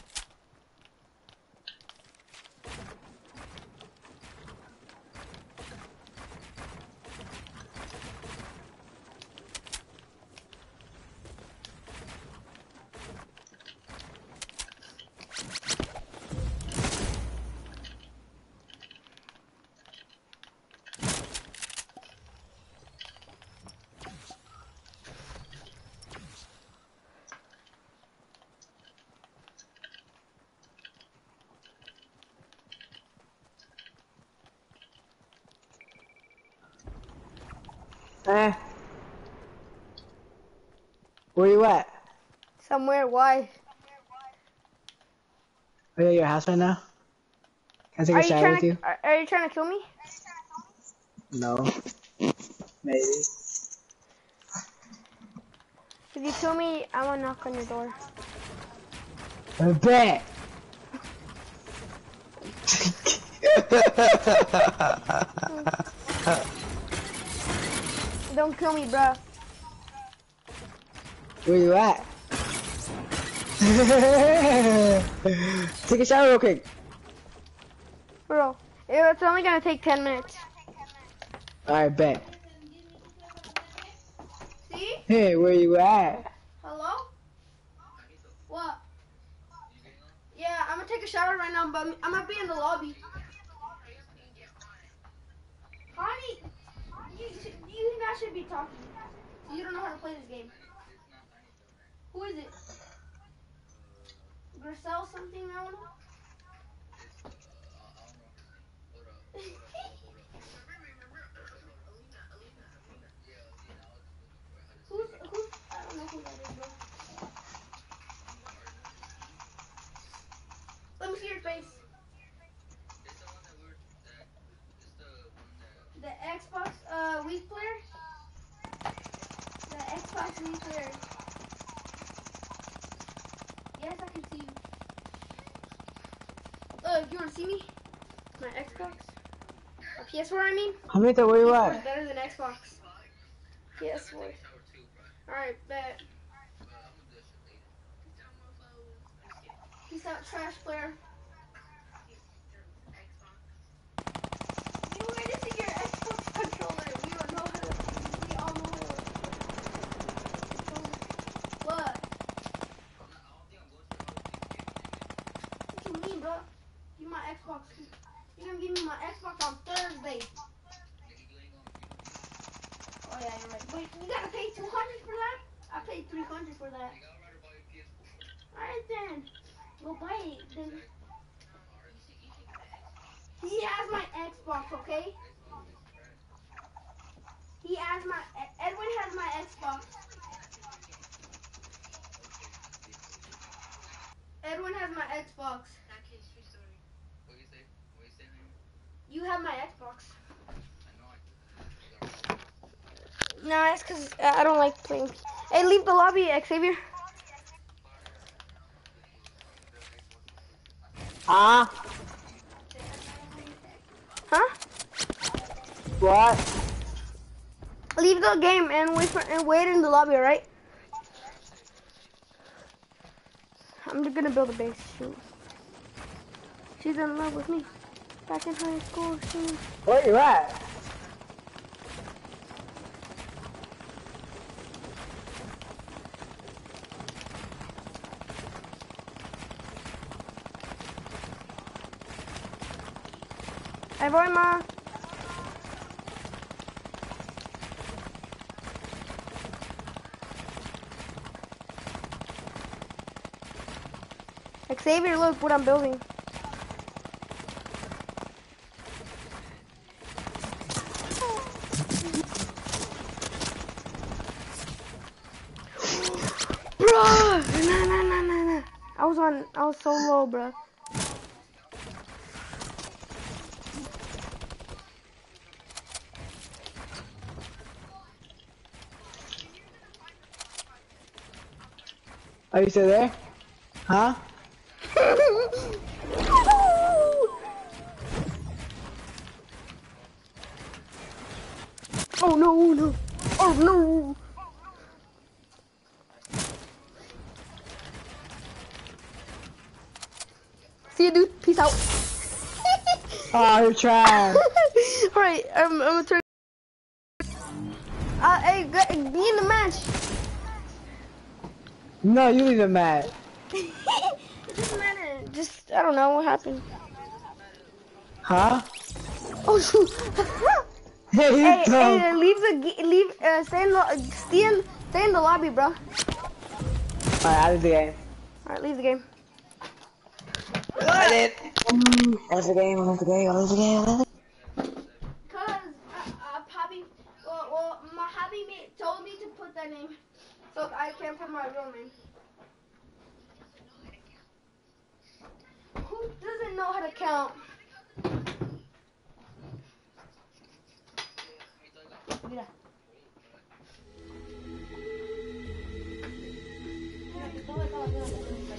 Eh. Where you at? Somewhere. Why? Are you at your house right now? Can I take Are a you shower trying with to? you? Are, are you trying to kill me? No. Maybe. If you kill me, I'm gonna knock on your door. I bet. Don't kill me, bro. Where you at? Take a shower real quick. Bro, it's only gonna take ten minutes. Alright, bet. See? Hey, where you at? Hello? What? Yeah, I'm gonna take a shower right now, but I'm gonna be in the lobby. Honey, you, you think I should be talking? You don't know how to play this game. Who is it? Grisel something, I don't know. Who's, who's, I don't know who that is, bro. Let me see your face. The Xbox uh, Wii player? The Xbox Wii player. you want to see me? My Xbox? My P S four, I mean? Hamita, where you P S four is at? better than Xbox. P S four. Alright, bet. Peace out, trash player. You where to see your Xbox controller? We don't know how to. We all know how to. What? What you mean, bro? Give me my Xbox. You're gonna give me my Xbox on Thursday. Oh yeah, you're right. Wait, you gotta pay two hundred for that? I paid three hundred for that. Alright then. Go buy it then. He has my Xbox, okay? He has my, Edwin has my Xbox. Edwin has my Xbox. You have my Xbox. Nah, it's cause I don't like playing. Hey, leave the lobby, Xavier. Ah? Huh? What? Leave the game and wait for and wait in the lobby, alright? I'm just gonna build a base. Shoot. She's in love with me. Back in high school, she. Where you at? Hey, boy, ma. Xavier, look what I'm building. Bruh! Nah, nah, nah, nah, nah. I was on, I was so low, bruh. Are you still there? Huh? Oh no, no. Oh no. See you, dude. Peace out. Oh, you're trash. Alright, I'm, I'm gonna turn. Uh, hey, g- be in the match. No, you leave him mad. It doesn't matter. Just, I don't know what happened. Huh? Oh shoot. Hey, you Hey, dumb. hey, leave the, ge- leave, uh, stay in the, stay in, stay in the lobby, bro. Alright, out of the game. Alright, leave the game. I did. Out of the game, out of the game, out of the game, out of the game. Cause, uh, uh, Poppy, well, well, my hobby mate told me to put that name, so I can't put my real name. Who doesn't know how to count? Mira. Mira, que todo estaba bien.